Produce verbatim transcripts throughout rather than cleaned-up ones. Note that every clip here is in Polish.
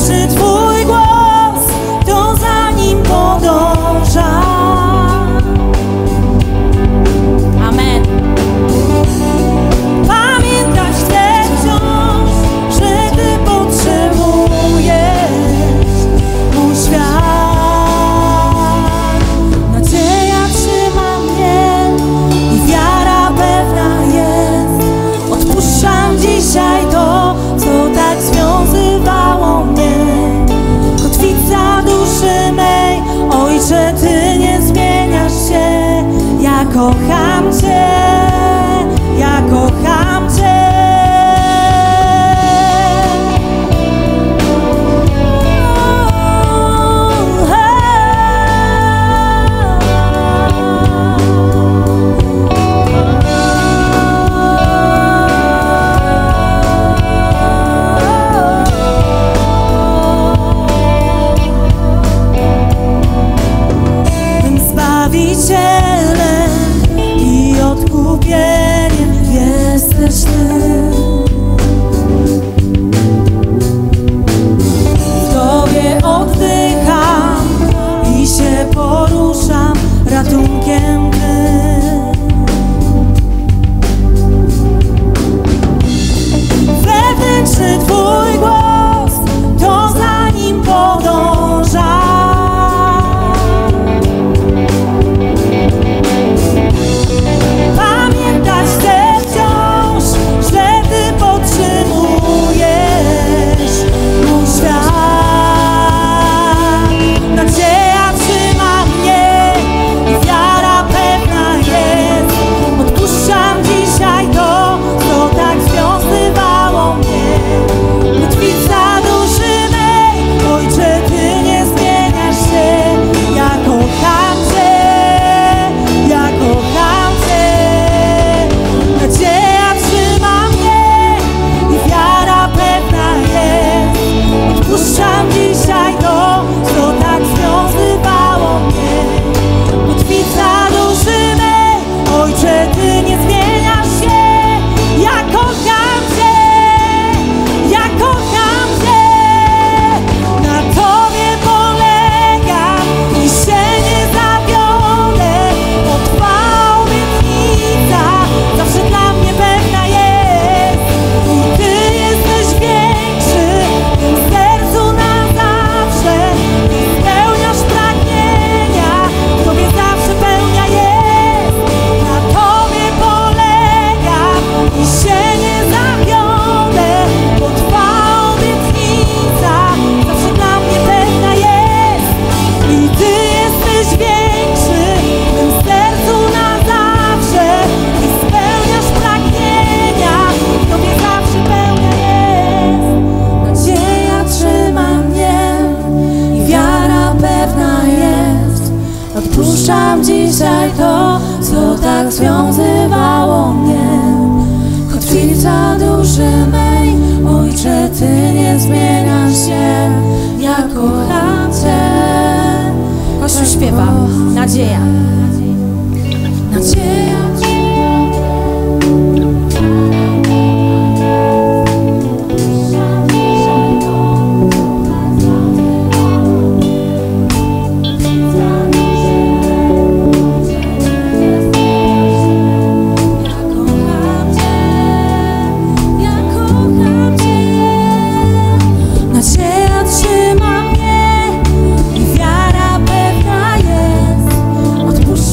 słyszy Twój głos, to za nim podąża. Amen. Pamiętać chcę wciąż, że Ty potrzebujesz mój świat. Nadzieja trzyma mnie i wiara pewna jest. Odpuszczam dzisiaj to, co tak związywało mnie. Kotwica duszy mej, Ojcze, Ty nie zmieniasz się. Ja kocham Cię, ja kocham Cię. Zbawicielem i odkupieniem jesteś Ty. W Tobie oddycham i się poruszam ratunkiem Ty. Wewnętrzny Twój głos, to za nim podąża. Pamiętać chcę wciąż, że Ty potrzebujesz mój świat. Nadzieja trzyma mnie i wiara pewna jest. Odpuszczam dzisiaj to, co tak związywało mnie. Kotwica duszy mej, Ojcze, Ty nie zmieniasz się. Ja kocham Cię, ja kocham Cię. Nadzieja trzyma mnie i wiara pewna jest. Odpuszczam dzisiaj to, co tak związywało mnie. Kotwica duszy mej, Ojcze, Ty nie zmieniasz się. Ja kocham Cię, ja kocham Cię. Na Tobie polegam i się nie zawiodę, bo Twa obietnica zawsze dla mnie pewna jest. I Ty jesteś większy w tym sercu na zawsze. Ty spełniasz pragnienia, w Tobie zawsze pełnia jest. Na Tobie polegam i się nie zawiodę, bo Twa obietnica zawsze dla mnie pewna jest. I Ty jesteś większy w tym sercu na zawsze. Ty spełniasz pragnienia, w Tobie zawsze pełnia jest. Nadzieja trzyma mnie i wiara pewna jest. Odpuszczam dzisiaj to, co tak związywało mnie. Kotwica duszy mej, Ojcze, Ty nie zmieniasz się. Ja kocham Cię. Kościół śpiewa. Nadzieja. Nadzieja. Nadzieja trzyma mnie i wiara pewna jest. Odpuszczam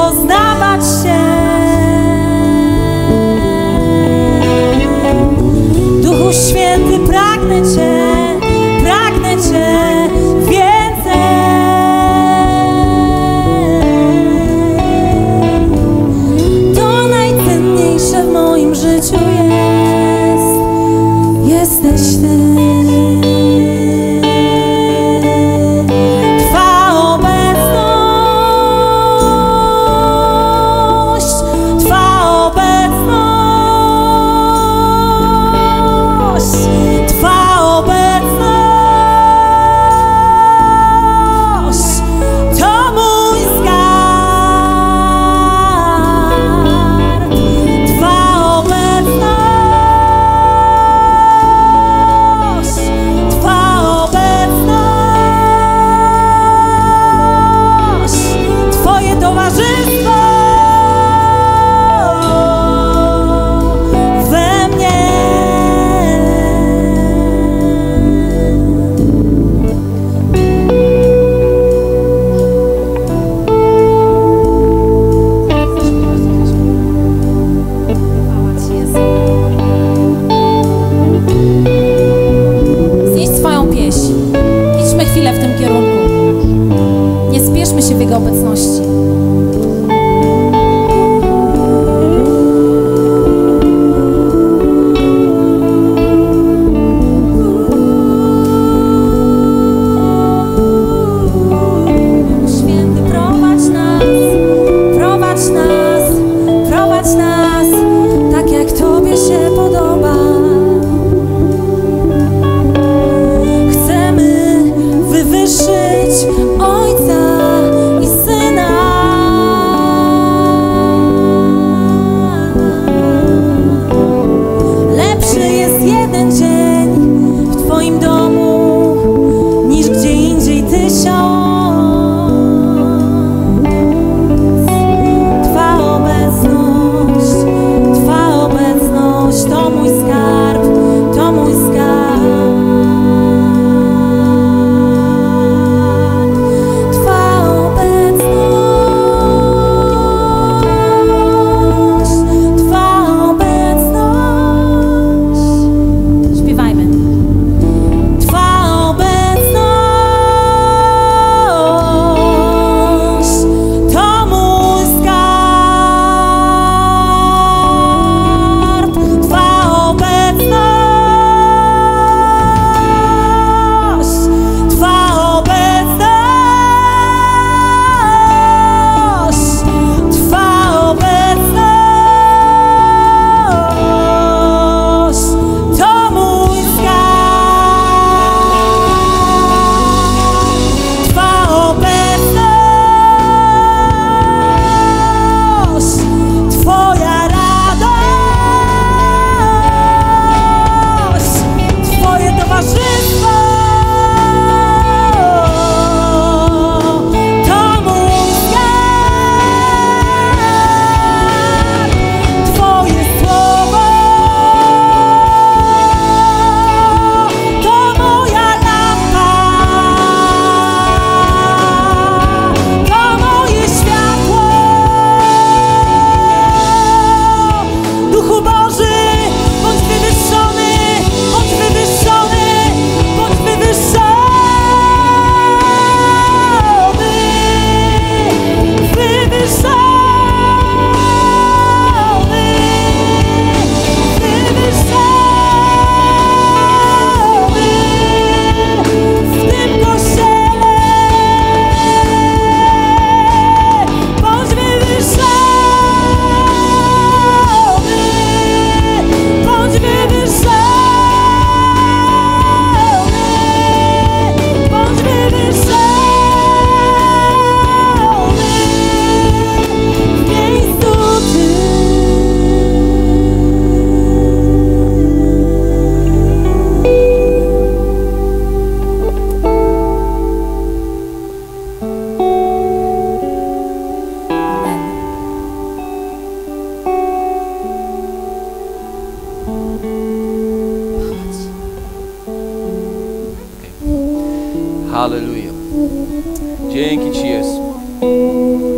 poznawać się. Duchu Święty, pragnę Cię, pragnę Cię więcej. To najcenniejsze w moim życiu jest, jesteś Ty.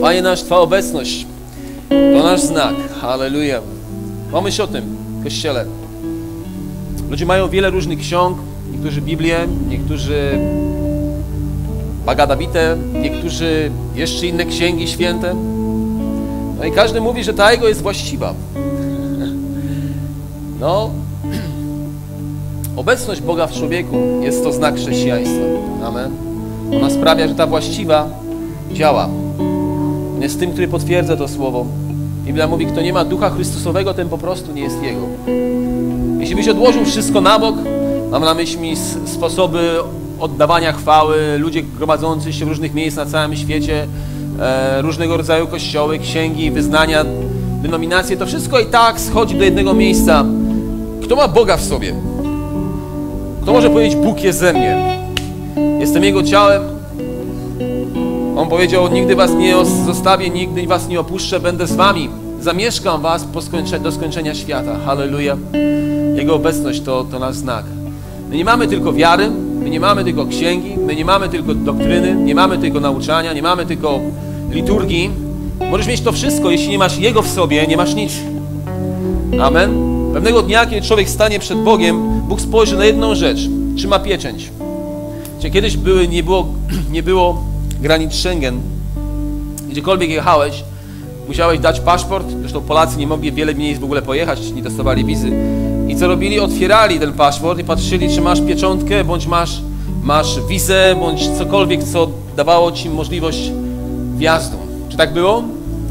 Panie nasz, Twoja obecność to nasz znak. Halleluja. Pomyśl o tym, Kościele. Ludzie mają wiele różnych ksiąg, niektórzy Biblię, niektórzy Bhagavad-gitę, niektórzy jeszcze inne księgi święte. No i każdy mówi, że ta jego jest właściwa. No, obecność Boga w człowieku jest to znak chrześcijaństwa. Amen. Ona sprawia, że ta właściwa działa. On jest tym, który potwierdza to słowo. Biblia mówi, kto nie ma Ducha Chrystusowego, ten po prostu nie jest Jego. Jeśli byś odłożył wszystko na bok, mam na myśli sposoby oddawania chwały, ludzie gromadzący się w różnych miejscach na całym świecie, e, różnego rodzaju kościoły, księgi, wyznania, denominacje, to wszystko i tak schodzi do jednego miejsca. Kto ma Boga w sobie? Kto może powiedzieć, Bóg jest ze mnie? Jestem Jego ciałem. On powiedział, nigdy was nie zostawię, nigdy was nie opuszczę, będę z wami. Zamieszkam was po skończe, do skończenia świata. Halleluja. Jego obecność to, to nasz znak. My nie mamy tylko wiary, my nie mamy tylko księgi, my nie mamy tylko doktryny, nie mamy tylko nauczania, nie mamy tylko liturgii. Możesz mieć to wszystko, jeśli nie masz Jego w sobie, nie masz nic. Amen. Pewnego dnia, kiedy człowiek stanie przed Bogiem, Bóg spojrzy na jedną rzecz. Czy ma pieczęć? Gdzie kiedyś były, nie było, nie było granic Schengen. Gdziekolwiek jechałeś, musiałeś dać paszport. Zresztą Polacy nie mogli wiele miejsc w ogóle pojechać, nie dostawali wizy. I co robili? Otwierali ten paszport i patrzyli, czy masz pieczątkę, bądź masz, masz wizę, bądź cokolwiek, co dawało ci możliwość wjazdu. Czy tak było?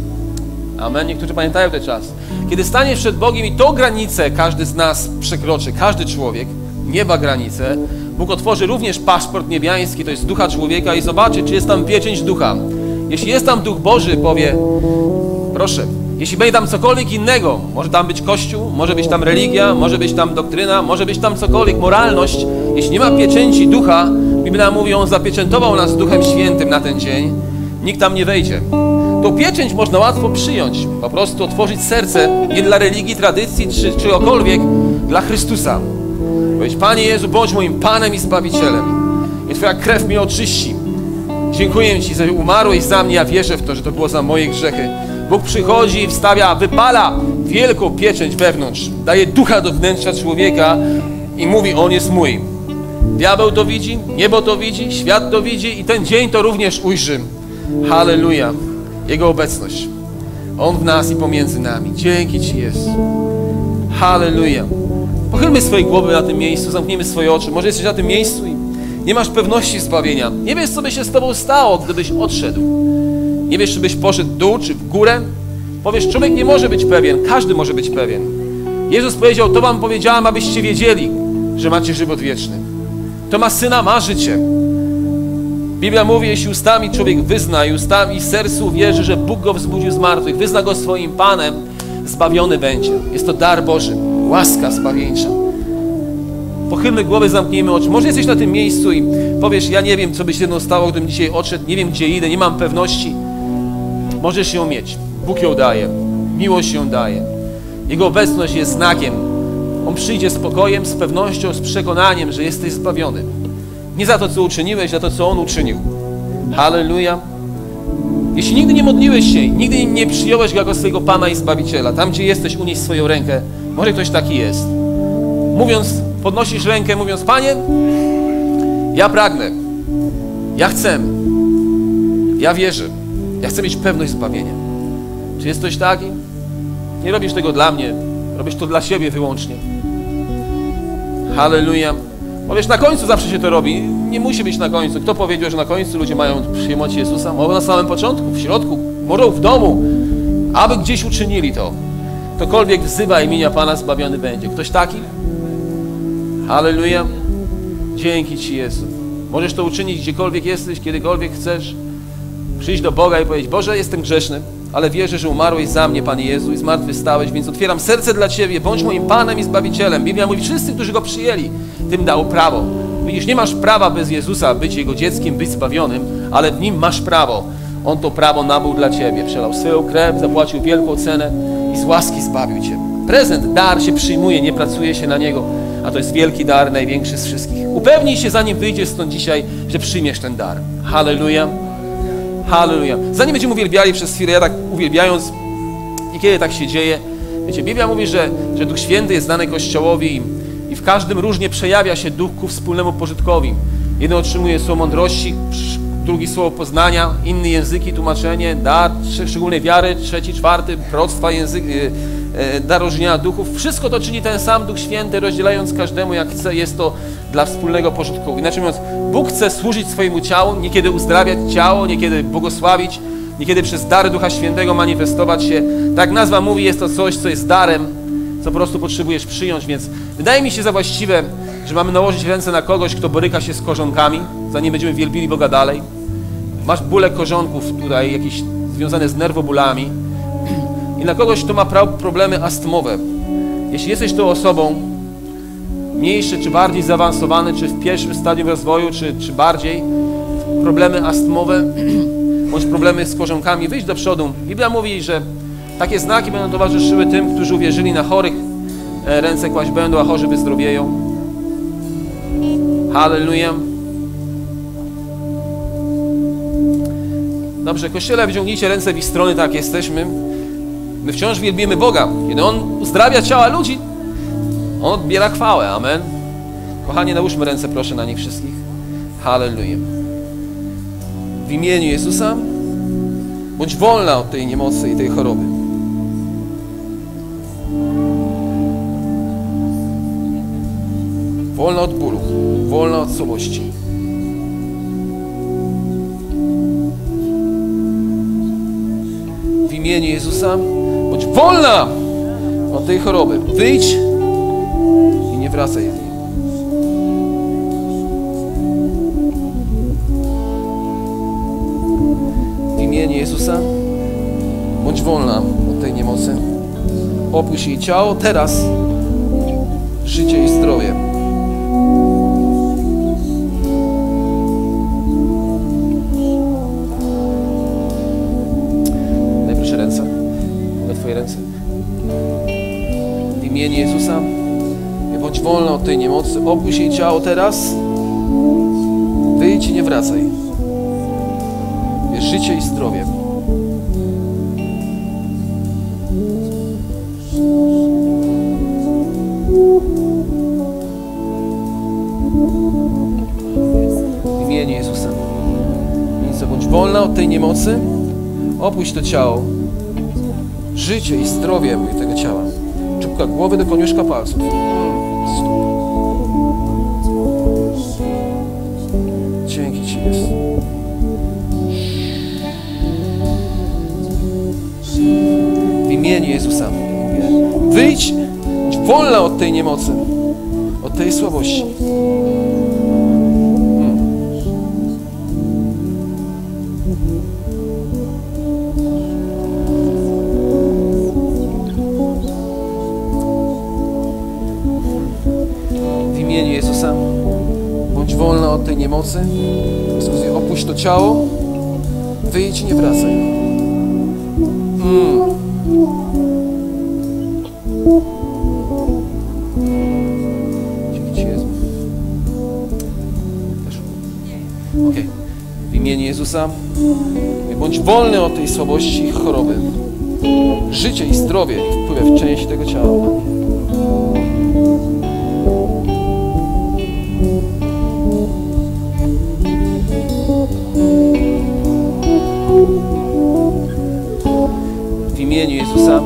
Amen. Niektórzy pamiętają ten czas. Kiedy staniesz przed Bogiem i tą granicę każdy z nas przekroczy, każdy człowiek, nieba granicę, Bóg otworzy również paszport niebiański, to jest ducha człowieka i zobaczy, czy jest tam pieczęć ducha. Jeśli jest tam Duch Boży, powie, proszę, jeśli będzie tam cokolwiek innego, może tam być Kościół, może być tam religia, może być tam doktryna, może być tam cokolwiek, moralność, jeśli nie ma pieczęci ducha, Biblia mówi, On zapieczętował nas Duchem Świętym na ten dzień, nikt tam nie wejdzie. Tą pieczęć można łatwo przyjąć, po prostu otworzyć serce, nie dla religii, tradycji czy czegokolwiek, dla Chrystusa. Powiedzieć, Panie Jezu, bądź moim Panem i Zbawicielem. I Twoja krew mnie oczyści. Dziękuję Ci, że umarłeś za mnie, ja wierzę w to, że to było za moje grzechy. Bóg przychodzi i wstawia, wypala wielką pieczęć wewnątrz, daje ducha do wnętrza człowieka i mówi, On jest mój. Diabeł to widzi, niebo to widzi, świat to widzi i ten dzień to również ujrzy. Halleluja. Jego obecność. On w nas i pomiędzy nami. Dzięki Ci, Jezu. Halleluja. Pochylmy swoje głowy na tym miejscu, zamkniemy swoje oczy. Może jesteś na tym miejscu i nie masz pewności zbawienia. Nie wiesz, co by się z Tobą stało, gdybyś odszedł. Nie wiesz, czy byś poszedł w dół, czy w górę. Powiesz, człowiek nie może być pewien. Każdy może być pewien. Jezus powiedział, to wam powiedziałem, abyście wiedzieli, że macie żywot wieczny. Kto ma Syna, ma życie. Biblia mówi, jeśli ustami człowiek wyzna i ustami i sercu wierzy, że Bóg go wzbudził z martwych, wyzna go swoim Panem, zbawiony będzie. Jest to dar Boży, łaska zbawieńcza. Pochylmy głowy, zamknijmy oczy. Może jesteś na tym miejscu i powiesz, ja nie wiem, co by się mną stało, gdybym dzisiaj odszedł, nie wiem, gdzie idę, nie mam pewności. Możesz ją mieć. Bóg ją daje. Miłość ją daje. Jego obecność jest znakiem. On przyjdzie z pokojem, z pewnością, z przekonaniem, że jesteś zbawiony. Nie za to, co uczyniłeś, za to, co On uczynił. Halleluja. Jeśli nigdy nie modliłeś się, nigdy nie przyjąłeś Go jako swojego Pana i Zbawiciela, tam, gdzie jesteś, unieś swoją rękę. Może ktoś taki jest. Mówiąc, podnosisz rękę, mówiąc, Panie, ja pragnę, ja chcę, ja wierzę, ja chcę mieć pewność zbawienia. Czy jest ktoś taki? Nie robisz tego dla mnie, robisz to dla siebie wyłącznie. Halleluja. Bo wiesz, na końcu zawsze się to robi. Nie musi być na końcu. Kto powiedział, że na końcu ludzie mają przyjmować Jezusa? Może na samym początku, w środku, może w domu, aby gdzieś uczynili to. Ktokolwiek wzywa imienia Pana, zbawiony będzie. Ktoś taki? Halleluja. Dzięki Ci, Jezu. Możesz to uczynić gdziekolwiek jesteś, kiedykolwiek chcesz. Przyjść do Boga i powiedzieć, Boże, jestem grzeszny, ale wierzę, że umarłeś za mnie, Panie Jezu, i zmartwychwstałeś, więc otwieram serce dla Ciebie. Bądź moim Panem i Zbawicielem. Biblia mówi, wszyscy, którzy Go przyjęli, tym dał prawo. Widzisz, nie masz prawa bez Jezusa być Jego dzieckiem, być zbawionym, ale w Nim masz prawo. On to prawo nabył dla Ciebie. Przelał swoją krew, zapłacił wielką cenę i z łaski zbawił Cię. Prezent, dar się przyjmuje, nie pracuje się na niego, a to jest wielki dar, największy z wszystkich. Upewnij się, zanim wyjdziesz stąd dzisiaj, że przyjmiesz ten dar. Halleluja. Halleluja. Zanim będziemy uwielbiali przez chwilę, ja tak uwielbiając, niekiedy tak się dzieje. Wiecie, Biblia mówi, że, że Duch Święty jest dany Kościołowi i, i w każdym różnie przejawia się Duch ku wspólnemu pożytkowi. Jeden otrzymuje słowo mądrości, drugi słowo poznania, inny języki, tłumaczenie, dar szczególnej wiary, trzeci, czwarty, proroctwa, język, dar różnienia duchów. Wszystko to czyni ten sam Duch Święty, rozdzielając każdemu jak chce. Jest to dla wspólnego pożytku. Inaczej mówiąc, Bóg chce służyć swojemu ciału, niekiedy uzdrawiać ciało, niekiedy błogosławić, niekiedy przez dary Ducha Świętego manifestować się. Tak nazwa mówi, jest to coś, co jest darem, co po prostu potrzebujesz przyjąć, więc wydaje mi się za właściwe, że mamy nałożyć ręce na kogoś, kto boryka się z korzonkami, zanim będziemy wielbili Boga dalej. Masz bóle korzonków tutaj, jakieś związane z nerwobólami i na kogoś, kto ma problemy astmowe. Jeśli jesteś tą osobą, mniejsze czy bardziej zaawansowane, czy w pierwszym stadium rozwoju, czy, czy bardziej, problemy astmowe, bądź problemy z korzonkami, wyjdź do przodu. Biblia mówi, że takie znaki będą towarzyszyły tym, którzy uwierzyli, na chorych ręce kłaść będą, a chorzy wyzdrowieją. Halleluja. Dobrze, Kościele, wyciągnijcie ręce w ich strony, tak jesteśmy. My wciąż wielbimy Boga. Kiedy On uzdrawia ciała ludzi, On odbiera chwałę. Amen. Kochani, nałóżmy ręce proszę na nich wszystkich. Halleluja. W imieniu Jezusa bądź wolna od tej niemocy i tej choroby. Wolna od bólu, wolna od słabości. W imieniu Jezusa bądź wolna od tej choroby. Wyjdź i nie wracaj z niej. W imieniu Jezusa bądź wolna od tej niemocy. Opuść jej ciało teraz. Życie i zdrowie. Daj proszę ręce. Na twoje ręce. W imieniu Jezusa bądź wolna od tej niemocy. Opuść jej ciało teraz. Wyjdź i nie wracaj. Bierz życie i zdrowie. W imieniu Jezusa. Bądź wolna od tej niemocy. Opuść to ciało. Życie i zdrowie tego ciała. Czubka głowy do koniuszka palców. Dzięki Ci, Jezu. W imieniu Jezusa mówię, wyjdź, bądź wolna od tej niemocy, od tej słabości. Hmm. W imieniu Jezusa bądź wolna od tej niemocy. Opuść to ciało, wyjdź i nie wracaj. Mm. Dzięki Ci, Jezu. Okej. Okay. W imieniu Jezusa bądź wolny od tej słabości i choroby. Życie i zdrowie wpływa w część tego ciała. W imieniu Jezusa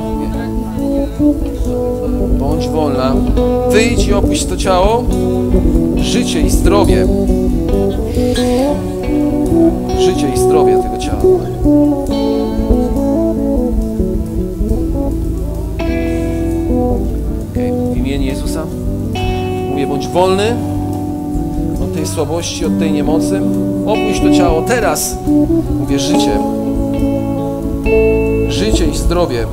bądź wolna. Wyjdź i opuść to ciało. Życie i zdrowie. Życie i zdrowie tego ciała. Okay. W imieniu Jezusa mówię, bądź wolny od tej słabości, od tej niemocy. Opuść to ciało teraz. Mówię, życie. Życie i zdrowie.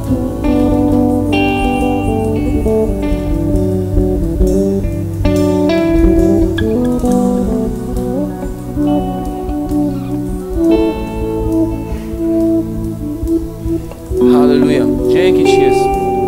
Halleluja. Dzięki Ci, Jezu.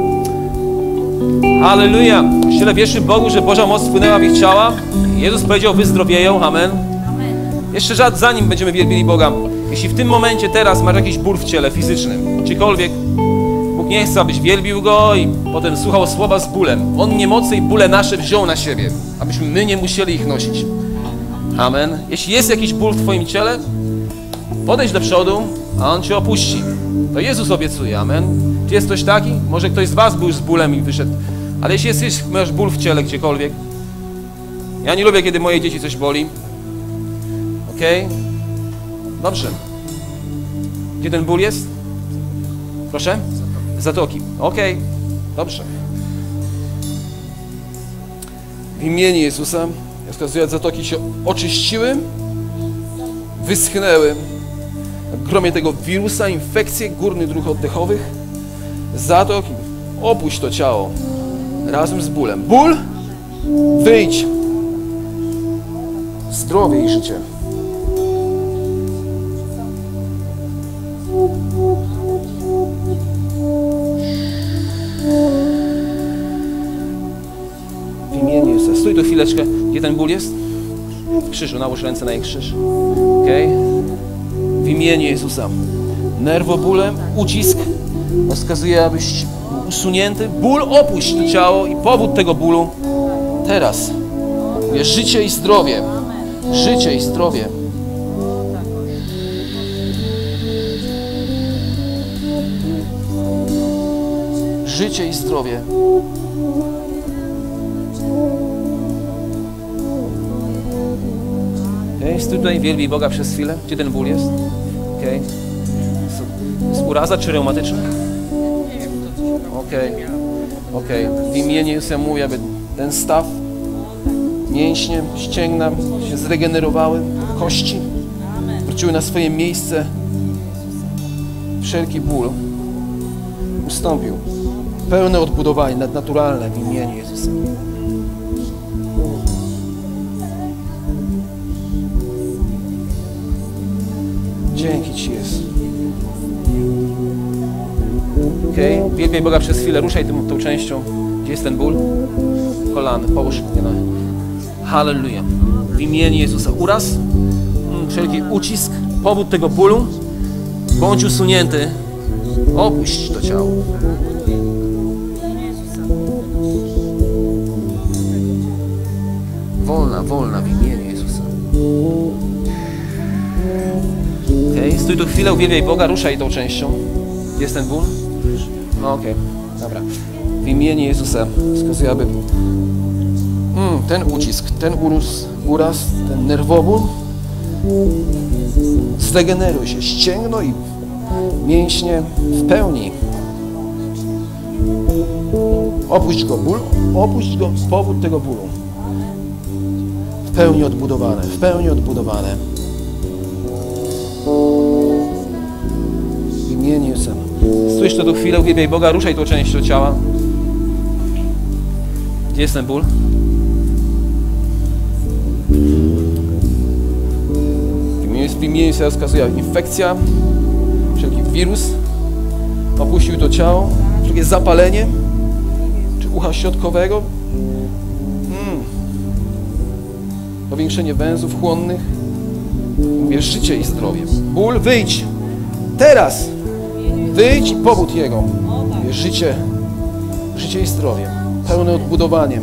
Halleluja. Kościele, wierzy Bogu, że Boża moc wpłynęła w ich ciała. Jezus powiedział, wyzdrowieją. Amen. Jeszcze zanim będziemy wielbili Boga, Jeśli w tym momencie teraz masz jakiś ból w ciele fizycznym, gdziekolwiek, Bóg nie chce, abyś wielbił Go i potem słuchał słowa z bólem. On niemocy i bóle nasze wziął na siebie, abyśmy my nie musieli ich nosić. Amen. Jeśli jest jakiś ból w twoim ciele, podejdź do przodu, a On cię opuści. To Jezus obiecuje. Amen. Czy jest ktoś taki? Może ktoś z was był z bólem i wyszedł. Ale jeśli jesteś, masz ból w ciele gdziekolwiek. Ja nie lubię, kiedy moje dzieci coś boli. Okej? Okay? Dobrze. Gdzie ten ból jest? Proszę? Zatoki. Okej. Okay. Dobrze. W imieniu Jezusa ja wskazuję, zatoki się oczyściły, wyschnęły. W gromie tego wirusa, infekcje górnych dróg oddechowych. Zatoki. Opuść to ciało. Razem z bólem. Ból, wyjdź. Zdrowie i życie. W imieniu Jezusa. Stój tu chwileczkę. Gdzie ten ból jest? W krzyżu. Nałóż ręce na jej krzyż. Okej? Okay? W imieniu Jezusa. Nerwobólem, ucisk. Wskazuje, abyś był usunięty. Ból, opuść to ciało i powód tego bólu. Teraz. Mówię, życie i zdrowie. Życie i zdrowie. Życie i zdrowie. Okay, stój tutaj, wielbij Boga przez chwilę. Gdzie ten ból jest? Okay. Jest uraza czy reumatyczna? Okej. Okay. Okej. Okay. W imieniu Jezusa mówię, aby ten staw, mięśnie, ścięgna się zregenerowały, kości wróciły na swoje miejsce. Wszelki ból ustąpił. Pełne odbudowanie nadnaturalne w imieniu Jezusa. Dzięki Ci, Jezu. Okej, okay. Wielbiaj Boga przez chwilę, ruszaj tą, tą częścią. Gdzie jest ten ból? Kolany, połóż mnie na... Halleluja. W imieniu Jezusa. Uraz, wszelki ucisk, powód tego bólu, bądź usunięty. Opuść to ciało. Wolna, wolna w imieniu Jezusa. Okej, okay. Stój tu chwilę, uwielbiaj Boga, ruszaj tą częścią. Gdzie jest ten ból? No okej, okay. Dobra. W imieniu Jezusa wskazuję, aby mm, ten ucisk, ten uraz, uraz, ten nerwoból zregeneruj się, ścięgno i mięśnie w pełni. Opuść go ból, opuść go powód tego bólu. W pełni odbudowane, w pełni odbudowane. W imieniu Jezusa. Stój jeszcze tu chwilę, uwielbiaj Boga, ruszaj tą częścią ciała. Gdzie jest ten ból? W imieniu Jezusa wskazuje infekcja, wszelki wirus opuścił to ciało, wszelkie zapalenie, czy ucha środkowego, mm. powiększenie węzłów chłonnych, mówię, życie i zdrowie. Ból, wyjdź, teraz, wyjdź i powód jego, mówię, życie, życie i zdrowie, pełne odbudowanie.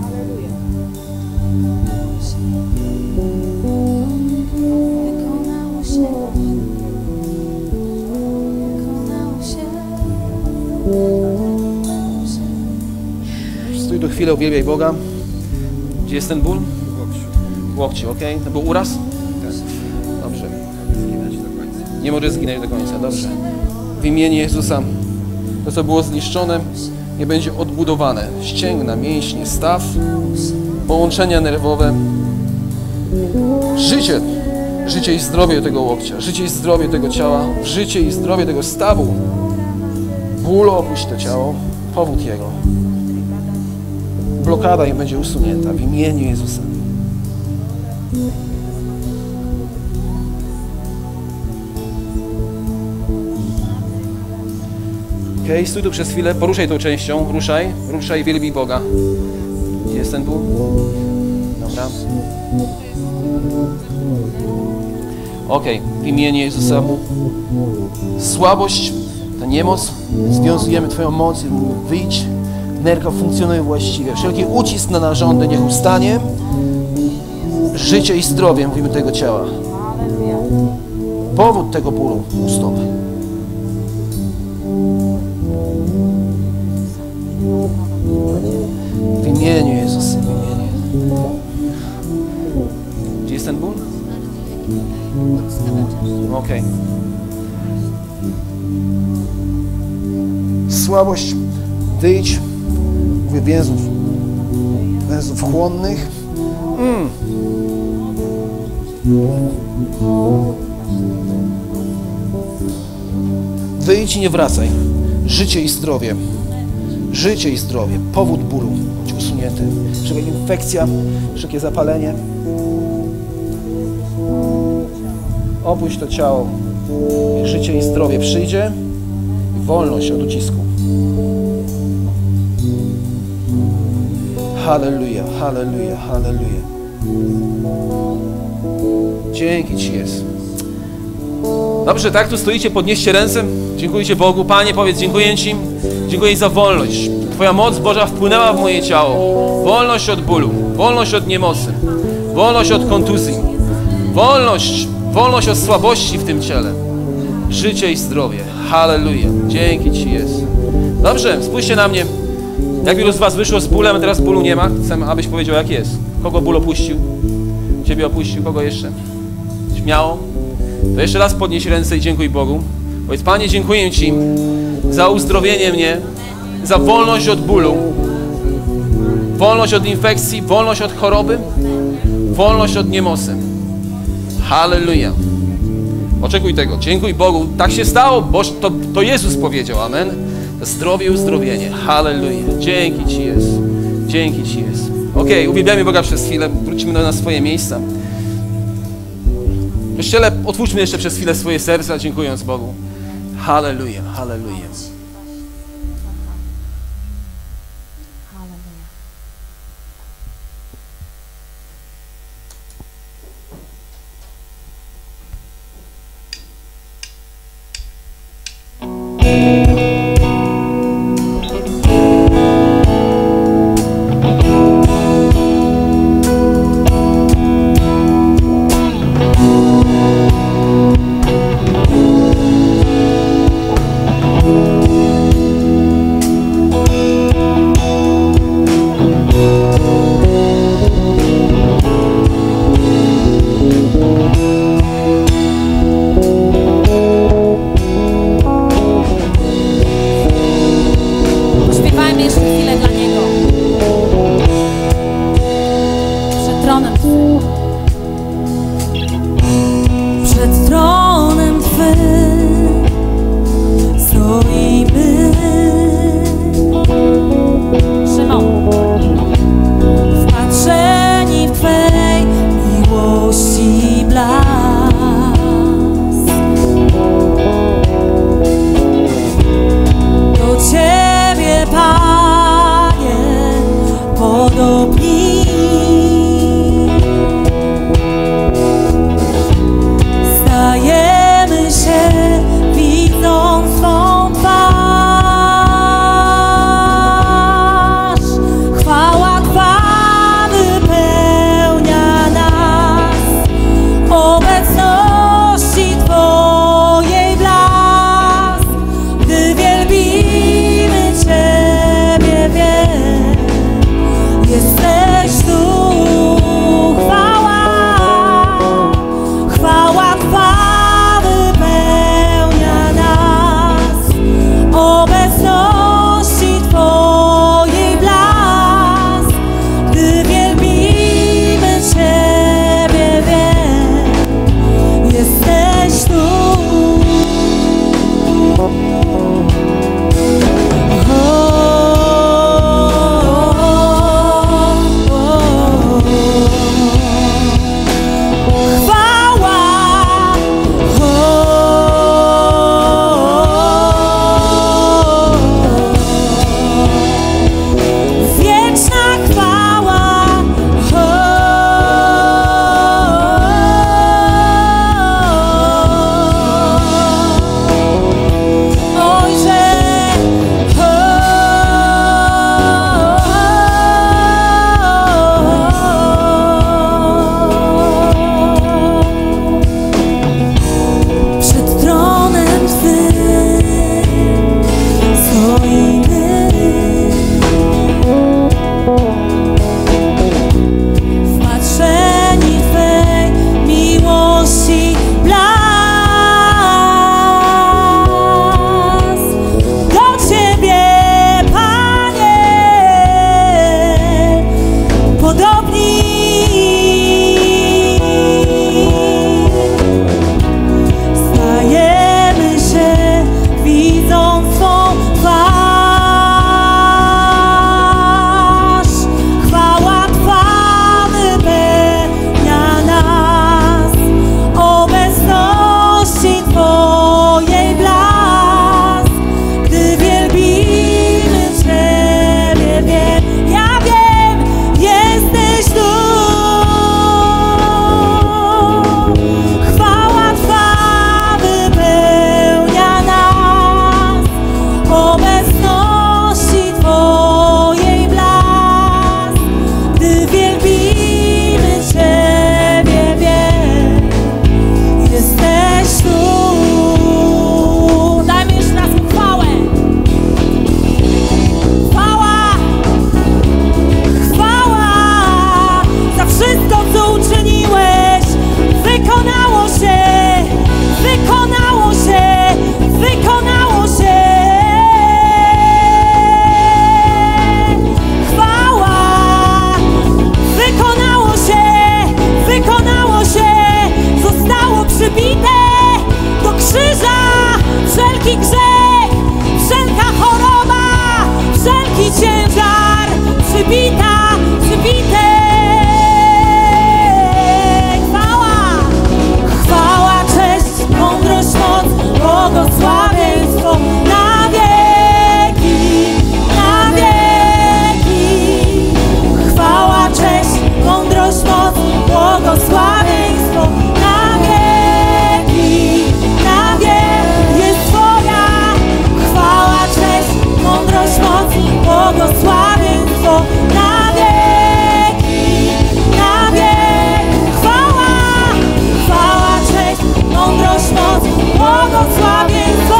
Stój tu chwilę, uwielbiaj Boga. Gdzie jest ten ból? W łokciu, ok? To był uraz? Dobrze. Nie może zginąć do końca, dobrze. W imieniu Jezusa to, co było zniszczone, nie będzie odbudowane. Ścięgna, mięśnie, staw, połączenia nerwowe. Życie, życie i zdrowie tego łokcia, życie i zdrowie tego ciała, życie i zdrowie tego stawu. Ból, opuść to ciało, powód jego. Blokada im będzie usunięta w imieniu Jezusa. Okej, okay, stój tu przez chwilę, poruszaj tą częścią, ruszaj, ruszaj, wielbij Boga. Gdzie jest ten ból? Dobra. Okej, okay. W imieniu Jezusa. Słabość, ta niemoc, związujemy Twoją moc i wyjdź. Nerka funkcjonuje właściwie. Wszelki ucisk na narządy niech ustanie. Życie i zdrowie, mówimy, tego ciała. Powód tego bólu ustąp. W imieniu Jezusa, w imieniu. Gdzie jest ten ból? Okej. Okay. Słabość, wyjdź. Mówię więzów, węzłów chłonnych. Mm. Wyjdź i nie wracaj. Życie i zdrowie. Życie i zdrowie. Powód bólu bądź usunięty. Wszelka infekcja, wszelkie zapalenie. Opuść to ciało. Życie i zdrowie przyjdzie i wolność od ucisku. Halleluja, halleluja, halleluja. Dzięki Ci jest. Dobrze, tak? Tu stoicie, podnieście ręce. Dziękujcie Bogu. Panie, powiedz, dziękuję Ci. Dziękuję Ci za wolność. Twoja moc Boża wpłynęła w moje ciało. Wolność od bólu, wolność od niemocy, wolność od kontuzji, wolność, wolność od słabości w tym ciele. Życie i zdrowie. Halleluja. Dzięki Ci jest. Dobrze, spójrzcie na mnie. Jak wielu z Was wyszło z bólem, a teraz bólu nie ma? Chcę, abyś powiedział, jak jest. Kogo ból opuścił? Ciebie opuścił, kogo jeszcze? Śmiało. To jeszcze raz podnieś ręce i dziękuj Bogu. Powiedz, Panie, dziękuję Ci za uzdrowienie mnie, za wolność od bólu, wolność od infekcji, wolność od choroby, wolność od niemocy. Halleluja. Oczekuj tego. Dziękuj Bogu. Tak się stało, bo to, to Jezus powiedział. Amen. Zdrowie i uzdrowienie. Halleluja. Dzięki Ci jest. Dzięki Ci jest. Okej, okay, uwielbiamy Boga przez chwilę. Wrócimy na swoje miejsca. Kościele, otwórzmy jeszcze przez chwilę swoje serca, dziękując Bogu. Halleluja, halleluja. Thank you. wielki ciężar, przybita, przybite. Chwała, chwała, cześć, mądrość, moc, błogosławieństwo na wieki, na wieki. Chwała, cześć, mądrość, moc, błogosławieństwo na wieki, na wieki. Jest Twoja chwała, cześć, mądrość, moc, błogosławieństwo na wieki, na wieki. Chwała, chwała, cześć, mądrość, moc, błogosławieństwo.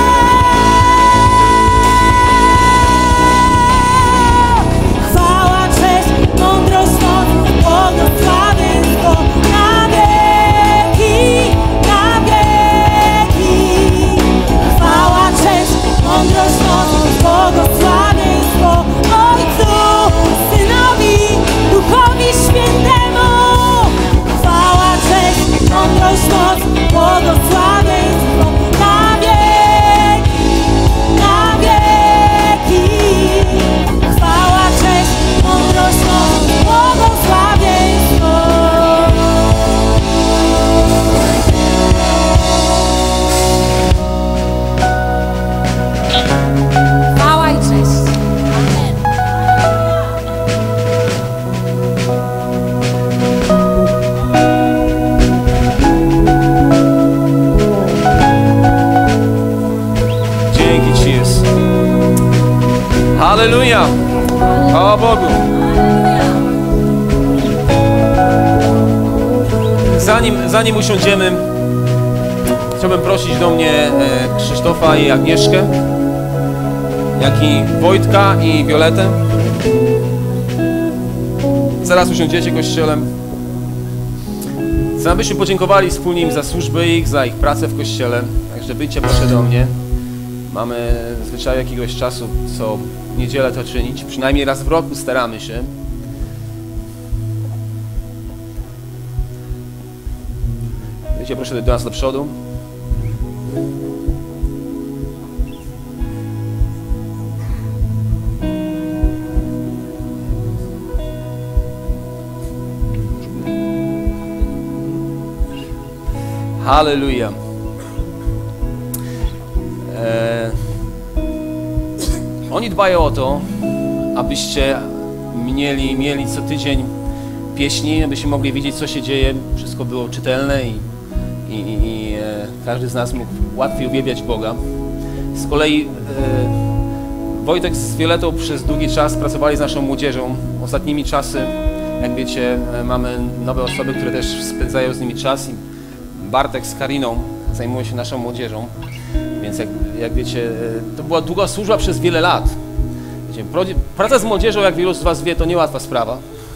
Chwała, cześć, mądrość, moc, błogosławieństwo na wieki, na wieki. Chwała, cześć, mądrość, moc, błogosławieństwo Ojcu, Synowi, Duchowi Świętemu. Chwała, cześć, mądrość, moc, błogosławieństwo na wieki, na wieki. Chwała, cześć, mądrość, moc, błogosławieństwo. Chwała i cześć. Dzięki Ci jest. Halleluja! Chwała Bogu! Zanim, zanim usiądziemy, chciałbym prosić do mnie e, Krzysztofa i Agnieszkę, jak i Wojtka i Violetę. Zaraz usiądziecie kościołem. Chcę, abyśmy podziękowali wspólnie im za służbę ich, za ich pracę w kościele. Także wyjdźcie proszę do mnie. Mamy zwyczaj jakiegoś czasu, co w niedzielę to czynić. Przynajmniej raz w roku staramy się. Wyjdźcie proszę do nas do przodu. Halleluja. E, oni dbają o to, abyście mieli, mieli co tydzień pieśni, abyście mogli widzieć, co się dzieje. Wszystko było czytelne i, i, i e, każdy z nas mógł łatwiej uwielbiać Boga. Z kolei e, Wojtek z Violetą przez długi czas pracowali z naszą młodzieżą. Ostatnimi czasy, jak wiecie, mamy nowe osoby, które też spędzają z nimi czas. I Bartek z Kariną zajmują się naszą młodzieżą. Więc jak, jak wiecie, to była długa służba przez wiele lat. Wiecie, praca z młodzieżą, jak wielu z was wie, to niełatwa sprawa.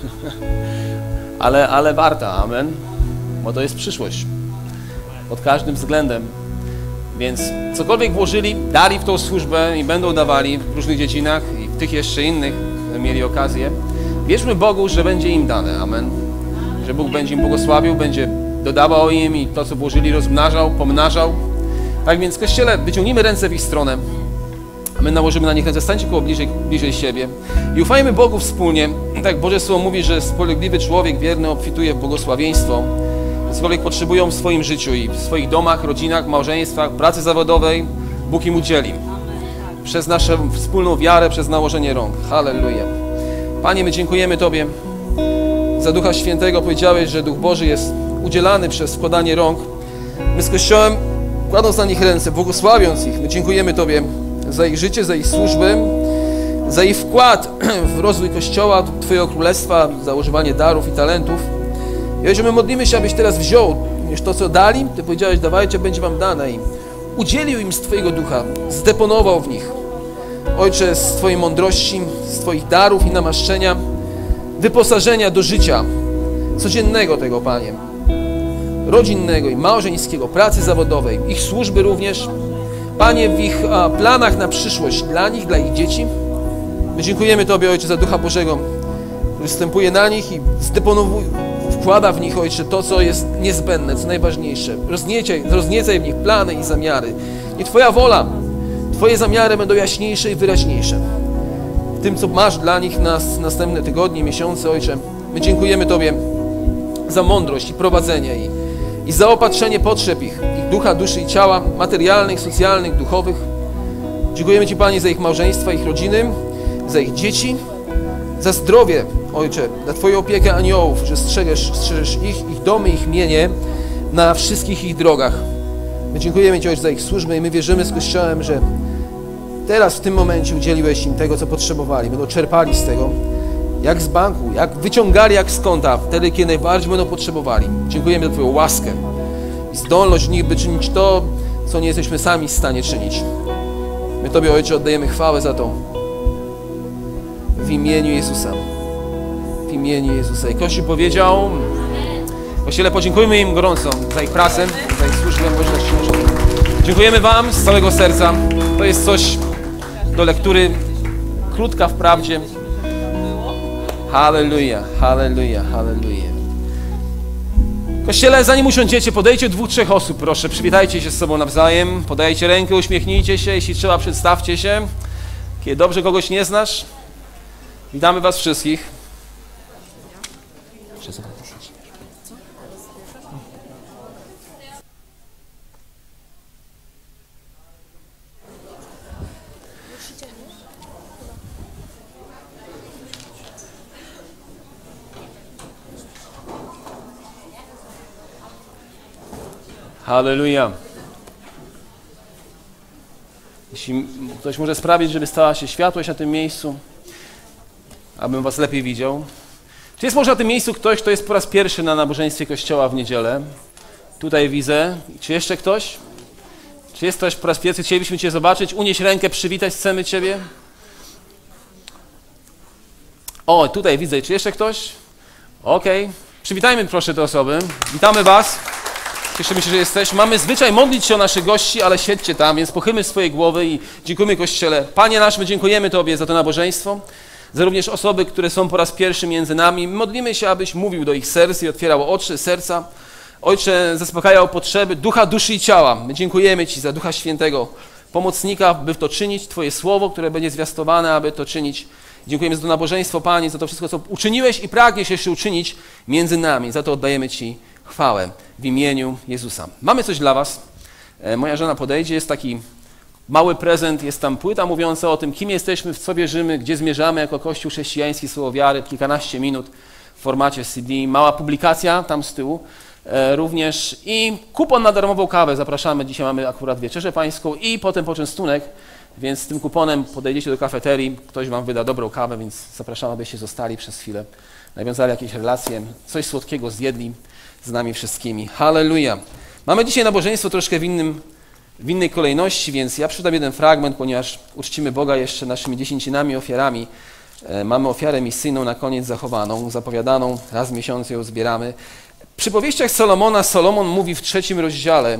ale, ale warta, amen. Bo to jest przyszłość. Pod każdym względem. Więc cokolwiek włożyli, dali w tą służbę i będą dawali w różnych dziedzinach i w tych jeszcze innych mieli okazję. Wierzmy Bogu, że będzie im dane, amen. Że Bóg będzie im błogosławił, będzie dodawał im i to, co włożyli, rozmnażał, pomnażał. Tak więc, Kościele, wyciągnijmy ręce w ich stronę, a my nałożymy na nich ręce. Stańcie koło bliżej, bliżej siebie i ufajmy Bogu wspólnie. Tak Boże Słowo mówi, że spolegliwy człowiek wierny obfituje w błogosławieństwo. Cokolwiek potrzebują w swoim życiu i w swoich domach, rodzinach, małżeństwach, pracy zawodowej, Bóg im udzieli. Przez naszą wspólną wiarę, przez nałożenie rąk. Halleluja. Panie, my dziękujemy Tobie za Ducha Świętego. Powiedziałeś, że Duch Boży jest udzielany przez wkładanie rąk. My z Kościołem, kładąc na nich ręce, błogosławiąc ich, my dziękujemy Tobie za ich życie, za ich służbę, za ich wkład w rozwój Kościoła, Twojego Królestwa, za używanie darów i talentów. I Ojcze, my modlimy się, abyś teraz wziął już to, co dali. Ty powiedziałeś, dawajcie, będzie wam dane. I udzielił im z Twojego Ducha, zdeponował w nich. Ojcze, z Twojej mądrości, z Twoich darów i namaszczenia, wyposażenia do życia codziennego tego, Panie. Rodzinnego i małżeńskiego, pracy zawodowej, ich służby również. Panie, w ich a, planach na przyszłość dla nich, dla ich dzieci. My dziękujemy Tobie, Ojcze, za Ducha Bożego, który wstępuje na nich i zdeponowuje, wkłada w nich, Ojcze, to, co jest niezbędne, co najważniejsze. Rozniecaj, rozniecaj w nich plany i zamiary. Niech Twoja wola, Twoje zamiary będą jaśniejsze i wyraźniejsze. tym, co masz dla nich na następne tygodnie, miesiące, Ojcze. My dziękujemy Tobie za mądrość i prowadzenie i, i zaopatrzenie potrzeb ich, ich ducha, duszy i ciała, materialnych, socjalnych, duchowych. Dziękujemy Ci, Panie, za ich małżeństwa, ich rodziny, za ich dzieci, za zdrowie, Ojcze, za Twoją opiekę aniołów, że strzeżesz, strzeżesz ich, ich domy, ich mienie na wszystkich ich drogach. My dziękujemy Ci, Ojcze, za ich służbę i my wierzymy z Kościołem, że teraz w tym momencie udzieliłeś im tego, co potrzebowali. Będą czerpali z tego, jak z banku, jak wyciągali jak z konta, wtedy, kiedy najbardziej będą potrzebowali. Dziękujemy za Twoją łaskę i zdolność w nich, by czynić to, co nie jesteśmy sami w stanie czynić. My Tobie, Ojcze, oddajemy chwałę za to. W imieniu Jezusa. W imieniu Jezusa. I Kościół powiedział, Kościele, podziękujmy im gorąco za ich pracę, za ich służbę. Dziękujemy Wam z całego serca. To jest coś do lektury, krótka wprawdzie. Halleluja, halleluja, halleluja. Kościele, zanim usiądziecie, podejdźcie dwóch, trzech osób, proszę. Przywitajcie się z sobą nawzajem, podajcie rękę, uśmiechnijcie się. Jeśli trzeba, przedstawcie się. Kiedy dobrze kogoś nie znasz, witamy Was wszystkich. Halleluja. Jeśli ktoś może sprawić, żeby stała się światłość na tym miejscu, abym Was lepiej widział. Czy jest może na tym miejscu ktoś, kto jest po raz pierwszy na nabożeństwie Kościoła w niedzielę? Tutaj widzę. Czy jeszcze ktoś? Czy jest ktoś po raz pierwszy? Chcielibyśmy Cię zobaczyć. Unieś rękę, przywitać, chcemy Ciebie. O, tutaj widzę. Czy jeszcze ktoś? Okej. Okay. Przywitajmy proszę te osoby. Witamy Was. Cieszymy się, że jesteś. Mamy zwyczaj modlić się o naszych gości, ale siedźcie tam, więc pochylmy swoje głowy i dziękujemy Kościele. Panie nasz, my dziękujemy Tobie za to nabożeństwo, za również osoby, które są po raz pierwszy między nami. Modlimy się, abyś mówił do ich serc i otwierał oczy, serca. Ojcze, zaspokajał potrzeby ducha, duszy i ciała. My dziękujemy Ci za Ducha Świętego, pomocnika, by to czynić, Twoje słowo, które będzie zwiastowane, aby to czynić. Dziękujemy za to nabożeństwo, Panie, za to wszystko, co uczyniłeś i pragniesz jeszcze uczynić między nami. Za to oddajemy Ci chwałę w imieniu Jezusa. Mamy coś dla Was. Moja żona podejdzie, jest taki mały prezent, jest tam płyta mówiąca o tym, kim jesteśmy, w co wierzymy, gdzie zmierzamy jako Kościół chrześcijański, słowo wiary, kilkanaście minut w formacie C D, mała publikacja tam z tyłu również i kupon na darmową kawę. Zapraszamy, dzisiaj mamy akurat wieczerzę pańską i potem poczęstunek, więc z tym kuponem podejdziecie do kafeterii, ktoś Wam wyda dobrą kawę, więc zapraszamy, abyście zostali przez chwilę, nawiązali jakieś relacje, coś słodkiego zjedli z nami wszystkimi. Halleluja. Mamy dzisiaj nabożeństwo troszkę w, innym, w innej kolejności, więc ja przydam jeden fragment, ponieważ uczcimy Boga jeszcze naszymi dziesięcinami, ofiarami. E, mamy ofiarę misyjną na koniec zachowaną, zapowiadaną, raz w miesiącu ją zbieramy. Przy powieściach Solomona, Solomon mówi w trzecim rozdziale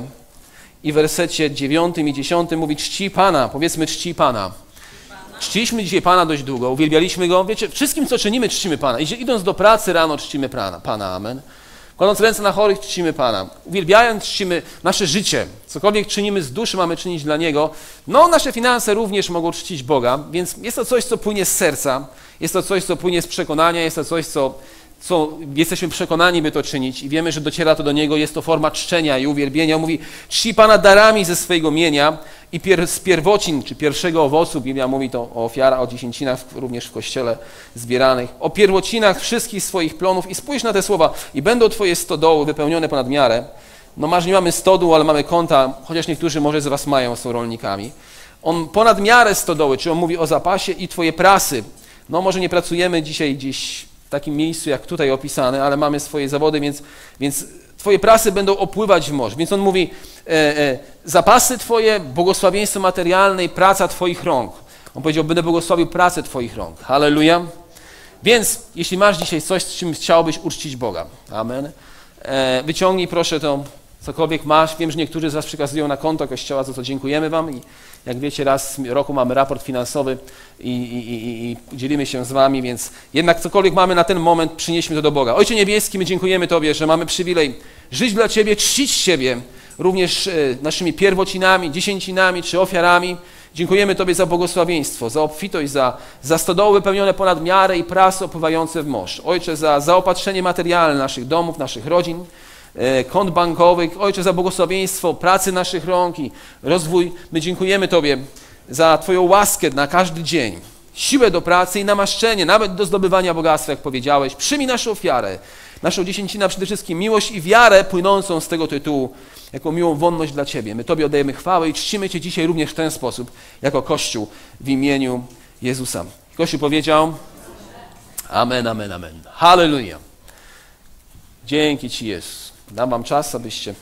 i w wersecie dziewiątym i dziesiątym mówi czci Pana, powiedzmy czci Pana. Czciliśmy dzisiaj Pana dość długo, uwielbialiśmy Go. Wiecie, wszystkim, co czynimy, czcimy Pana. Idąc do pracy rano, czcimy Pana. Pana. Amen. Kładąc ręce na chorych, czcimy Pana. Uwielbiając, czcimy nasze życie. Cokolwiek czynimy z duszy, mamy czynić dla Niego. No, nasze finanse również mogą czcić Boga, więc jest to coś, co płynie z serca. Jest to coś, co płynie z przekonania. Jest to coś, co, co jesteśmy przekonani, by to czynić. I wiemy, że dociera to do Niego. Jest to forma czczenia i uwielbienia. On mówi, czci Pana darami ze swojego mienia i pier, z pierwocin, czy pierwszego owocu. Biblia mówi to o ofiarach, o dziesięcinach również w Kościele zbieranych. O pierwocinach wszystkich swoich plonów. I spójrz na te słowa. I będą Twoje stodoły wypełnione ponad miarę. No może nie mamy stodół, ale mamy konta, chociaż niektórzy może z Was mają, są rolnikami. On ponad miarę stodoły, czy on mówi o zapasie i Twoje prasy. No może nie pracujemy dzisiaj gdzieś w takim miejscu, jak tutaj opisane, ale mamy swoje zawody, więc, więc Twoje prasy będą opływać w morzu. Więc on mówi, e, e, zapasy Twoje, błogosławieństwo materialne i praca Twoich rąk. On powiedział, będę błogosławił pracę Twoich rąk. Halleluja. Więc jeśli masz dzisiaj coś, z czym chciałbyś uczcić Boga, amen, e, wyciągnij proszę to, cokolwiek masz. Wiem, że niektórzy z Was przekazują na konto Kościoła, za co dziękujemy Wam. I jak wiecie, raz w roku mamy raport finansowy i, i, i, i dzielimy się z Wami, więc jednak cokolwiek mamy na ten moment, przynieśmy to do Boga. Ojcze Niebieski, my dziękujemy Tobie, że mamy przywilej żyć dla Ciebie, czcić Ciebie, również naszymi pierwocinami, dziesięcinami czy ofiarami. Dziękujemy Tobie za błogosławieństwo, za obfitość, za, za stodoły wypełnione ponad miarę i prasy opływające w morz. Ojcze, za zaopatrzenie materialne naszych domów, naszych rodzin, e, kont bankowych. Ojcze, za błogosławieństwo pracy naszych rąk i rozwój. My dziękujemy Tobie za Twoją łaskę na każdy dzień, siłę do pracy i namaszczenie, nawet do zdobywania bogactwa, jak powiedziałeś. Przyjmij naszą ofiarę, naszą dziesięcinę, przede wszystkim miłość i wiarę płynącą z tego tytułu, jako miłą wonność dla Ciebie. My Tobie oddajemy chwałę i czcimy Cię dzisiaj również w ten sposób, jako Kościół w imieniu Jezusa. Kościół powiedział amen, amen, amen. Halleluja. Dzięki Ci, Jezus. Dam Wam czas, abyście...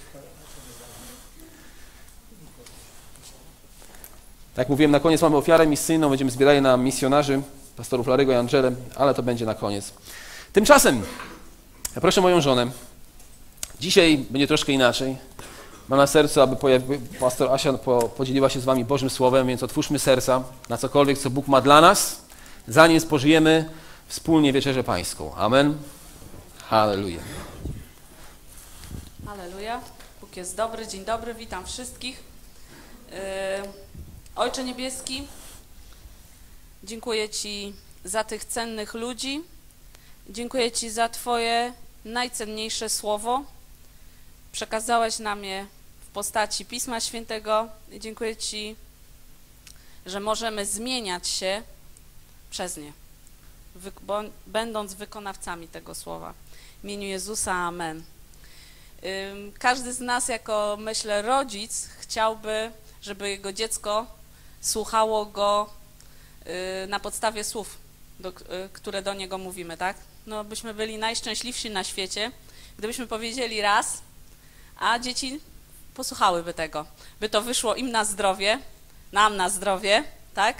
Tak jak mówiłem, na koniec mamy ofiarę misyjną, będziemy zbierali na misjonarzy, pastorów Larego i Angelę, ale to będzie na koniec. Tymczasem, ja proszę moją żonę, dzisiaj będzie troszkę inaczej. Mam na sercu, aby pojawi, pastor Asia po, podzieliła się z Wami Bożym Słowem, więc otwórzmy serca na cokolwiek, co Bóg ma dla nas, zanim spożyjemy wspólnie Wieczerzę Pańską. Amen. Halleluja. Halleluja. Bóg jest dobry. Dzień dobry. Witam wszystkich. Yy, Ojcze Niebieski, dziękuję Ci za tych cennych ludzi. Dziękuję Ci za Twoje najcenniejsze słowo. Przekazałeś nam je w postaci Pisma Świętego i dziękuję Ci, że możemy zmieniać się przez nie, wy, bo, będąc wykonawcami tego słowa. W imieniu Jezusa, amen. Ym, każdy z nas jako, myślę, rodzic chciałby, żeby jego dziecko słuchało go y, na podstawie słów, do, y, które do niego mówimy, tak? No, byśmy byli najszczęśliwsi na świecie, gdybyśmy powiedzieli raz, a dzieci posłuchałyby tego. By to wyszło im na zdrowie, nam na zdrowie, tak?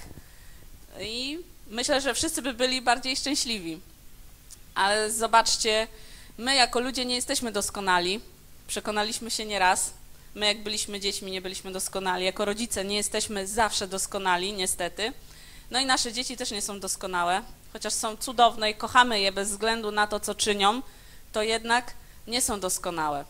I myślę, że wszyscy by byli bardziej szczęśliwi. Ale zobaczcie, my jako ludzie nie jesteśmy doskonali. Przekonaliśmy się nieraz. My jak byliśmy dziećmi, nie byliśmy doskonali. Jako rodzice nie jesteśmy zawsze doskonali, niestety. No i nasze dzieci też nie są doskonałe. Chociaż są cudowne i kochamy je bez względu na to, co czynią, to jednak nie są doskonałe.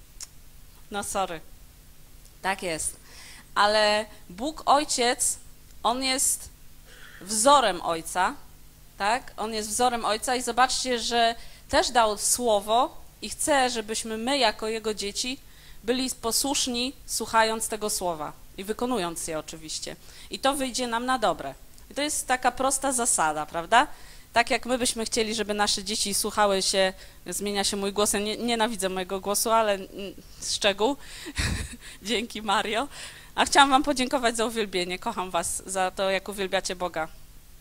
No sorry. Tak jest. Ale Bóg Ojciec, On jest wzorem Ojca, tak? On jest wzorem Ojca i zobaczcie, że też dał słowo i chce, żebyśmy my jako Jego dzieci byli posłuszni, słuchając tego słowa i wykonując je oczywiście. I to wyjdzie nam na dobre. I to jest taka prosta zasada, prawda? Tak jak my byśmy chcieli, żeby nasze dzieci słuchały się, zmienia się mój głos, ja nie, nienawidzę mojego głosu, ale szczegół. Dzięki, Mario. A chciałam Wam podziękować za uwielbienie. Kocham Was za to, jak uwielbiacie Boga.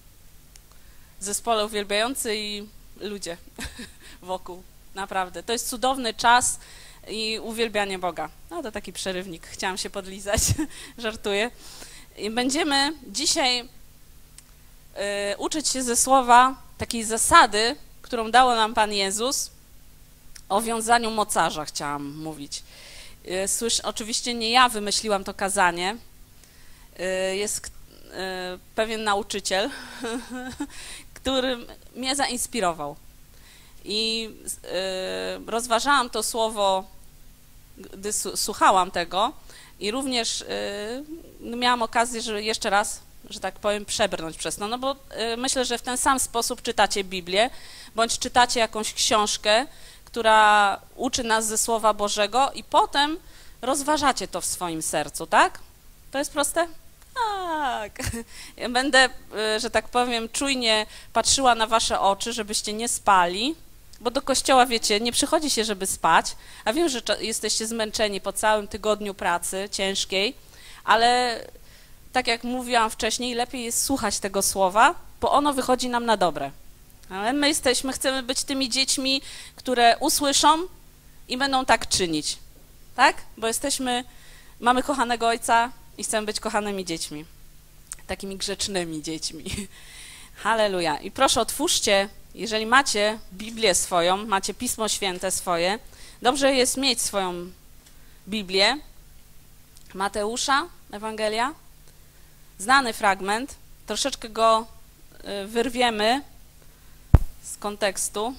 Zespole uwielbiający i ludzie wokół. Naprawdę. To jest cudowny czas i uwielbianie Boga. No to taki przerywnik. Chciałam się podlizać. Żartuję. I będziemy dzisiaj y, uczyć się ze słowa takiej zasady, którą dał nam Pan Jezus, o wiązaniu mocarza chciałam mówić. Y, słysz, oczywiście nie ja wymyśliłam to kazanie. Y, jest y, pewien nauczyciel, który mnie zainspirował. I y, rozważałam to słowo, gdy słuchałam tego i również y, miałam okazję, żeby jeszcze raz, że tak powiem, przebrnąć przez to, no bo y, myślę, że w ten sam sposób czytacie Biblię, bądź czytacie jakąś książkę, która uczy nas ze Słowa Bożego i potem rozważacie to w swoim sercu, tak? To jest proste? Tak. Ja będę, y, że tak powiem, czujnie patrzyła na wasze oczy, żebyście nie spali, bo do kościoła, wiecie, nie przychodzi się, żeby spać, a wiem, że jesteście zmęczeni po całym tygodniu pracy ciężkiej, ale tak jak mówiłam wcześniej, lepiej jest słuchać tego słowa, bo ono wychodzi nam na dobre. Ale my jesteśmy, chcemy być tymi dziećmi, które usłyszą i będą tak czynić, tak? Bo jesteśmy, mamy kochanego Ojca i chcemy być kochanymi dziećmi, takimi grzecznymi dziećmi. Halleluja. I proszę, otwórzcie, jeżeli macie Biblię swoją, macie Pismo Święte swoje, dobrze jest mieć swoją Biblię. Mateusza, Ewangelia, znany fragment, troszeczkę go wyrwiemy z kontekstu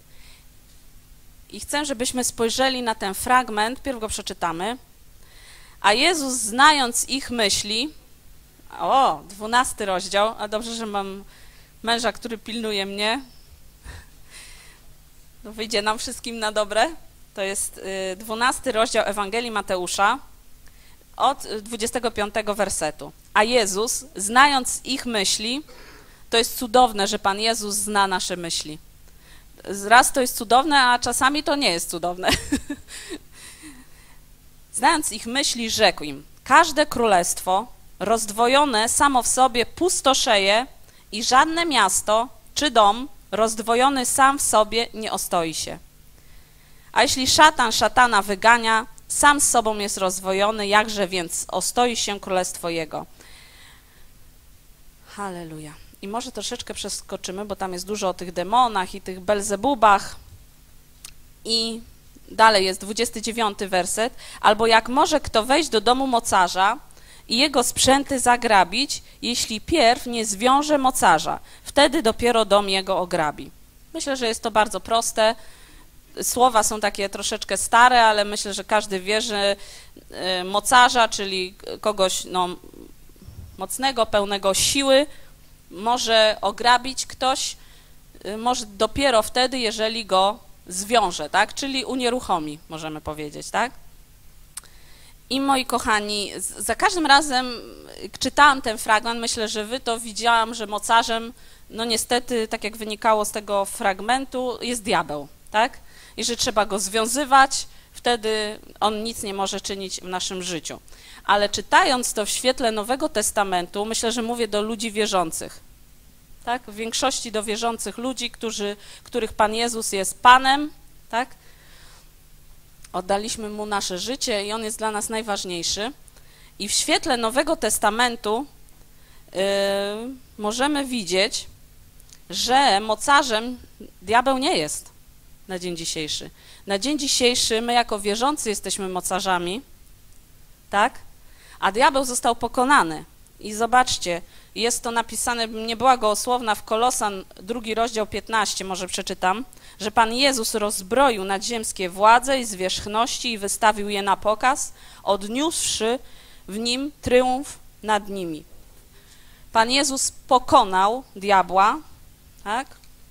i chcę, żebyśmy spojrzeli na ten fragment, pierw go przeczytamy, A Jezus, znając ich myśli, o, dwunasty rozdział, a dobrze, że mam męża, który pilnuje mnie, to wyjdzie nam wszystkim na dobre. To jest dwunasty rozdział Ewangelii Mateusza od dwudziestego piątego wersetu. A Jezus, znając ich myśli, to jest cudowne, że Pan Jezus zna nasze myśli. Raz to jest cudowne, a czasami to nie jest cudowne. Znając ich myśli, rzekł im: każde królestwo rozdwojone samo w sobie pustoszeje i żadne miasto czy dom rozdwojony sam w sobie nie ostoi się. A jeśli szatan szatana wygania, sam z sobą jest rozdwojony, jakże więc ostoi się królestwo jego. Halleluja. I może troszeczkę przeskoczymy, bo tam jest dużo o tych demonach i tych Belzebubach. I dalej jest dwudziesty dziewiąty werset. Albo jak może kto wejść do domu mocarza i jego sprzęty zagrabić, jeśli pierw nie zwiąże mocarza, wtedy dopiero dom jego ograbi. Myślę, że jest to bardzo proste. Słowa są takie troszeczkę stare, ale myślę, że każdy wie, że mocarza, czyli kogoś no, mocnego, pełnego siły, może ograbić ktoś, może dopiero wtedy, jeżeli go zwiąże, tak? Czyli unieruchomi, możemy powiedzieć, tak? I moi kochani, za każdym razem czytałam ten fragment, myślę, że wy to widziałam, że mocarzem, no niestety, tak jak wynikało z tego fragmentu, jest diabeł, tak? I że trzeba go związywać, wtedy on nic nie może czynić w naszym życiu. Ale czytając to w świetle Nowego Testamentu, myślę, że mówię do ludzi wierzących, tak? W większości do wierzących ludzi, którzy, których Pan Jezus jest Panem, tak? Oddaliśmy Mu nasze życie i On jest dla nas najważniejszy. I w świetle Nowego Testamentu yy, możemy widzieć, że mocarzem diabeł nie jest na dzień dzisiejszy. Na dzień dzisiejszy my jako wierzący jesteśmy mocarzami, tak? A diabeł został pokonany. I zobaczcie, jest to napisane, niebłagosłowna w Kolosan, drugi rozdział piętnasty, może przeczytam, że Pan Jezus rozbroił nadziemskie władze i zwierzchności i wystawił je na pokaz, odniósłszy w nim tryumf nad nimi. Pan Jezus pokonał diabła, tak?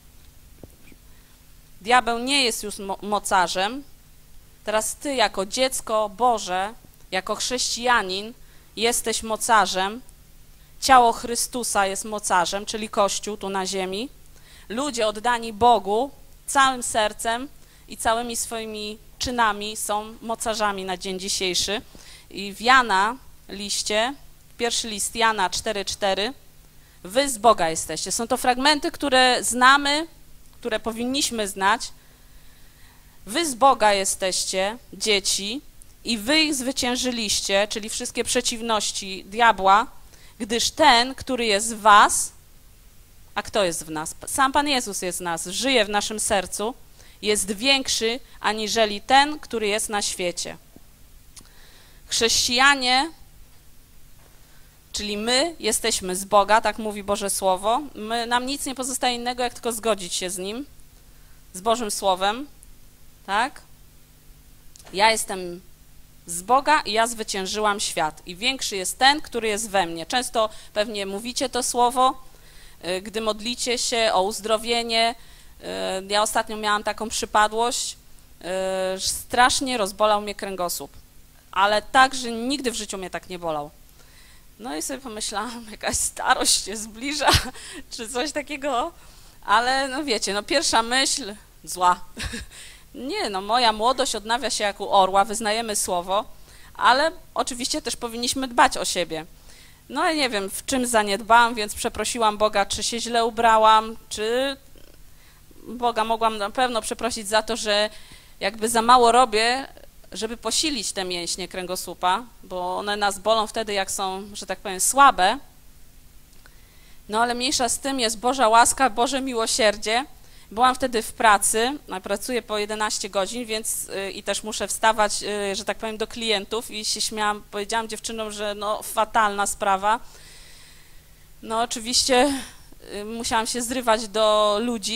Diabeł nie jest już mo mocarzem. Teraz ty jako dziecko Boże, jako chrześcijanin jesteś mocarzem. Ciało Chrystusa jest mocarzem, czyli Kościół tu na ziemi. Ludzie oddani Bogu całym sercem i całymi swoimi czynami są mocarzami na dzień dzisiejszy. I w Jana liście, pierwszy list Jana cztery cztery, wy z Boga jesteście. Są to fragmenty, które znamy, które powinniśmy znać. Wy z Boga jesteście, dzieci, i wy ich zwyciężyliście, czyli wszystkie przeciwności diabła, gdyż ten, który jest w was, a kto jest w nas? Sam Pan Jezus jest w nas, żyje w naszym sercu, jest większy aniżeli ten, który jest na świecie. Chrześcijanie, czyli my jesteśmy z Boga, tak mówi Boże Słowo, my, nam nic nie pozostaje innego, jak tylko zgodzić się z Nim, z Bożym Słowem, tak? Ja jestem z Boga i ja zwyciężyłam świat. I większy jest ten, który jest we mnie. Często pewnie mówicie to słowo, gdy modlicie się o uzdrowienie. Ja ostatnio miałam taką przypadłość, że strasznie rozbolał mnie kręgosłup. Ale tak, że nigdy w życiu mnie tak nie bolał. No i sobie pomyślałam, jakaś starość się zbliża, czy coś takiego. Ale no wiecie, no pierwsza myśl, zła. Nie, no moja młodość odnawia się jak u orła, wyznajemy słowo, ale oczywiście też powinniśmy dbać o siebie. No i nie wiem, w czym zaniedbałam, więc przeprosiłam Boga, czy się źle ubrałam, czy Boga mogłam na pewno przeprosić za to, że jakby za mało robię, żeby posilić te mięśnie kręgosłupa, bo one nas bolą wtedy, jak są, że tak powiem, słabe. No ale mniejsza z tym jest Boża łaska, Boże miłosierdzie. Byłam wtedy w pracy, pracuję po jedenaście godzin, więc yy, i też muszę wstawać, yy, że tak powiem, do klientów i się śmiałam, powiedziałam dziewczynom, że no fatalna sprawa. No oczywiście yy, musiałam się zrywać do ludzi,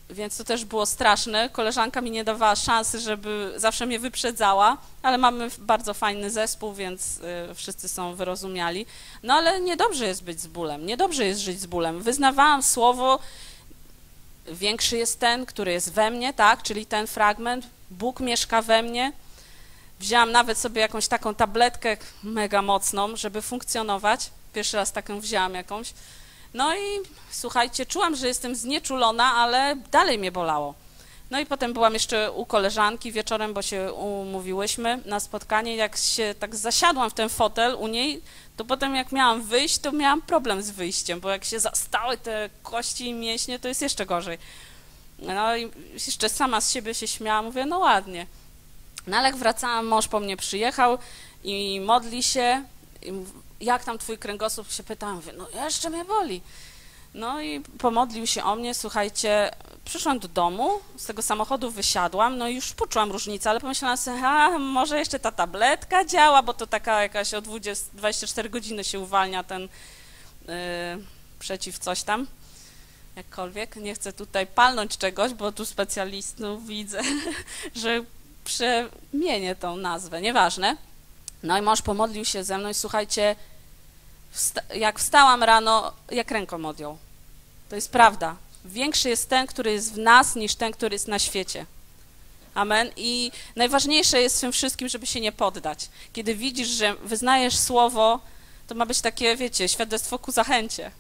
więc to też było straszne. Koleżanka mi nie dawała szansy, żeby zawsze mnie wyprzedzała, ale mamy bardzo fajny zespół, więc y, wszyscy są wyrozumiali. No ale niedobrze jest być z bólem, niedobrze jest żyć z bólem. Wyznawałam słowo, większy jest ten, który jest we mnie, tak, czyli ten fragment, Bóg mieszka we mnie. Wzięłam nawet sobie jakąś taką tabletkę mega mocną, żeby funkcjonować. Pierwszy raz taką wzięłam jakąś. No i słuchajcie, czułam, że jestem znieczulona, ale dalej mnie bolało. No i potem byłam jeszcze u koleżanki wieczorem, bo się umówiłyśmy na spotkanie. Jak się tak zasiadłam w ten fotel u niej, to potem jak miałam wyjść, to miałam problem z wyjściem, bo jak się zastały te kości i mięśnie, to jest jeszcze gorzej. No i jeszcze sama z siebie się śmiałam, mówię, no ładnie. No ale jak wracałam, mąż po mnie przyjechał i modli się, i jak tam twój kręgosłup, się pytałam, mówię, no jeszcze mnie boli. No i pomodlił się o mnie, słuchajcie, przyszłam do domu, z tego samochodu wysiadłam, no i już poczułam różnicę, ale pomyślałam sobie, a może jeszcze ta tabletka działa, bo to taka jakaś o dwadzieścia cztery godziny się uwalnia ten yy, przeciw coś tam, jakkolwiek. Nie chcę tutaj palnąć czegoś, bo tu specjalistów widzę, że przemienię tą nazwę, nieważne. No i mąż pomodlił się ze mną i słuchajcie, wsta- jak wstałam rano, jak ręką odjął. To jest prawda. Większy jest ten, który jest w nas, niż ten, który jest na świecie. Amen. I najważniejsze jest w tym wszystkim, żeby się nie poddać. Kiedy widzisz, że wyznajesz słowo, to ma być takie, wiecie, świadectwo ku zachęcie.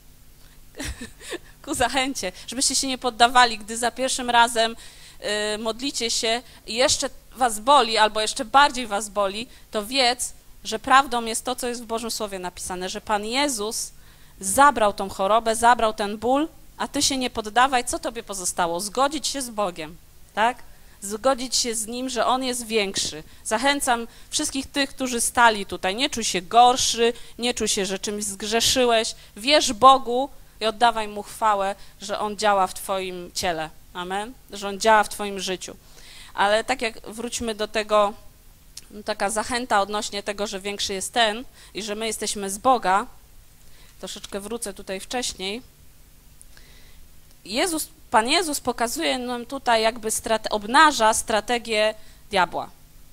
Ku zachęcie. Żebyście się nie poddawali, gdy za pierwszym razem y, modlicie się i jeszcze was boli, albo jeszcze bardziej was boli, to wiedz, że prawdą jest to, co jest w Bożym Słowie napisane, że Pan Jezus zabrał tą chorobę, zabrał ten ból, a ty się nie poddawaj, co tobie pozostało? Zgodzić się z Bogiem, tak? Zgodzić się z Nim, że On jest większy. Zachęcam wszystkich tych, którzy stali tutaj, nie czuj się gorszy, nie czuj się, że czymś zgrzeszyłeś, wierz Bogu i oddawaj Mu chwałę, że On działa w twoim ciele, amen? Że On działa w twoim życiu. Ale tak jak wróćmy do tego, taka zachęta odnośnie tego, że większy jest ten i że my jesteśmy z Boga, troszeczkę wrócę tutaj wcześniej. Jezus, Pan Jezus pokazuje nam tutaj jakby strate, obnaża strategię diabła.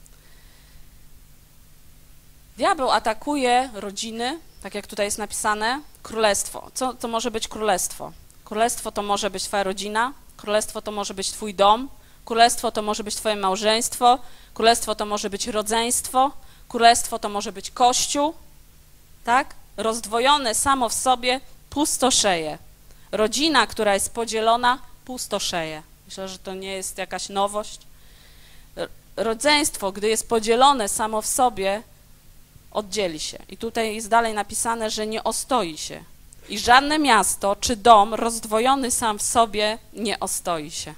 Diabeł atakuje rodziny, tak jak tutaj jest napisane, królestwo. Co to może być królestwo? Królestwo to może być twoja rodzina, królestwo to może być twój dom, królestwo to może być twoje małżeństwo, królestwo to może być rodzeństwo, królestwo to może być kościół, tak? Rozdwojone samo w sobie pustoszeje. Rodzina, która jest podzielona, pustoszeje. Myślę, że to nie jest jakaś nowość. Rodzeństwo, gdy jest podzielone samo w sobie, oddzieli się. I tutaj jest dalej napisane, że nie ostoi się. I żadne miasto czy dom rozdwojony sam w sobie nie ostoi się.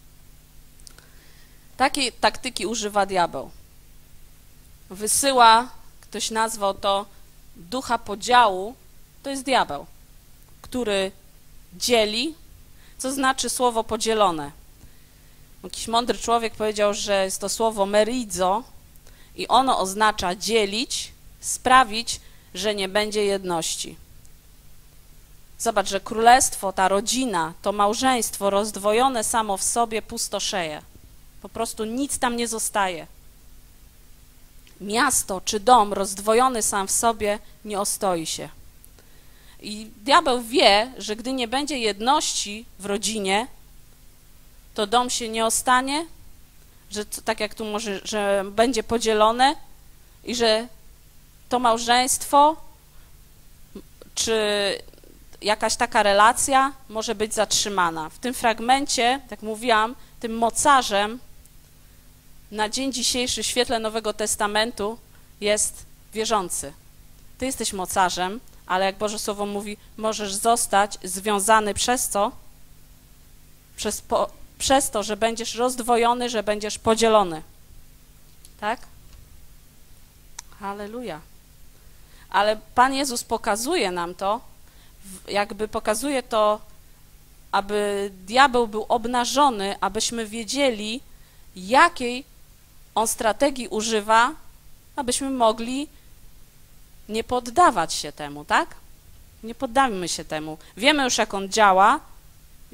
Takiej taktyki używa diabeł. Wysyła, ktoś nazwał to ducha podziału, to jest diabeł, który dzieli, co znaczy słowo podzielone. Jakiś mądry człowiek powiedział, że jest to słowo meridzo i ono oznacza dzielić, sprawić, że nie będzie jedności. Zobacz, że królestwo, ta rodzina, to małżeństwo rozdwojone samo w sobie pustoszeje. Po prostu nic tam nie zostaje. Miasto czy dom rozdwojony sam w sobie nie ostoi się. I diabeł wie, że gdy nie będzie jedności w rodzinie, to dom się nie ostanie, że tak jak tu może, że będzie podzielone i że to małżeństwo czy jakaś taka relacja może być zatrzymana. W tym fragmencie, jak mówiłam, tym mocarzem na dzień dzisiejszy w świetle Nowego Testamentu jest wierzący. Ty jesteś mocarzem, ale jak Boże Słowo mówi, możesz zostać związany przez co? Przez, po, przez to, że będziesz rozdwojony, że będziesz podzielony. Tak? Halleluja. Ale Pan Jezus pokazuje nam to, jakby pokazuje to, aby diabeł był obnażony, abyśmy wiedzieli, jakiej on strategii używa, abyśmy mogli nie poddawać się temu, tak? Nie poddajmy się temu. Wiemy już, jak on działa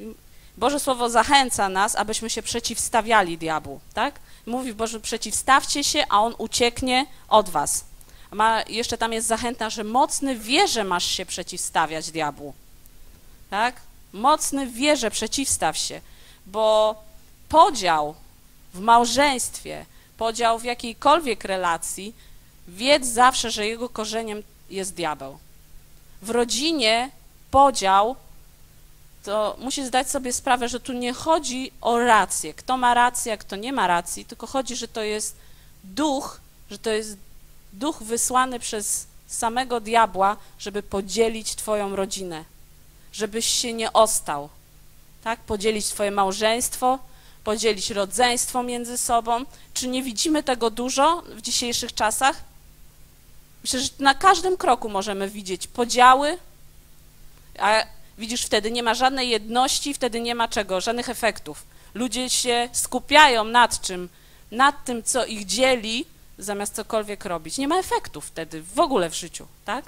Boże Słowo zachęca nas, abyśmy się przeciwstawiali diabłu, tak? Mówi Boże, przeciwstawcie się, a on ucieknie od was. Ma, jeszcze tam jest zachęta, że mocny w wierze masz się przeciwstawiać diabłu, tak? Mocny w wierze przeciwstaw się, bo podział w małżeństwie, podział w jakiejkolwiek relacji, wiedz zawsze, że jego korzeniem jest diabeł. W rodzinie podział, to musisz zdać sobie sprawę, że tu nie chodzi o rację, kto ma rację, a kto nie ma racji, tylko chodzi, że to jest duch, że to jest duch wysłany przez samego diabła, żeby podzielić twoją rodzinę, żebyś się nie ostał, tak? Podzielić twoje małżeństwo, podzielić rodzeństwo między sobą. Czy nie widzimy tego dużo w dzisiejszych czasach? Myślę, że na każdym kroku możemy widzieć podziały, a widzisz, wtedy nie ma żadnej jedności, wtedy nie ma czego, żadnych efektów. Ludzie się skupiają nad czym? Nad tym, co ich dzieli, zamiast cokolwiek robić. Nie ma efektów wtedy w ogóle w życiu, tak?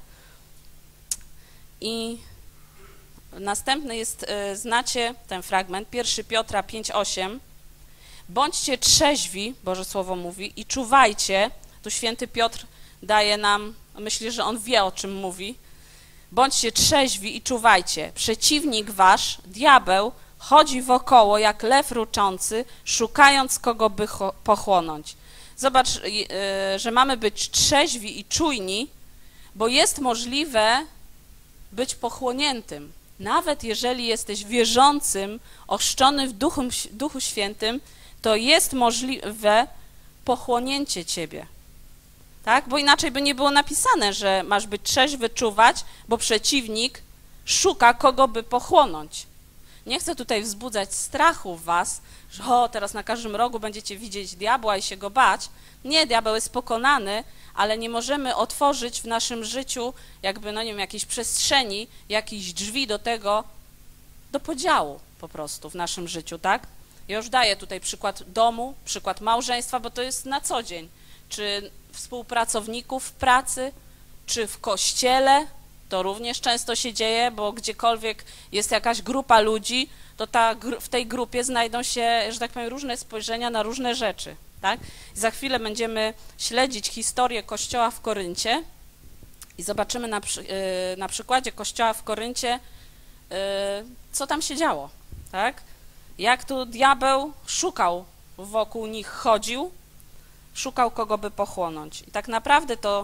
I następny jest, znacie ten fragment, pierwszy Piotra pięć osiem. Bądźcie trzeźwi, Boże Słowo mówi, i czuwajcie. Tu święty Piotr daje nam, myślę, że on wie, o czym mówi. Bądźcie trzeźwi i czuwajcie. Przeciwnik wasz, diabeł, chodzi wokoło jak lew ruczący, szukając kogo by pochłonąć. Zobacz, że mamy być trzeźwi i czujni, bo jest możliwe być pochłoniętym. Nawet jeżeli jesteś wierzącym, ochrzczony w Duchu, Duchu Świętym, to jest możliwe pochłonięcie ciebie. Tak? Bo inaczej by nie było napisane, że masz być trzeźwy, czuwać, bo przeciwnik szuka kogo by pochłonąć. Nie chcę tutaj wzbudzać strachu w was, że o, teraz na każdym rogu będziecie widzieć diabła i się go bać. Nie, diabeł jest pokonany, ale nie możemy otworzyć w naszym życiu jakby, no nie wiem, jakiejś przestrzeni, jakichś drzwi do tego, do podziału po prostu w naszym życiu, tak? Ja już daję tutaj przykład domu, przykład małżeństwa, bo to jest na co dzień. Czy współpracowników w pracy, czy w kościele, to również często się dzieje, bo gdziekolwiek jest jakaś grupa ludzi, to ta, w tej grupie znajdą się, że tak powiem, różne spojrzenia na różne rzeczy, tak? I za chwilę będziemy śledzić historię Kościoła w Koryncie i zobaczymy na, na przykładzie Kościoła w Koryncie, co tam się działo, tak? Jak tu diabeł szukał, wokół nich chodził, szukał kogo by pochłonąć. I tak naprawdę to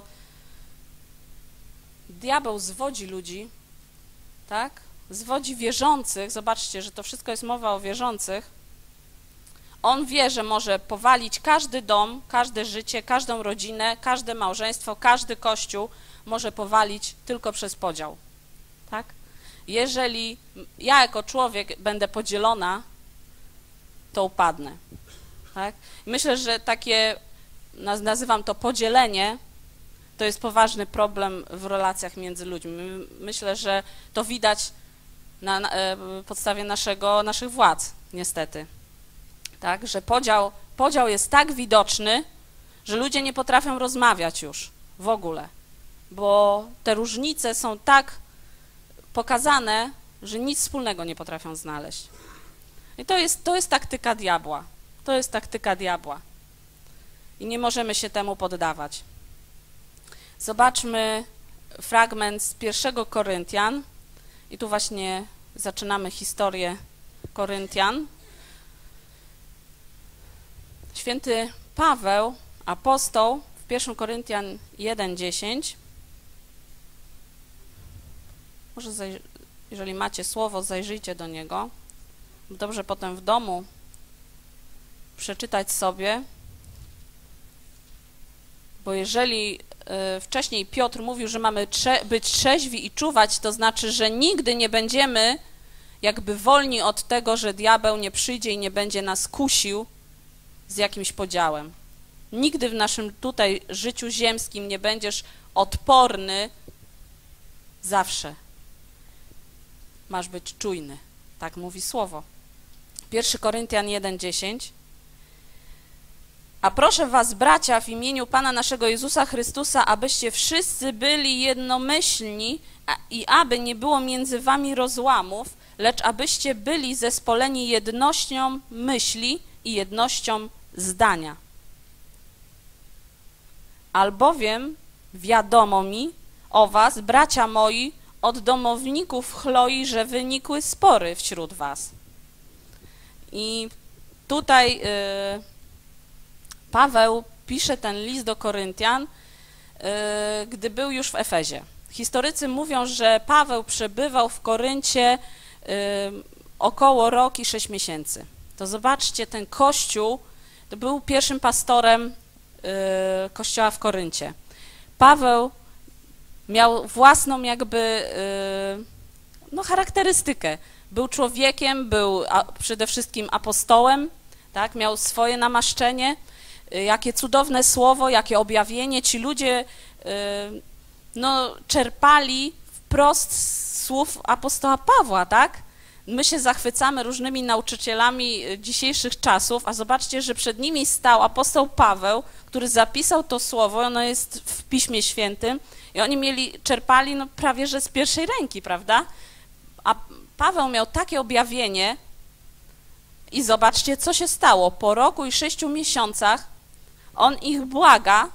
diabeł zwodzi ludzi, tak? Zwodzi wierzących. Zobaczcie, że to wszystko jest mowa o wierzących. On wie, że może powalić każdy dom, każde życie, każdą rodzinę, każde małżeństwo, każdy kościół może powalić tylko przez podział, tak? Jeżeli ja jako człowiek będę podzielona, to upadnę, tak? Myślę, że takie, nazywam to podzielenie, to jest poważny problem w relacjach między ludźmi. Myślę, że to widać na, na podstawie naszego, naszych władz, niestety. Tak, że podział, podział jest tak widoczny, że ludzie nie potrafią rozmawiać już w ogóle, bo te różnice są tak pokazane, że nic wspólnego nie potrafią znaleźć. I to jest, to jest taktyka diabła. To jest taktyka diabła. I nie możemy się temu poddawać. Zobaczmy fragment z pierwszego Koryntian. I tu właśnie zaczynamy historię Koryntian. Święty Paweł, apostoł, w pierwszym Koryntian jeden dziesięć. Może, jeżeli macie słowo, zajrzyjcie do niego. Dobrze potem w domu przeczytać sobie, bo jeżeli y, wcześniej Piotr mówił, że mamy trze być trzeźwi i czuwać, to znaczy, że nigdy nie będziemy jakby wolni od tego, że diabeł nie przyjdzie i nie będzie nas kusił z jakimś podziałem. Nigdy w naszym tutaj życiu ziemskim nie będziesz odporny zawsze. Masz być czujny. Tak mówi słowo. pierwszy Koryntian jeden dziesięć. A proszę was, bracia, w imieniu Pana naszego Jezusa Chrystusa, abyście wszyscy byli jednomyślni a, i aby nie było między wami rozłamów, lecz abyście byli zespoleni jednością myśli i jednością zdania. Albowiem wiadomo mi o was, bracia moi, od domowników Chloi, że wynikły spory wśród was. I tutaj y, Paweł pisze ten list do Koryntian, y, gdy był już w Efezie. Historycy mówią, że Paweł przebywał w Koryncie y, około rok i sześć miesięcy. To zobaczcie, ten kościół to był pierwszym pastorem y, kościoła w Koryncie. Paweł miał własną jakby y, no, charakterystykę. Był człowiekiem, był a, przede wszystkim apostołem, tak? Miał swoje namaszczenie, y, jakie cudowne słowo, jakie objawienie. Ci ludzie y, no, czerpali wprost z słów apostoła Pawła, tak? My się zachwycamy różnymi nauczycielami dzisiejszych czasów, a zobaczcie, że przed nimi stał apostoł Paweł, który zapisał to słowo, ono jest w Piśmie Świętym i oni mieli, czerpali no, prawie że z pierwszej ręki, prawda? A Paweł miał takie objawienie i zobaczcie, co się stało. Po roku i sześciu miesiącach on ich błaga.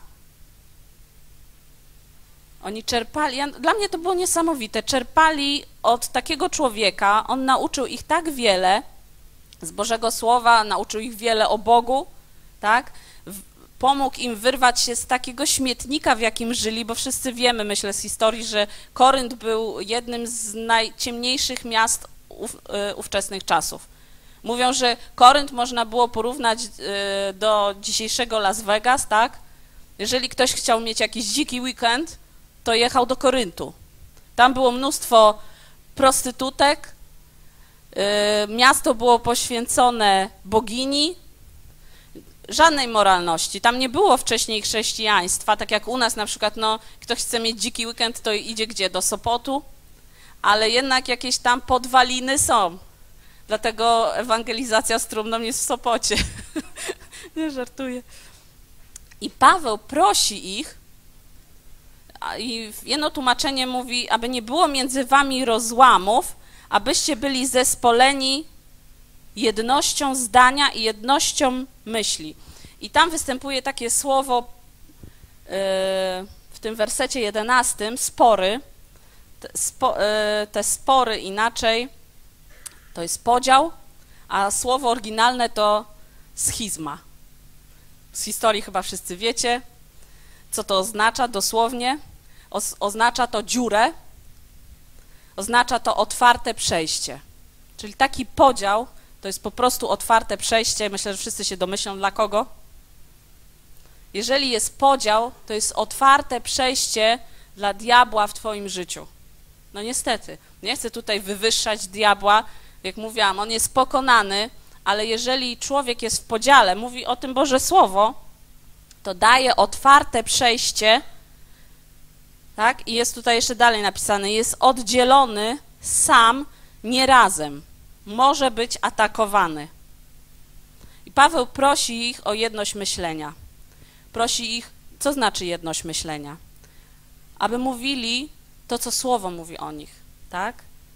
Oni czerpali, ja, dla mnie to było niesamowite, czerpali od takiego człowieka, on nauczył ich tak wiele z Bożego Słowa, nauczył ich wiele o Bogu, tak? W, pomógł im wyrwać się z takiego śmietnika, w jakim żyli, bo wszyscy wiemy, myślę, z historii, że Korynt był jednym z najciemniejszych miast ów, y, ówczesnych czasów. Mówią, że Korynt można było porównać y, do dzisiejszego Las Vegas, tak? Jeżeli ktoś chciał mieć jakiś dziki weekend, to jechał do Koryntu. Tam było mnóstwo prostytutek, yy, miasto było poświęcone bogini, żadnej moralności. Tam nie było wcześniej chrześcijaństwa, tak jak u nas na przykład, no, ktoś chce mieć dziki weekend, to idzie gdzie? Do Sopotu, ale jednak jakieś tam podwaliny są. Dlatego ewangelizacja z trumną jest w Sopocie. Nie żartuję. I Paweł prosi ich, i jedno tłumaczenie mówi, aby nie było między wami rozłamów, abyście byli zespoleni jednością zdania i jednością myśli. I tam występuje takie słowo w tym wersecie jedenastym, spory. Te, spo, te spory inaczej to jest podział, a słowo oryginalne to schizma. Z historii chyba wszyscy wiecie, co to oznacza dosłownie. Oznacza to dziurę, oznacza to otwarte przejście. Czyli taki podział to jest po prostu otwarte przejście. Myślę, że wszyscy się domyślą dla kogo. Jeżeli jest podział, to jest otwarte przejście dla diabła w twoim życiu. No niestety, nie chcę tutaj wywyższać diabła, jak mówiłam, on jest pokonany, ale jeżeli człowiek jest w podziale, mówi o tym Boże Słowo, to daje otwarte przejście, tak? I jest tutaj jeszcze dalej napisane, jest oddzielony sam, nie razem. Może być atakowany. I Paweł prosi ich o jedność myślenia. Prosi ich, co znaczy jedność myślenia? Aby mówili to, co Słowo mówi o nich, tak?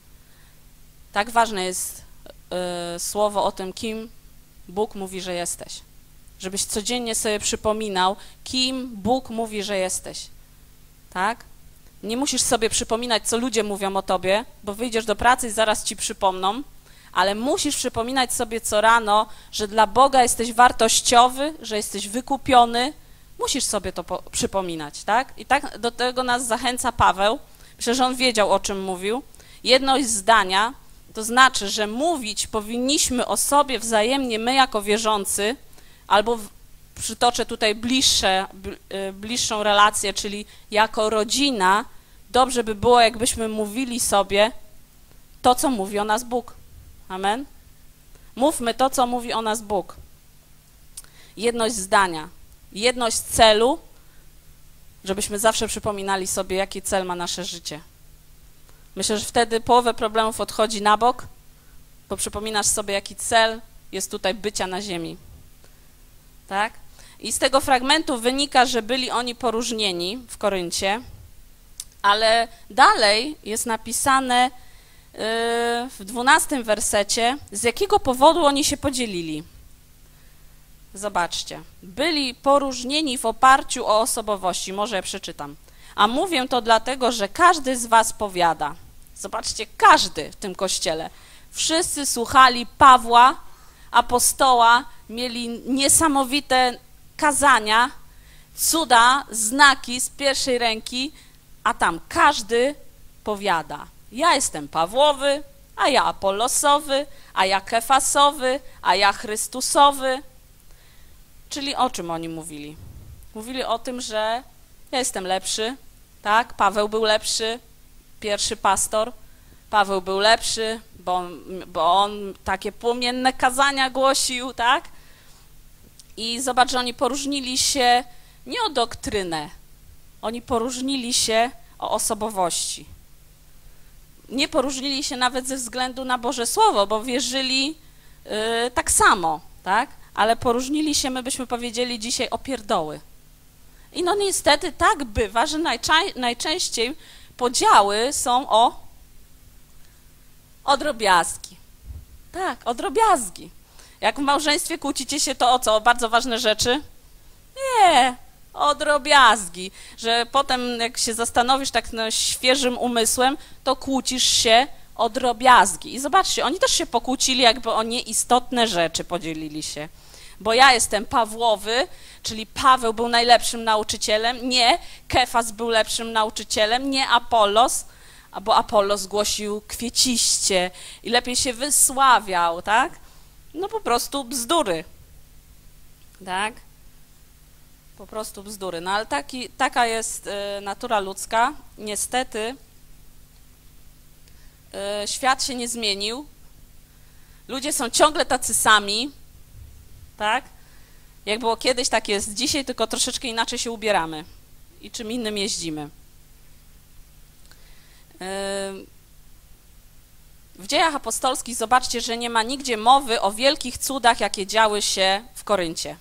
Tak ważne jest y, Słowo o tym, kim Bóg mówi, że jesteś. Żebyś codziennie sobie przypominał, kim Bóg mówi, że jesteś. Tak? Nie musisz sobie przypominać, co ludzie mówią o tobie, bo wyjdziesz do pracy i zaraz ci przypomną, ale musisz przypominać sobie co rano, że dla Boga jesteś wartościowy, że jesteś wykupiony. Musisz sobie to przypominać, tak? I tak do tego nas zachęca Paweł. Myślę, że on wiedział, o czym mówił. Jedność zdania, to znaczy, że mówić powinniśmy o sobie wzajemnie my jako wierzący, albo w, przytoczę tutaj bliższe, bliższą relację, czyli jako rodzina, dobrze by było, jakbyśmy mówili sobie to, co mówi o nas Bóg. Amen? Mówmy to, co mówi o nas Bóg. Jedność zdania, jedność celu, żebyśmy zawsze przypominali sobie, jaki cel ma nasze życie. Myślę, że wtedy połowę problemów odchodzi na bok, bo przypominasz sobie, jaki cel jest tutaj bycia na ziemi. Tak? I z tego fragmentu wynika, że byli oni poróżnieni w Koryncie, ale dalej jest napisane w dwunastym wersecie, z jakiego powodu oni się podzielili. Zobaczcie. Byli poróżnieni w oparciu o osobowości. Może ja przeczytam. A mówię to dlatego, że każdy z was powiada. Zobaczcie, każdy w tym kościele. Wszyscy słuchali Pawła, apostoła, mieli niesamowite kazania, cuda, znaki z pierwszej ręki, a tam każdy powiada. Ja jestem Pawłowy, a ja Apollosowy, a ja Kefasowy, a ja Chrystusowy. Czyli o czym oni mówili? Mówili o tym, że ja jestem lepszy, tak? Paweł był lepszy, pierwszy pastor. Paweł był lepszy, bo on, bo on takie płomienne kazania głosił, tak? I zobacz, że oni poróżnili się nie o doktrynę, oni poróżnili się o osobowości. Nie poróżnili się nawet ze względu na Boże Słowo, bo wierzyli yy, tak samo, tak? Ale poróżnili się, my byśmy powiedzieli dzisiaj, o pierdoły. I no niestety tak bywa, że najczę- najczęściej podziały są o, o drobiazgi. Tak, o drobiazgi. Jak w małżeństwie kłócicie się, to o co? O bardzo ważne rzeczy? Nie, o drobiazgi. Że potem jak się zastanowisz tak no, świeżym umysłem, to kłócisz się o drobiazgi. I zobaczcie, oni też się pokłócili, jakby o nieistotne rzeczy podzielili się. Bo ja jestem Pawłowy, czyli Paweł był najlepszym nauczycielem, nie, Kefas był lepszym nauczycielem, nie Apollos, bo Apollos głosił kwieciście i lepiej się wysławiał, tak? No po prostu bzdury, tak? Po prostu bzdury. No ale taki, taka jest y, natura ludzka. Niestety y, świat się nie zmienił. Ludzie są ciągle tacy sami, tak? Jak było kiedyś, tak jest dzisiaj, tylko troszeczkę inaczej się ubieramy i czym innym jeździmy. W Dziejach Apostolskich zobaczcie, że nie ma nigdzie mowy o wielkich cudach, jakie działy się w Koryncie.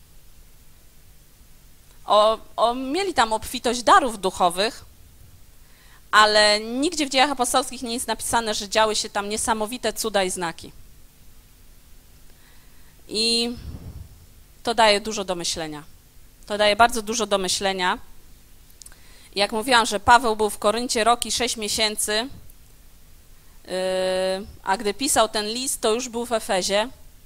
O, o, mieli tam obfitość darów duchowych, ale nigdzie w Dziejach Apostolskich nie jest napisane, że działy się tam niesamowite cuda i znaki. I to daje dużo do myślenia. To daje bardzo dużo do myślenia. Jak mówiłam, że Paweł był w Koryncie rok i sześć miesięcy, yy, a gdy pisał ten list, to już był w Efezie.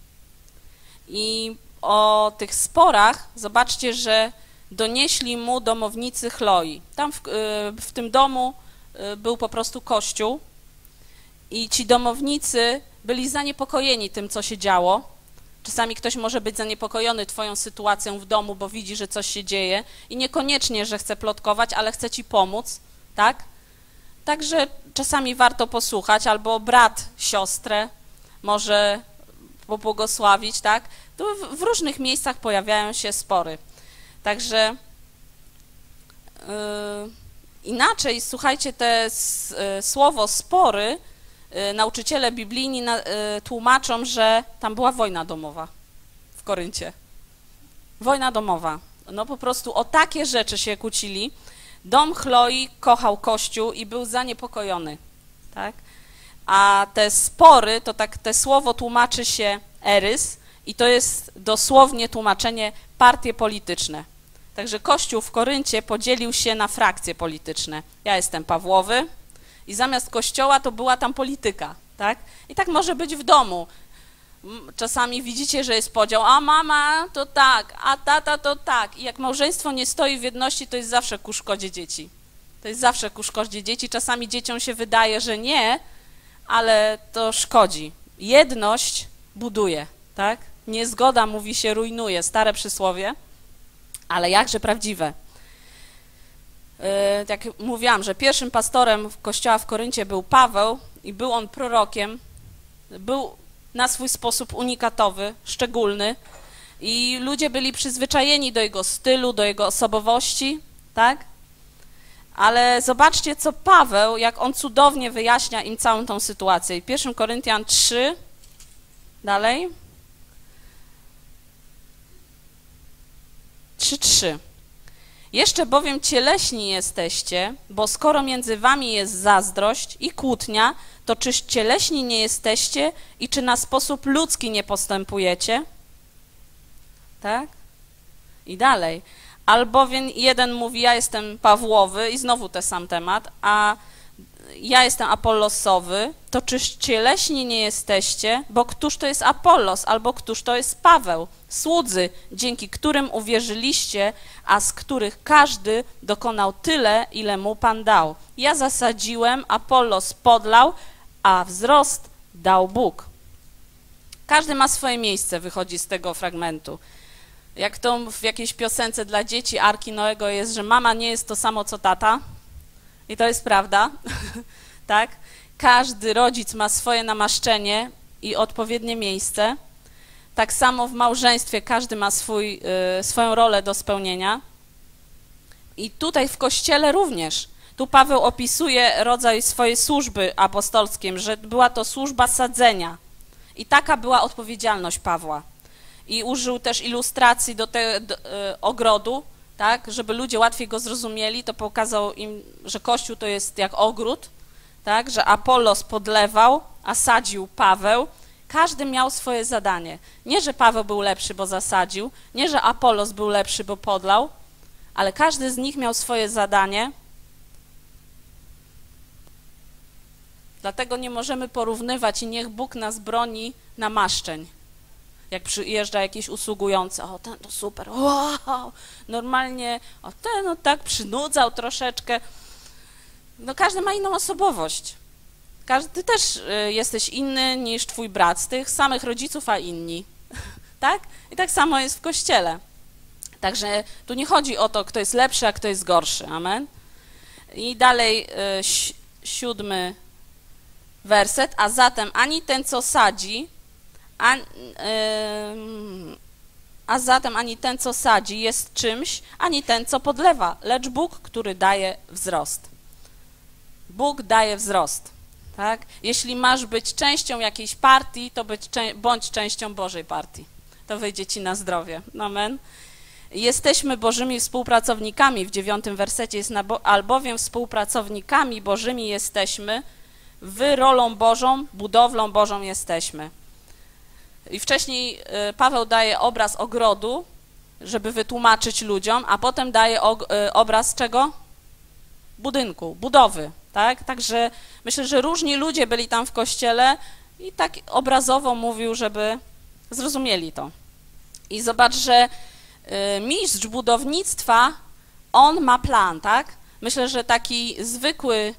I o tych sporach, zobaczcie, że donieśli mu domownicy Chloi. Tam w, yy, w tym domu yy, był po prostu kościół i ci domownicy byli zaniepokojeni tym, co się działo. Czasami ktoś może być zaniepokojony twoją sytuacją w domu, bo widzi, że coś się dzieje i niekoniecznie, że chce plotkować, ale chce ci pomóc, tak? Także czasami warto posłuchać, albo brat siostrę może pobłogosławić, tak? To w, w różnych miejscach pojawiają się spory. Także yy, inaczej, słuchajcie, te s, y, słowo spory, nauczyciele biblijni na, y, tłumaczą, że tam była wojna domowa w Koryncie. Wojna domowa. No po prostu o takie rzeczy się kłócili. Dom Chloi kochał Kościół i był zaniepokojony. Tak? A te spory, to tak te słowo tłumaczy się erys i to jest dosłownie tłumaczenie partie polityczne. Także Kościół w Koryncie podzielił się na frakcje polityczne. Ja jestem Pawłowy, i zamiast kościoła to była tam polityka, tak? I tak może być w domu. Czasami widzicie, że jest podział, a mama to tak, a tata to tak. I jak małżeństwo nie stoi w jedności, to jest zawsze ku szkodzie dzieci. To jest zawsze ku szkodzie dzieci. Czasami dzieciom się wydaje, że nie, ale to szkodzi. Jedność buduje, tak? Niezgoda, mówi się, rujnuje. Stare przysłowie, ale jakże prawdziwe. Jak mówiłam, że pierwszym pastorem kościoła w Koryncie był Paweł i był on prorokiem, był na swój sposób unikatowy, szczególny i ludzie byli przyzwyczajeni do jego stylu, do jego osobowości, tak? Ale zobaczcie, co Paweł, jak on cudownie wyjaśnia im całą tą sytuację. Pierwszy Koryntian trzy, dalej, trzy, trzy. Jeszcze bowiem cieleśni jesteście, bo skoro między wami jest zazdrość i kłótnia, to czyż cieleśni nie jesteście i czy na sposób ludzki nie postępujecie? Tak? I dalej. Albowiem jeden mówi, ja jestem Pawłowy i znowu ten sam temat, a ja jestem Apollosowy, to czyż cieleśni nie jesteście, bo któż to jest Apollos, albo któż to jest Paweł, słudzy, dzięki którym uwierzyliście, a z których każdy dokonał tyle, ile mu Pan dał. Ja zasadziłem, Apollos podlał, a wzrost dał Bóg. Każdy ma swoje miejsce, wychodzi z tego fragmentu. Jak to w jakiejś piosence dla dzieci Arki Noego jest, że mama nie jest to samo, co tata. I to jest prawda, tak? Każdy rodzic ma swoje namaszczenie i odpowiednie miejsce. Tak samo w małżeństwie każdy ma swój, y, swoją rolę do spełnienia. I tutaj w Kościele również. Tu Paweł opisuje rodzaj swojej służby apostolskiej, że była to służba sadzenia. I taka była odpowiedzialność Pawła. I użył też ilustracji do tego ogrodu, tak, żeby ludzie łatwiej go zrozumieli, to pokazał im, że Kościół to jest jak ogród, tak, że Apollos podlewał, a sadził Paweł. Każdy miał swoje zadanie. Nie, że Paweł był lepszy, bo zasadził, nie, że Apollos był lepszy, bo podlał, ale każdy z nich miał swoje zadanie. Dlatego nie możemy porównywać i niech Bóg nas broni namaszczeń. Jak przyjeżdża jakiś usługujący, o ten to super, wow, normalnie, o ten no tak przynudzał troszeczkę. No każdy ma inną osobowość. Każdy też y, jesteś inny niż twój brat, z tych samych rodziców, a inni. Tak? I tak samo jest w Kościele. Także tu nie chodzi o to, kto jest lepszy, a kto jest gorszy. Amen. I dalej y, si siódmy werset. A zatem ani ten, co sadzi, A, yy, a zatem ani ten, co sadzi, jest czymś, ani ten, co podlewa, lecz Bóg, który daje wzrost. Bóg daje wzrost, tak? Jeśli masz być częścią jakiejś partii, to być, bądź częścią Bożej partii. To wyjdzie ci na zdrowie. Amen. Jesteśmy Bożymi współpracownikami, w dziewiątym wersecie jest, albowiem współpracownikami Bożymi jesteśmy, wy rolą Bożą, budowlą Bożą jesteśmy. I wcześniej Paweł daje obraz ogrodu, żeby wytłumaczyć ludziom, a potem daje obraz czego? Budynku, budowy, tak? Także myślę, że różni ludzie byli tam w Kościele i tak obrazowo mówił, żeby zrozumieli to. I zobacz, że mistrz budownictwa, on ma plan, tak? Myślę, że taki zwykły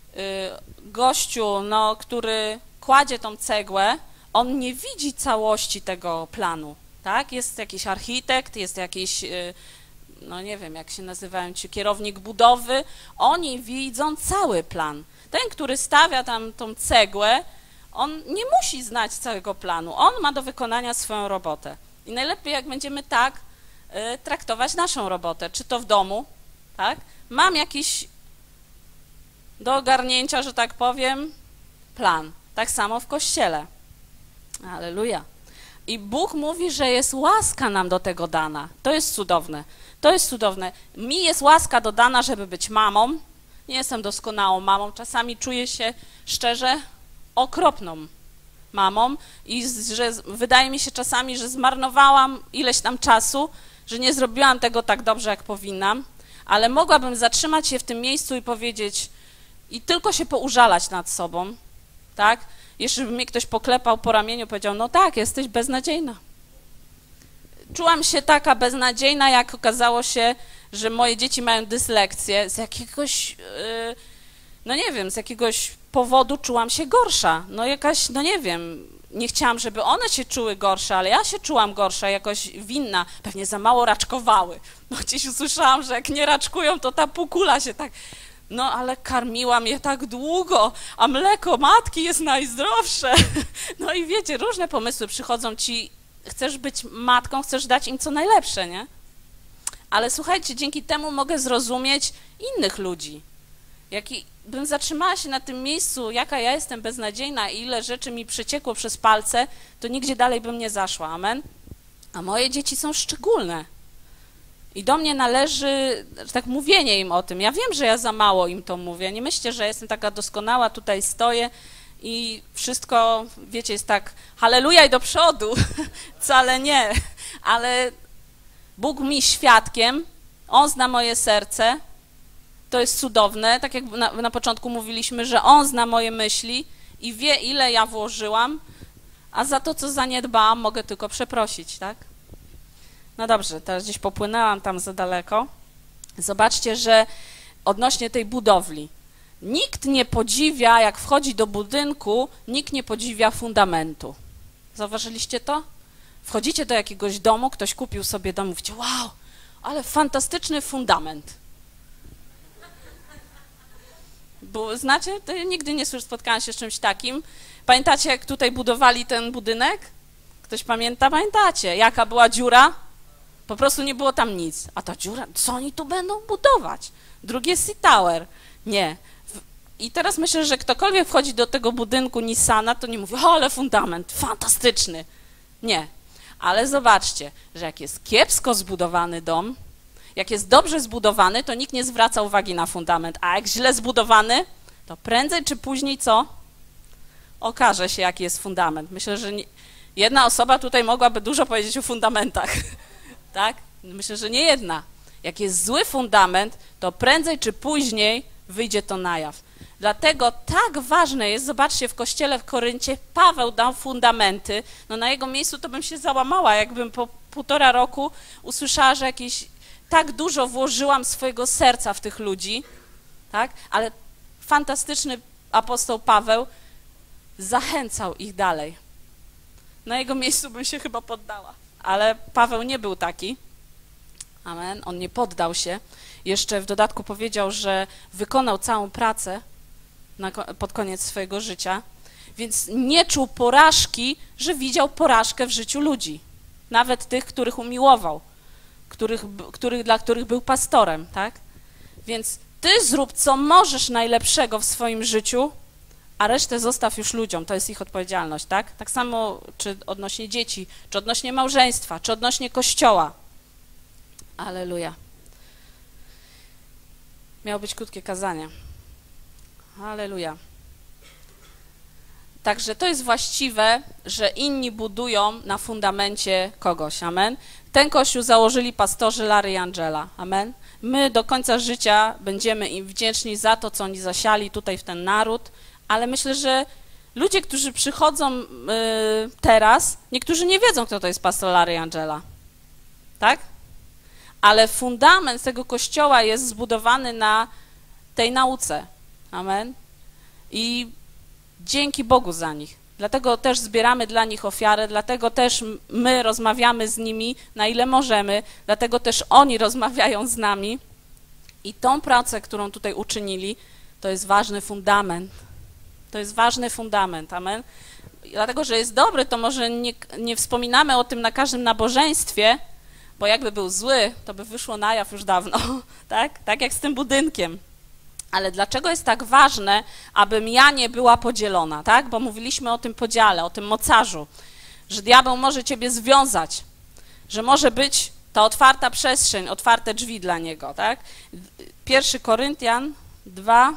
gościu, no, który kładzie tą cegłę, on nie widzi całości tego planu, tak? Jest jakiś architekt, jest jakiś, no nie wiem, jak się nazywają ci, kierownik budowy, oni widzą cały plan. Ten, który stawia tam tą cegłę, on nie musi znać całego planu, on ma do wykonania swoją robotę. I najlepiej, jak będziemy tak y, traktować naszą robotę, czy to w domu, tak? Mam jakiś do ogarnięcia, że tak powiem, plan. Tak samo w Kościele. Alleluja. I Bóg mówi, że jest łaska nam do tego dana. To jest cudowne. To jest cudowne. Mi jest łaska dodana, żeby być mamą. Nie jestem doskonałą mamą. Czasami czuję się szczerze okropną mamą i że wydaje mi się czasami, że zmarnowałam ileś tam czasu, że nie zrobiłam tego tak dobrze, jak powinnam, ale mogłabym zatrzymać się w tym miejscu i powiedzieć i tylko się poużalać nad sobą, tak? Jeszcze by mnie ktoś poklepał po ramieniu, powiedział, no tak, jesteś beznadziejna. Czułam się taka beznadziejna, jak okazało się, że moje dzieci mają dyslekcję. Z jakiegoś, yy, no nie wiem, z jakiegoś powodu czułam się gorsza. No jakaś, no nie wiem, nie chciałam, żeby one się czuły gorsze, ale ja się czułam gorsza, jakoś winna. Pewnie za mało raczkowały. No gdzieś usłyszałam, że jak nie raczkują, to ta półkula się tak... No, ale karmiłam je tak długo, a mleko matki jest najzdrowsze. No i wiecie, różne pomysły przychodzą ci, chcesz być matką, chcesz dać im co najlepsze, nie? Ale słuchajcie, dzięki temu mogę zrozumieć innych ludzi. Jak bym zatrzymała się na tym miejscu, jaka ja jestem beznadziejna i ile rzeczy mi przeciekło przez palce, to nigdzie dalej bym nie zaszła, amen? A moje dzieci są szczególne. I do mnie należy, że tak, mówienie im o tym. Ja wiem, że ja za mało im to mówię. Nie myślcie, że jestem taka doskonała, tutaj stoję i wszystko, wiecie, jest tak halleluja i do przodu. Wcale nie. Ale Bóg mi świadkiem, On zna moje serce. To jest cudowne. Tak jak na, na początku mówiliśmy, że On zna moje myśli i wie, ile ja włożyłam, a za to, co zaniedbałam, mogę tylko przeprosić, tak? No dobrze, teraz gdzieś popłynęłam tam za daleko. Zobaczcie, że odnośnie tej budowli. Nikt nie podziwia, jak wchodzi do budynku, nikt nie podziwia fundamentu. Zauważyliście to? Wchodzicie do jakiegoś domu, ktoś kupił sobie dom, mówicie, wow, ale fantastyczny fundament. Bo znacie, to ja nigdy nie spotkałam się z czymś takim. Pamiętacie, jak tutaj budowali ten budynek? Ktoś pamięta? Pamiętacie, jaka była dziura? Po prostu nie było tam nic. A ta dziura, co oni tu będą budować? Drugie Sea Tower. Nie. I teraz myślę, że ktokolwiek wchodzi do tego budynku Nissana, to nie mówi, o, ale fundament, fantastyczny. Nie. Ale zobaczcie, że jak jest kiepsko zbudowany dom, jak jest dobrze zbudowany, to nikt nie zwraca uwagi na fundament. A jak źle zbudowany, to prędzej czy później co? Okaże się, jaki jest fundament. Myślę, że nie, jedna osoba tutaj mogłaby dużo powiedzieć o fundamentach. Tak? Myślę, że nie jedna. Jak jest zły fundament, to prędzej czy później wyjdzie to na jaw. Dlatego tak ważne jest, zobaczcie, w kościele w Koryncie Paweł dał fundamenty. No na jego miejscu to bym się załamała, jakbym po półtora roku usłyszała, że jakieś tak dużo włożyłam swojego serca w tych ludzi, tak? Ale fantastyczny apostoł Paweł zachęcał ich dalej. Na jego miejscu bym się chyba poddała. Ale Paweł nie był taki. Amen. On nie poddał się. Jeszcze w dodatku powiedział, że wykonał całą pracę na, pod koniec swojego życia, więc nie czuł porażki, że widział porażkę w życiu ludzi. Nawet tych, których umiłował, których, których, dla których był pastorem, tak? Więc ty zrób, co możesz najlepszego w swoim życiu, a resztę zostaw już ludziom, to jest ich odpowiedzialność, tak? Tak samo czy odnośnie dzieci, czy odnośnie małżeństwa, czy odnośnie Kościoła. Alleluja. Miało być krótkie kazanie. Alleluja. Także to jest właściwe, że inni budują na fundamencie kogoś, amen. Ten kościół założyli pastorzy Larry i Angela, amen. My do końca życia będziemy im wdzięczni za to, co oni zasiali tutaj w ten naród, ale myślę, że ludzie, którzy przychodzą y, teraz, niektórzy nie wiedzą, kto to jest pastor Larry i Angela, tak? Ale fundament tego kościoła jest zbudowany na tej nauce, amen. I dzięki Bogu za nich. Dlatego też zbieramy dla nich ofiarę, dlatego też my rozmawiamy z nimi, na ile możemy, dlatego też oni rozmawiają z nami. I tą pracę, którą tutaj uczynili, to jest ważny fundament. To jest ważny fundament, amen. Dlatego, że jest dobry, to może nie, nie wspominamy o tym na każdym nabożeństwie, bo jakby był zły, to by wyszło na jaw już dawno, tak? Tak jak z tym budynkiem. Ale dlaczego jest tak ważne, abym ja nie była podzielona, tak? Bo mówiliśmy o tym podziale, o tym mocarzu, że diabeł może ciebie związać, że może być ta otwarta przestrzeń, otwarte drzwi dla niego, tak? Pierwszy Koryntian dwa,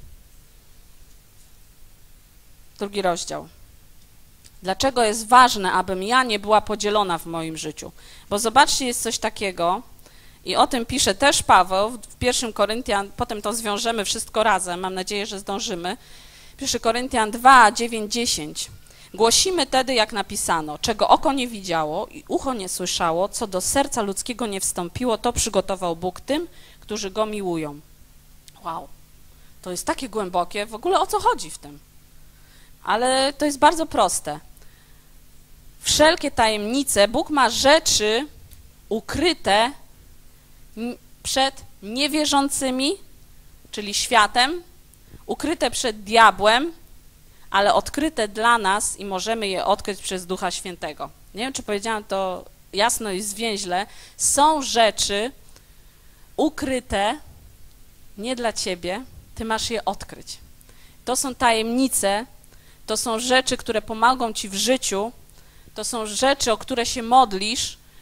drugi rozdział. Dlaczego jest ważne, abym ja nie była podzielona w moim życiu? Bo zobaczcie, jest coś takiego, i o tym pisze też Paweł w pierwszym Koryntian, potem to zwiążemy wszystko razem, mam nadzieję, że zdążymy. Pierwszy Koryntian dwa, dziewięć, dziesięć. Głosimy tedy, jak napisano, czego oko nie widziało i ucho nie słyszało, co do serca ludzkiego nie wstąpiło, to przygotował Bóg tym, którzy Go miłują. Wow, to jest takie głębokie, w ogóle o co chodzi w tym? Ale to jest bardzo proste. Wszelkie tajemnice, Bóg ma rzeczy ukryte przed niewierzącymi, czyli światem, ukryte przed diabłem, ale odkryte dla nas i możemy je odkryć przez Ducha Świętego. Nie wiem, czy powiedziałam to jasno i zwięźle. Są rzeczy ukryte nie dla ciebie, ty masz je odkryć. To są tajemnice, to są rzeczy, które pomogą ci w życiu, to są rzeczy, o które się modlisz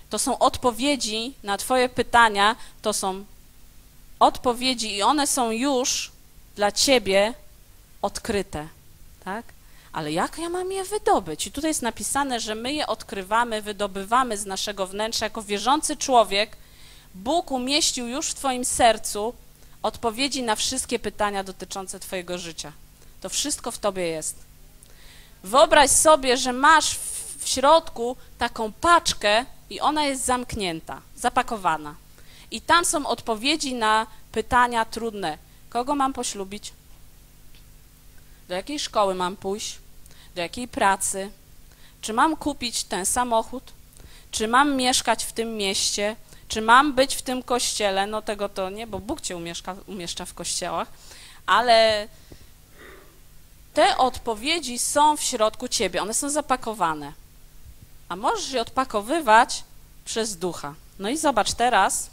To są odpowiedzi na twoje pytania, to są odpowiedzi i one są już dla ciebie odkryte, tak? Ale jak ja mam je wydobyć? I tutaj jest napisane, że my je odkrywamy, wydobywamy z naszego wnętrza. Jako wierzący człowiek Bóg umieścił już w twoim sercu odpowiedzi na wszystkie pytania dotyczące twojego życia. To wszystko w tobie jest. Wyobraź sobie, że masz w środku taką paczkę i ona jest zamknięta, zapakowana. I tam są odpowiedzi na pytania trudne. Kogo mam poślubić? Do jakiej szkoły mam pójść? Do jakiej pracy? Czy mam kupić ten samochód? Czy mam mieszkać w tym mieście? Czy mam być w tym kościele? No tego to nie, bo Bóg cię umieszka, umieszcza w kościołach, ale te odpowiedzi są w środku ciebie, one są zapakowane, a możesz je odpakowywać przez Ducha. No i zobacz teraz,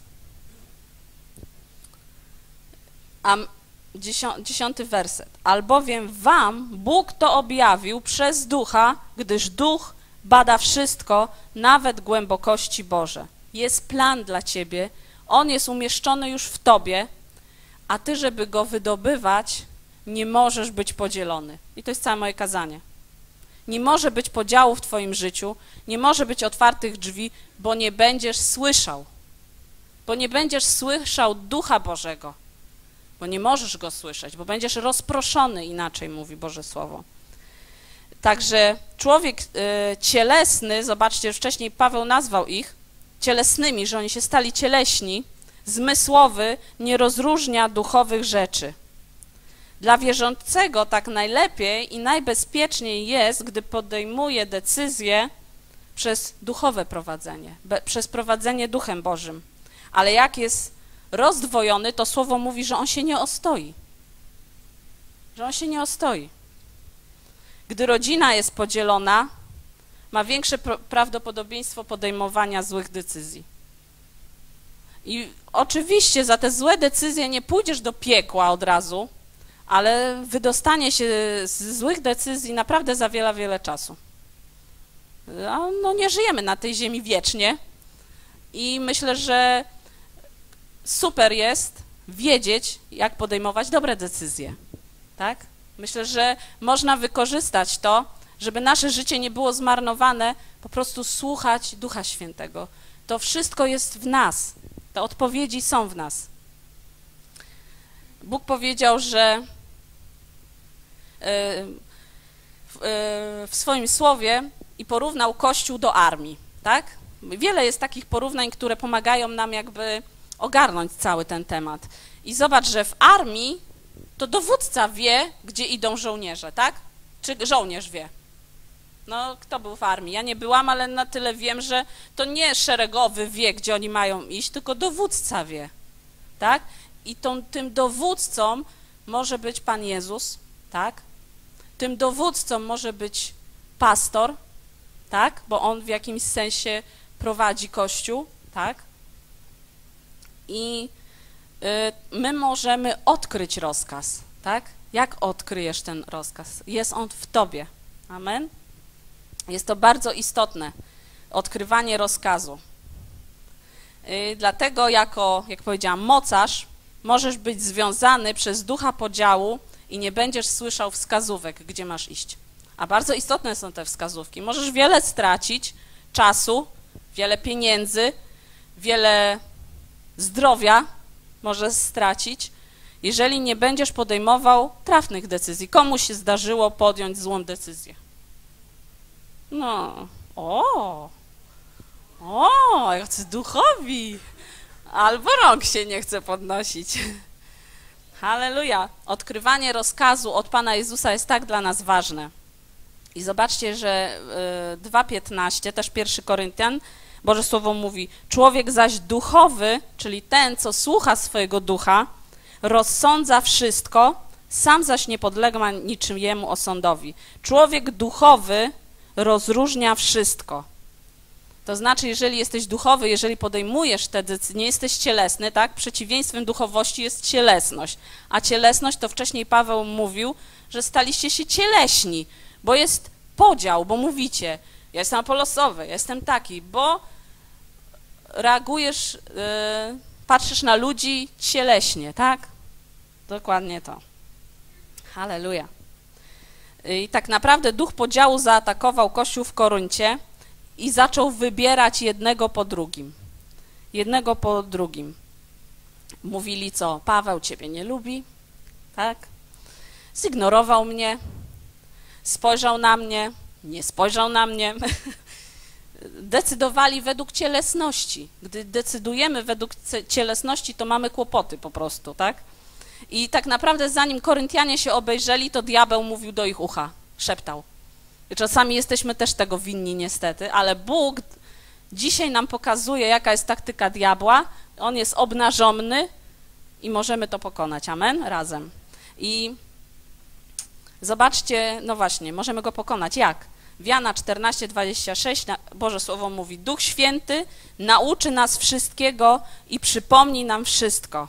a dziesiąty werset. Albowiem wam Bóg to objawił przez Ducha, gdyż Duch bada wszystko, nawet głębokości Boże. Jest plan dla ciebie, on jest umieszczony już w tobie, a ty, żeby go wydobywać, nie możesz być podzielony. I to jest całe moje kazanie. Nie może być podziału w twoim życiu, nie może być otwartych drzwi, bo nie będziesz słyszał. Bo nie będziesz słyszał Ducha Bożego. Bo nie możesz go słyszeć, bo będziesz rozproszony, inaczej mówi Boże Słowo. Także człowiek y, cielesny, zobaczcie, wcześniej Paweł nazwał ich cielesnymi, że oni się stali cieleśni, zmysłowy nie rozróżnia duchowych rzeczy. Dla wierzącego tak najlepiej i najbezpieczniej jest, gdy podejmuje decyzje przez duchowe prowadzenie, be, przez prowadzenie Duchem Bożym. Ale jak jest rozdwojony, to Słowo mówi, że on się nie ostoi. Że on się nie ostoi. Gdy rodzina jest podzielona, ma większe prawdopodobieństwo podejmowania złych decyzji. I oczywiście za te złe decyzje nie pójdziesz do piekła od razu, ale wydostanie się z złych decyzji naprawdę za wiele, wiele czasu. No nie żyjemy na tej ziemi wiecznie i myślę, że super jest wiedzieć, jak podejmować dobre decyzje, tak? Myślę, że można wykorzystać to, żeby nasze życie nie było zmarnowane, po prostu słuchać Ducha Świętego. To wszystko jest w nas, te odpowiedzi są w nas. Bóg powiedział, że w swoim słowie i porównał Kościół do armii, tak? Wiele jest takich porównań, które pomagają nam jakby ogarnąć cały ten temat. I zobacz, że w armii to dowódca wie, gdzie idą żołnierze, tak? Czy żołnierz wie? No, kto był w armii? Ja nie byłam, ale na tyle wiem, że to nie szeregowy wie, gdzie oni mają iść, tylko dowódca wie, tak? I tą, tym dowódcą może być Pan Jezus, tak? Tym dowódcą może być pastor, tak? Bo on w jakimś sensie prowadzi Kościół, tak? I y, my możemy odkryć rozkaz, tak? Jak odkryjesz ten rozkaz? Jest on w tobie. Amen? Jest to bardzo istotne, odkrywanie rozkazu. Y, dlatego jako, jak powiedziałam, mocarz możesz być związany przez ducha podziału i nie będziesz słyszał wskazówek, gdzie masz iść. A bardzo istotne są te wskazówki. Możesz wiele stracić czasu, wiele pieniędzy, wiele zdrowia możesz stracić, jeżeli nie będziesz podejmował trafnych decyzji. Komuś się zdarzyło podjąć złą decyzję? No, o, o, jacy duchowi, albo rąk się nie chce podnosić. Halleluja. Odkrywanie rozkazu od Pana Jezusa jest tak dla nas ważne. I zobaczcie, że dwa piętnaście, też pierwszy Koryntian, Boże Słowo mówi, człowiek zaś duchowy, czyli ten, co słucha swojego ducha, rozsądza wszystko, sam zaś nie podlega niczyjemu osądowi. Człowiek duchowy rozróżnia wszystko. To znaczy, jeżeli jesteś duchowy, jeżeli podejmujesz te decyzje, nie jesteś cielesny, tak? Przeciwieństwem duchowości jest cielesność. A cielesność, to wcześniej Paweł mówił, że staliście się cieleśni, bo jest podział, bo mówicie, ja jestem apolosowy, ja jestem taki, bo reagujesz, yy, patrzysz na ludzi cieleśnie, tak? Dokładnie to. Halleluja. I tak naprawdę duch podziału zaatakował Kościół w Koryncie i zaczął wybierać jednego po drugim. Jednego po drugim. Mówili co? Paweł ciebie nie lubi, tak? Zignorował mnie, spojrzał na mnie, nie spojrzał na mnie. Decydowali według cielesności. Gdy decydujemy według cielesności, to mamy kłopoty po prostu, tak? I tak naprawdę zanim Koryntianie się obejrzeli, to diabeł mówił do ich ucha, szeptał. I czasami jesteśmy też tego winni niestety, ale Bóg dzisiaj nam pokazuje, jaka jest taktyka diabła. On jest obnażony i możemy to pokonać. Amen? Razem. I zobaczcie, no właśnie, możemy go pokonać. Jak? W Jana czternaście, dwadzieścia sześć Boże Słowo mówi: Duch Święty nauczy nas wszystkiego i przypomni nam wszystko.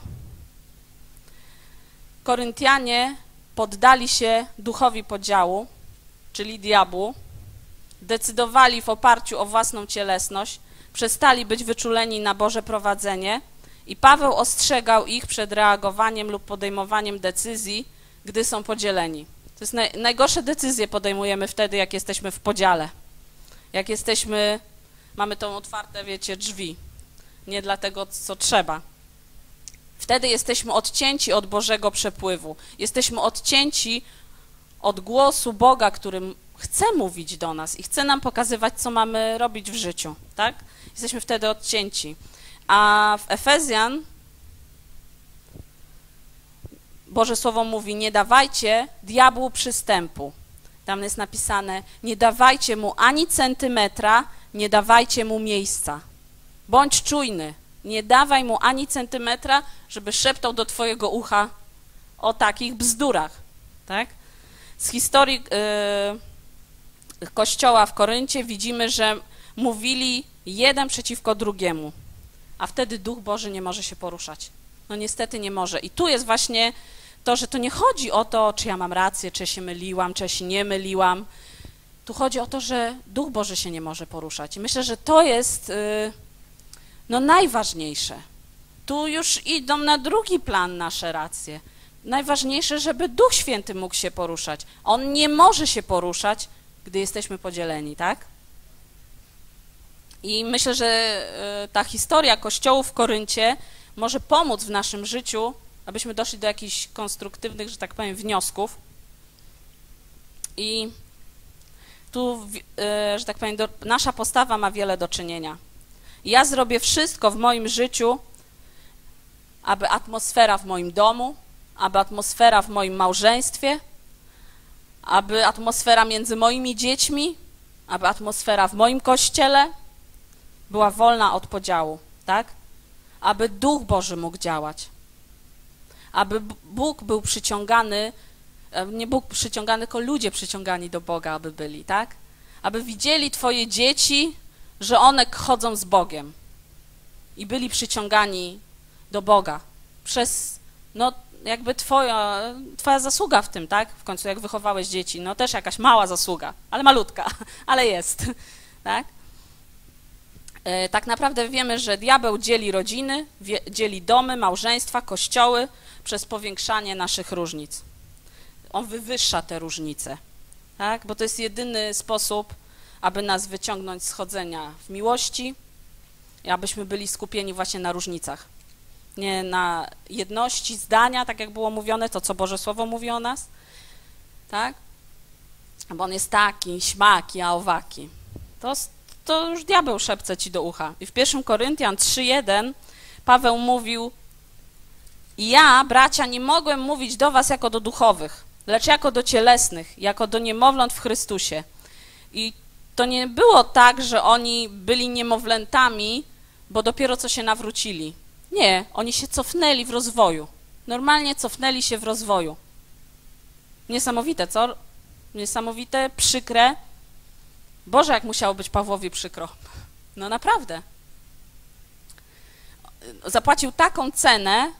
Koryntianie poddali się duchowi podziału, czyli diabłu, decydowali w oparciu o własną cielesność, przestali być wyczuleni na Boże prowadzenie i Paweł ostrzegał ich przed reagowaniem lub podejmowaniem decyzji, gdy są podzieleni. To jest naj, najgorsze decyzje podejmujemy wtedy, jak jesteśmy w podziale. Jak jesteśmy, mamy tą otwarte, wiecie, drzwi. Nie dla tego, co trzeba. Wtedy jesteśmy odcięci od Bożego przepływu. Jesteśmy odcięci od głosu Boga, który chce mówić do nas i chce nam pokazywać, co mamy robić w życiu, tak? Jesteśmy wtedy odcięci. A w Efezjan Boże Słowo mówi: nie dawajcie diabłu przystępu. Tam jest napisane: nie dawajcie mu ani centymetra, nie dawajcie mu miejsca. Bądź czujny, nie dawaj mu ani centymetra, żeby szeptał do twojego ucha o takich bzdurach, tak? Z historii yy, Kościoła w Koryncie widzimy, że mówili jeden przeciwko drugiemu, a wtedy Duch Boży nie może się poruszać. No niestety nie może. I tu jest właśnie to, że to nie chodzi o to, czy ja mam rację, czy się myliłam, czy się nie myliłam. Tu chodzi o to, że Duch Boży się nie może poruszać. I myślę, że to jest yy, no najważniejsze. Tu już idą na drugi plan nasze racje. Najważniejsze, żeby Duch Święty mógł się poruszać. On nie może się poruszać, gdy jesteśmy podzieleni, tak? I myślę, że ta historia Kościołu w Koryncie może pomóc w naszym życiu, abyśmy doszli do jakichś konstruktywnych, że tak powiem, wniosków. I tu, że tak powiem, do, nasza postawa ma wiele do czynienia. Ja zrobię wszystko w moim życiu, aby atmosfera w moim domu, aby atmosfera w moim małżeństwie, aby atmosfera między moimi dziećmi, aby atmosfera w moim kościele była wolna od podziału, tak? Aby Duch Boży mógł działać, aby Bóg był przyciągany, nie Bóg przyciągany, tylko ludzie przyciągani do Boga, aby byli, tak? Aby widzieli twoje dzieci, że one chodzą z Bogiem i byli przyciągani do Boga przez, no jakby twoja, twoja zasługa w tym, tak? W końcu jak wychowałeś dzieci, no też jakaś mała zasługa, ale malutka, ale jest, tak? E, tak naprawdę wiemy, że diabeł dzieli rodziny, wie, dzieli domy, małżeństwa, kościoły przez powiększanie naszych różnic. On wywyższa te różnice, tak? Bo to jest jedyny sposób, aby nas wyciągnąć z chodzenia w miłości i abyśmy byli skupieni właśnie na różnicach. Nie na jedności zdania, tak jak było mówione, to co Boże Słowo mówi o nas, tak? Bo on jest taki, śmaki, a owaki. To, to już diabeł szepce ci do ucha. I w pierwszym Koryntian trzy jeden Paweł mówił: ja, bracia, nie mogłem mówić do was jako do duchowych, lecz jako do cielesnych, jako do niemowląt w Chrystusie. I to nie było tak, że oni byli niemowlętami, bo dopiero co się nawrócili. Nie, oni się cofnęli w rozwoju. Normalnie cofnęli się w rozwoju. Niesamowite, co? Niesamowite, przykre. Boże, jak musiało być Pawłowi przykro. No naprawdę. Zapłacił taką cenę.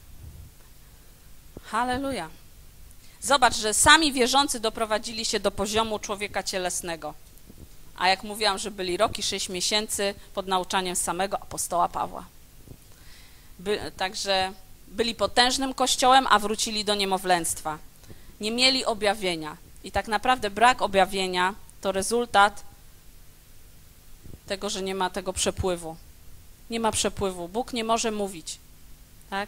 Halleluja. Zobacz, że sami wierzący doprowadzili się do poziomu człowieka cielesnego. A jak mówiłam, że byli rok i sześć miesięcy pod nauczaniem samego apostoła Pawła. By, także byli potężnym kościołem, a wrócili do niemowlęctwa. Nie mieli objawienia. I tak naprawdę brak objawienia to rezultat tego, że nie ma tego przepływu. Nie ma przepływu. Bóg nie może mówić. Tak?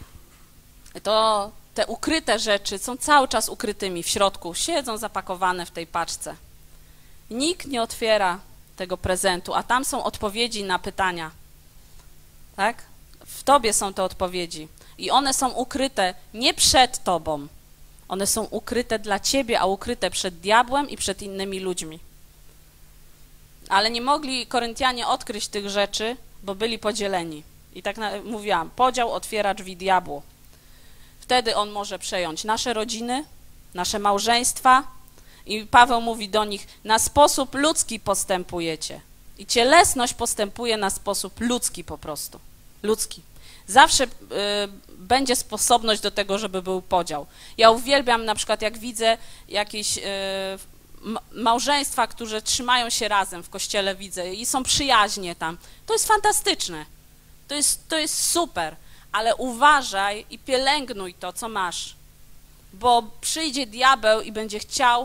To te ukryte rzeczy są cały czas ukrytymi w środku. Siedzą zapakowane w tej paczce. Nikt nie otwiera tego prezentu, a tam są odpowiedzi na pytania. Tak? W tobie są te odpowiedzi. I one są ukryte nie przed tobą. One są ukryte dla ciebie, a ukryte przed diabłem i przed innymi ludźmi. Ale nie mogli Koryntianie odkryć tych rzeczy, bo byli podzieleni. I tak na, mówiłam, podział otwiera drzwi diabłu. Wtedy on może przejąć nasze rodziny, nasze małżeństwa i Paweł mówi do nich, na sposób ludzki postępujecie. I cielesność postępuje na sposób ludzki po prostu. Ludzki. Zawsze y, będzie sposobność do tego, żeby był podział. Ja uwielbiam na przykład, jak widzę jakieś y, małżeństwa, które trzymają się razem w kościele, widzę i są przyjaźnie tam. To jest fantastyczne. To jest, to jest super. Ale uważaj i pielęgnuj to, co masz. Bo przyjdzie diabeł i będzie chciał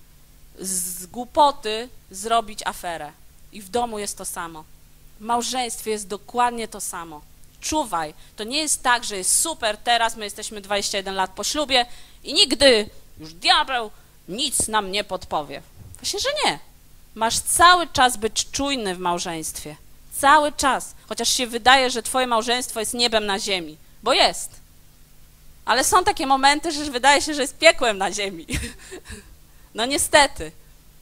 z głupoty zrobić aferę. I w domu jest to samo. W małżeństwie jest dokładnie to samo. Czuwaj. To nie jest tak, że jest super, teraz my jesteśmy dwadzieścia jeden lat po ślubie i nigdy już diabeł nic nam nie podpowie. Właśnie, że nie. Masz cały czas być czujny w małżeństwie. Cały czas. Chociaż się wydaje, że twoje małżeństwo jest niebem na ziemi. Bo jest. Ale są takie momenty, że wydaje się, że jest piekłem na ziemi. No niestety.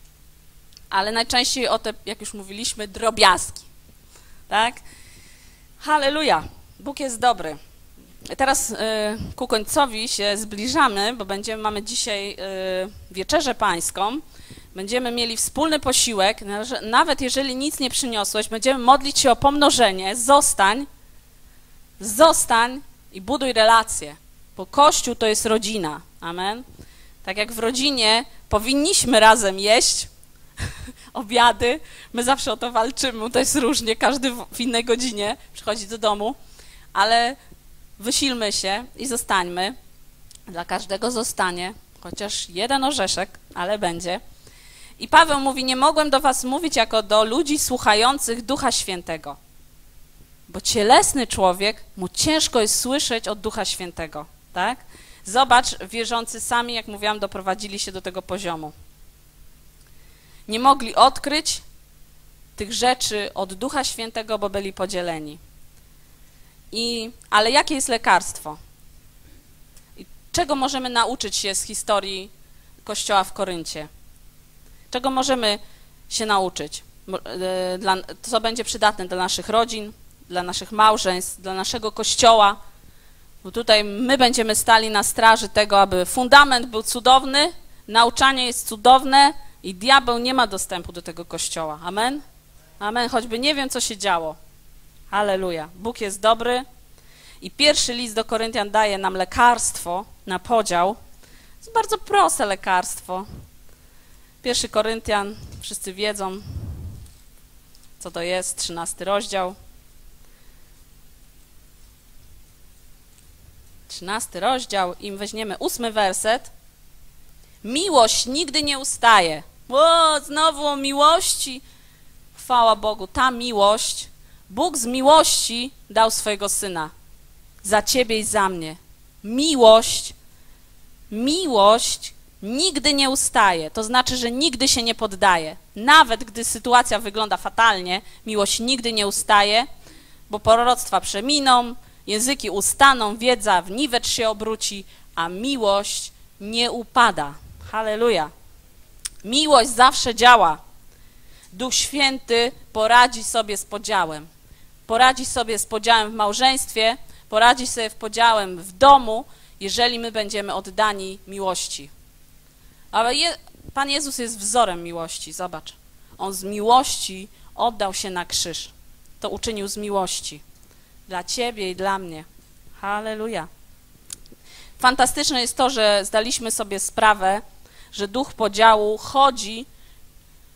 Ale najczęściej o te, jak już mówiliśmy, drobiazgi. Tak? Halleluja. Bóg jest dobry. Teraz y, ku końcowi się zbliżamy, bo będziemy, mamy dzisiaj y, wieczerzę pańską. Będziemy mieli wspólny posiłek. Nawet jeżeli nic nie przyniosłeś, będziemy modlić się o pomnożenie. Zostań, zostań i buduj relacje. Bo Kościół to jest rodzina. Amen. Tak jak w rodzinie powinniśmy razem jeść obiady. My zawsze o to walczymy. To jest różnie. Każdy w innej godzinie przychodzi do domu. Ale wysilmy się i zostańmy. Dla każdego zostanie chociaż jeden orzeszek, ale będzie. I Paweł mówi, nie mogłem do was mówić jako do ludzi słuchających Ducha Świętego. Bo cielesny człowiek, mu ciężko jest słyszeć od Ducha Świętego. Tak? Zobacz, wierzący sami, jak mówiłam, doprowadzili się do tego poziomu. Nie mogli odkryć tych rzeczy od Ducha Świętego, bo byli podzieleni. I, ale jakie jest lekarstwo? I czego możemy nauczyć się z historii Kościoła w Koryncie? Czego możemy się nauczyć? Dla, co będzie przydatne dla naszych rodzin, dla naszych małżeństw, dla naszego Kościoła? Bo tutaj my będziemy stali na straży tego, aby fundament był cudowny, nauczanie jest cudowne i diabeł nie ma dostępu do tego Kościoła. Amen? Amen. Choćby nie wiem, co się działo. Halleluja. Bóg jest dobry i pierwszy list do Koryntian daje nam lekarstwo na podział. To jest bardzo proste lekarstwo. Pierwszy Koryntian, wszyscy wiedzą, co to jest, trzynasty rozdział. Trzynasty rozdział, im weźmiemy ósmy werset. Miłość nigdy nie ustaje. O, znowu o miłości. Chwała Bogu, ta miłość, Bóg z miłości dał swojego Syna. Za ciebie i za mnie. Miłość, miłość nigdy nie ustaje. To znaczy, że nigdy się nie poddaje. Nawet gdy sytuacja wygląda fatalnie, miłość nigdy nie ustaje, bo proroctwa przeminą, języki ustaną, wiedza w niwecz się obróci, a miłość nie upada. Halleluja. Miłość zawsze działa. Duch Święty poradzi sobie z podziałem. Poradzi sobie z podziałem w małżeństwie, poradzi sobie z podziałem w domu, jeżeli my będziemy oddani miłości. Ale je, Pan Jezus jest wzorem miłości, zobacz. On z miłości oddał się na krzyż. To uczynił z miłości. Dla ciebie i dla mnie. Halleluja. Fantastyczne jest to, że zdaliśmy sobie sprawę, że duch podziału chodzi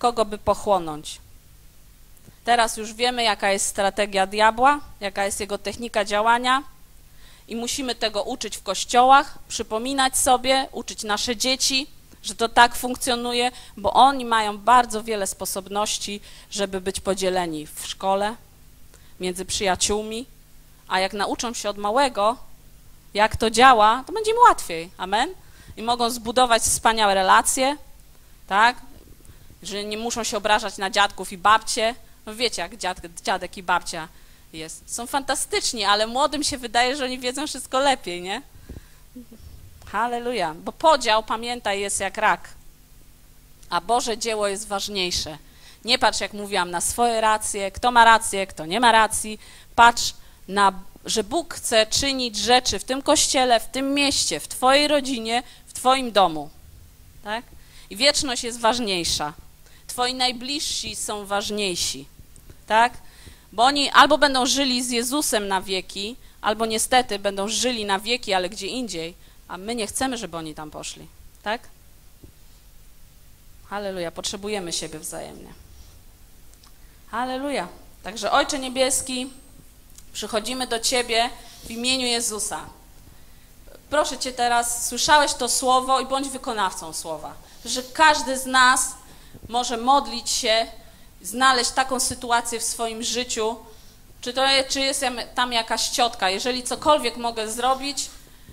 kogo by pochłonąć. Teraz już wiemy, jaka jest strategia diabła, jaka jest jego technika działania i musimy tego uczyć w kościołach, przypominać sobie, uczyć nasze dzieci, że to tak funkcjonuje, bo oni mają bardzo wiele sposobności, żeby być podzieleni w szkole, między przyjaciółmi, a jak nauczą się od małego, jak to działa, to będzie im łatwiej. Amen? I mogą zbudować wspaniałe relacje, tak? Że nie muszą się obrażać na dziadków i babcie. No wiecie, jak dziad, dziadek i babcia jest. Są fantastyczni, ale młodym się wydaje, że oni wiedzą wszystko lepiej, nie? Halleluja. Bo podział, pamiętaj, jest jak rak. A Boże dzieło jest ważniejsze. Nie patrz, jak mówiłam, na swoje racje, kto ma rację, kto nie ma racji. Patrz, na, że Bóg chce czynić rzeczy w tym kościele, w tym mieście, w twojej rodzinie, w twoim domu. Tak? I wieczność jest ważniejsza. Twoi najbliżsi są ważniejsi. Tak? Bo oni albo będą żyli z Jezusem na wieki, albo niestety będą żyli na wieki, ale gdzie indziej, a my nie chcemy, żeby oni tam poszli. Tak? Halleluja. Potrzebujemy siebie wzajemnie. Halleluja. Także Ojcze Niebieski, przychodzimy do Ciebie w imieniu Jezusa. Proszę Cię teraz, słyszałeś to słowo i bądź wykonawcą słowa, że każdy z nas może modlić się, znaleźć taką sytuację w swoim życiu, czy, to, czy jest tam jakaś ciotka, jeżeli cokolwiek mogę zrobić,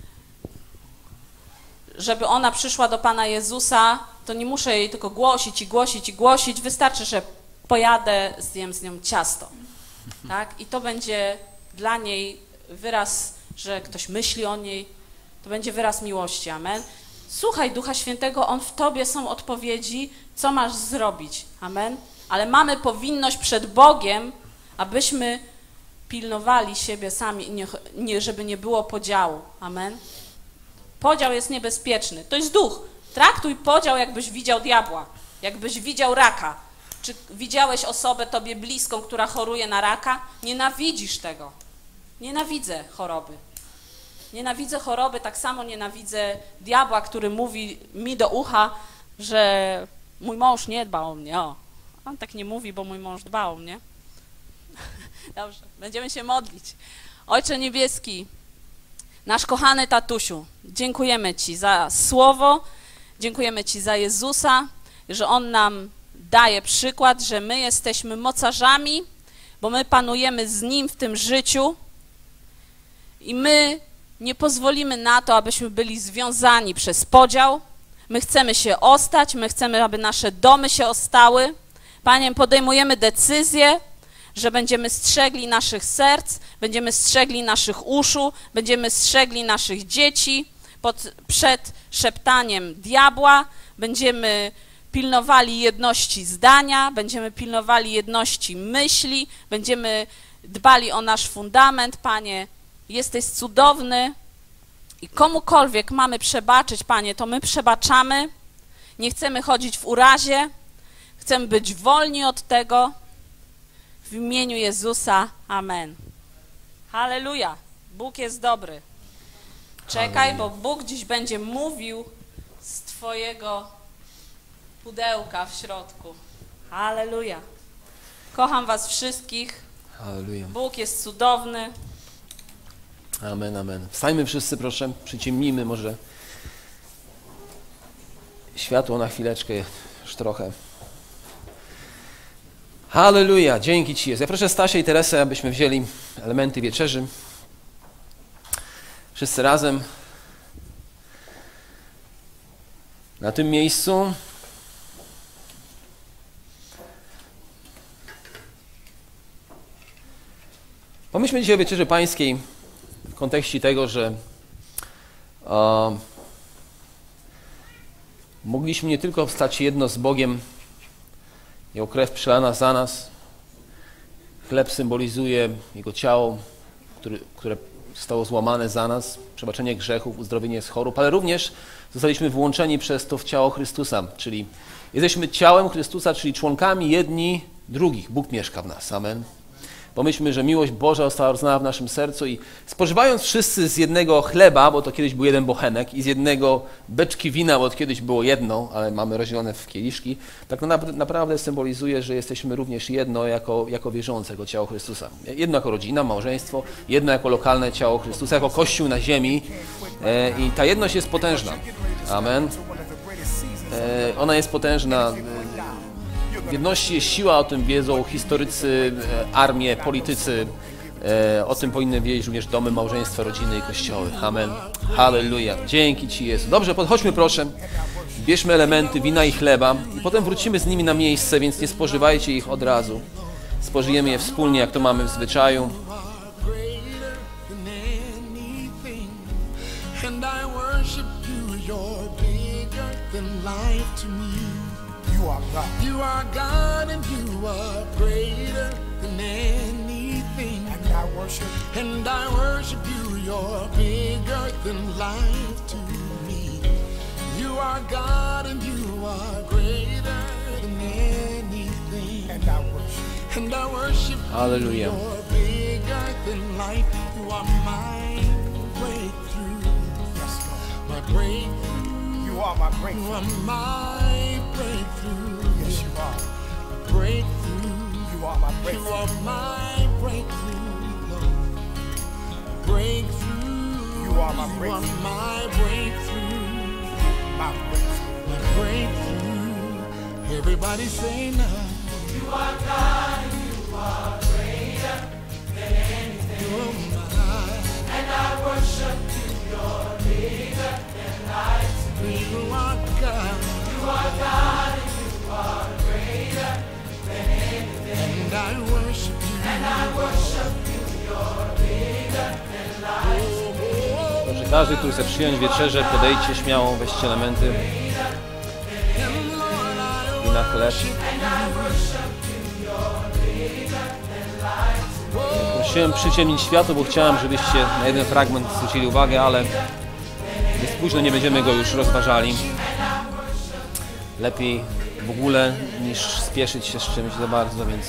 żeby ona przyszła do Pana Jezusa, to nie muszę jej tylko głosić i głosić i głosić, wystarczy, że pojadę, zjem z nią ciasto, tak? I to będzie dla niej wyraz, że ktoś myśli o niej, to będzie wyraz miłości, amen. Słuchaj Ducha Świętego, On w Tobie są odpowiedzi, co masz zrobić, amen. Ale mamy powinność przed Bogiem, abyśmy pilnowali siebie sami, nie, nie, żeby nie było podziału, amen. Podział jest niebezpieczny, to jest duch. Traktuj podział, jakbyś widział diabła, jakbyś widział raka. Czy widziałeś osobę tobie bliską, która choruje na raka? Nienawidzisz tego. Nienawidzę choroby. Nienawidzę choroby, tak samo nienawidzę diabła, który mówi mi do ucha, że mój mąż nie dba o mnie. O, on tak nie mówi, bo mój mąż dba o mnie. Dobrze, będziemy się modlić. Ojcze Niebieski, nasz kochany tatusiu, dziękujemy Ci za słowo, dziękujemy Ci za Jezusa, że On nam daje przykład, że my jesteśmy mocarzami, bo my panujemy z Nim w tym życiu i my nie pozwolimy na to, abyśmy byli związani przez podział. My chcemy się ostać, my chcemy, aby nasze domy się ostały. Panie, podejmujemy decyzję, że będziemy strzegli naszych serc, będziemy strzegli naszych uszu, będziemy strzegli naszych dzieci pod, przed szeptaniem diabła, będziemy pilnowali jedności zdania, będziemy pilnowali jedności myśli, będziemy dbali o nasz fundament. Panie, jesteś cudowny i komukolwiek mamy przebaczyć, Panie, to my przebaczamy. Nie chcemy chodzić w urazie, chcemy być wolni od tego. W imieniu Jezusa, amen. Halleluja. Bóg jest dobry. Czekaj, bo Bóg dziś będzie mówił z twojego pudełka w środku. Halleluja. Kocham was wszystkich. Halleluja. Bóg jest cudowny. Amen, amen. Wstańmy wszyscy, proszę, przyciemnijmy może światło na chwileczkę, już trochę. Halleluja, dzięki Ci Jezu. Ja proszę Stasię i Teresę, abyśmy wzięli elementy wieczerzy. Wszyscy razem. Na tym miejscu. Pomyślmy dzisiaj o Wieczerzy Pańskiej w kontekście tego, że uh, mogliśmy nie tylko stać się jedno z Bogiem, Jego krew przelana za nas, chleb symbolizuje Jego ciało, który, które zostało złamane za nas, przebaczenie grzechów, uzdrowienie z chorób, ale również zostaliśmy włączeni przez to w ciało Chrystusa, czyli jesteśmy ciałem Chrystusa, czyli członkami jedni drugich. Bóg mieszka w nas, amen. Pomyślmy, że miłość Boża została rozdana w naszym sercu i spożywając wszyscy z jednego chleba, bo to kiedyś był jeden bochenek, i z jednego beczki wina, bo to kiedyś było jedno, ale mamy rozdzielone w kieliszki, tak naprawdę symbolizuje, że jesteśmy również jedno jako, jako wierzący, jako ciało Chrystusa. Jedno jako rodzina, małżeństwo, jedno jako lokalne ciało Chrystusa, jako Kościół na ziemi e, i ta jedność jest potężna. Amen. E, ona jest potężna. W jedności jest siła, o tym wiedzą historycy, armie, politycy. E, o tym powinny wiedzieć również domy, małżeństwa, rodziny i kościoły. Amen. Halleluja. Dzięki Ci, Jezu. Dobrze, podchodźmy proszę. Bierzmy elementy wina i chleba i potem wrócimy z nimi na miejsce, więc nie spożywajcie ich od razu. Spożyjemy je wspólnie, jak to mamy w zwyczaju. You are God. You are God and you are greater than anything. And I worship. And I worship you. You're bigger than life to me. You are God and you are greater than anything. And I worship. And I worship. Hallelujah. You're bigger than life. You are my breakthrough. Yes, Lord. My breakthrough. You are my breakthrough. You are my breakthrough. Yes, you are. Breakthrough. You are my breakthrough. You are my breakthrough, Lord. Breakthrough. You are my breakthrough. You are my breakthrough. My breakthrough. My breakthrough. Everybody say now. You are God and you are greater than anything. You are mine. And I worship you. You're bigger than life. You are God. You are God and you are greater than anything. And I worship you. And I worship you. You're bigger than life. Proszę, każdy, który chce przyjąć wieczerzę, podejdźcie śmiało, weźcie elementy. I na chleb. Prosiłem przyciemnić światło, bo chciałem, żebyście na jeden fragment zwrócili uwagę, ale jest późno, nie będziemy go już rozważali. Lepiej w ogóle niż spieszyć się z czymś za bardzo, więc...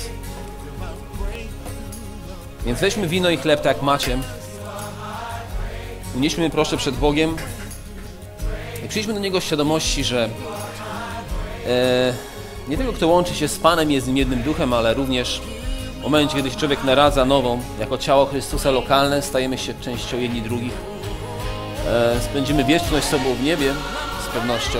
Więc weźmy wino i chleb tak jak macie. Unieśmy proszę przed Bogiem. I przyjdźmy do Niego z świadomości, że e, nie tylko kto łączy się z Panem jest nim jednym duchem, ale również w momencie, kiedy się człowiek naradza nową, jako ciało Chrystusa lokalne, stajemy się częścią jedni drugich. E, spędzimy wieczność z sobą w niebie, z pewnością.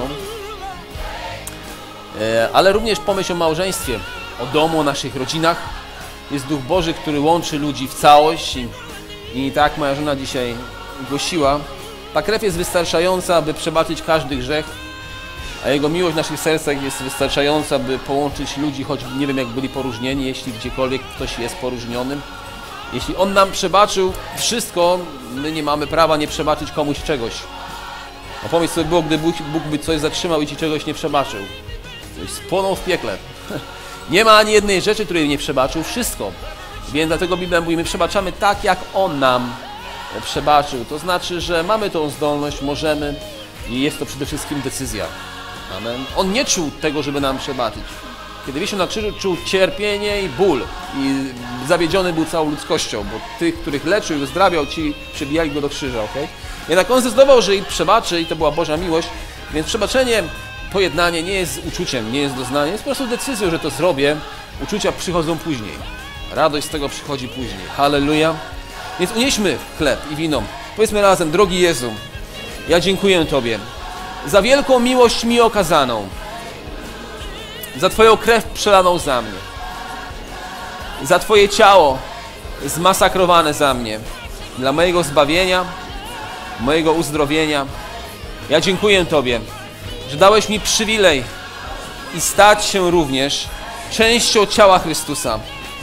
E, ale również pomyśl o małżeństwie, o domu, o naszych rodzinach. Jest Duch Boży, który łączy ludzi w całość i, i tak moja żona dzisiaj głosiła. Ta krew jest wystarczająca, aby przebaczyć każdy grzech, a Jego miłość w naszych sercach jest wystarczająca, by połączyć ludzi, choć nie wiem jak byli poróżnieni, jeśli gdziekolwiek ktoś jest poróżnionym. Jeśli On nam przebaczył wszystko, my nie mamy prawa nie przebaczyć komuś czegoś. A pomyśl sobie było, gdy Bóg, Bóg by coś zatrzymał i Ci czegoś nie przebaczył. Coś spłonął w piekle. Nie ma ani jednej rzeczy, której nie przebaczył, wszystko. Więc dlatego Biblia mówi, my przebaczamy tak, jak On nam przebaczył. To znaczy, że mamy tą zdolność, możemy i jest to przede wszystkim decyzja. Amen. On nie czuł tego, żeby nam przebaczyć. Kiedy wisiał na krzyżu, czuł cierpienie i ból i zawiedziony był całą ludzkością, bo tych, których leczył i uzdrawiał, ci przybijali go do krzyża, okay? Jednak On zdecydował, że ich przebaczy i to była Boża miłość, więc przebaczenie, pojednanie nie jest uczuciem, nie jest doznaniem, jest po prostu decyzją, że to zrobię. Uczucia przychodzą później. Radość z tego przychodzi później. Halleluja. Więc unieśmy chleb i wino. Powiedzmy razem, drogi Jezu, ja dziękuję Tobie za wielką miłość mi okazaną, za Twoją krew przelaną za mnie, za Twoje ciało zmasakrowane za mnie, dla mojego zbawienia, mojego uzdrowienia. Ja dziękuję Tobie, że dałeś mi przywilej i stać się również częścią ciała Chrystusa.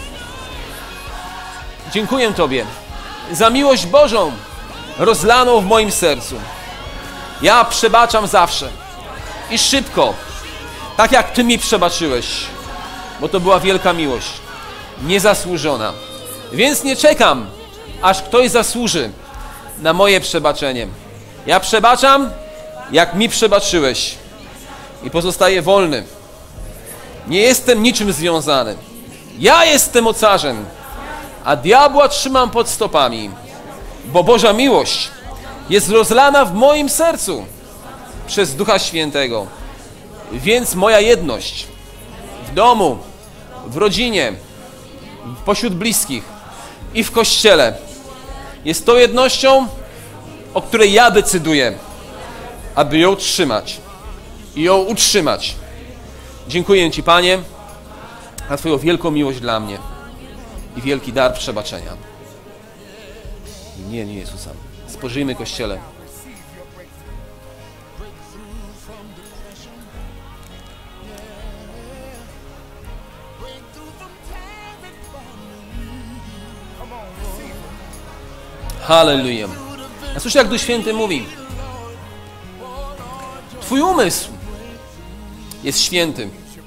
Dziękuję Tobie za miłość Bożą rozlaną w moim sercu. Ja przebaczam zawsze i szybko, tak jak Ty mi przebaczyłeś, bo to była wielka miłość, niezasłużona. Więc nie czekam, aż ktoś zasłuży na moje przebaczenie. Ja przebaczam, jak mi przebaczyłeś i pozostaję wolny. Nie jestem niczym związany. Ja jestem mocarzem a diabła trzymam pod stopami, bo Boża miłość jest rozlana w moim sercu przez Ducha Świętego. Więc moja jedność w domu, w rodzinie, pośród bliskich i w Kościele jest tą jednością, o której ja decyduję, aby ją trzymać i ją utrzymać. Dziękuję Ci, Panie, za Twoją wielką miłość dla mnie i wielki dar przebaczenia. W imieniu Jezusa. Spożyjmy, Kościele. Halleluja. A słyszę, jak Duch Święty mówi: Twój umysł jest święty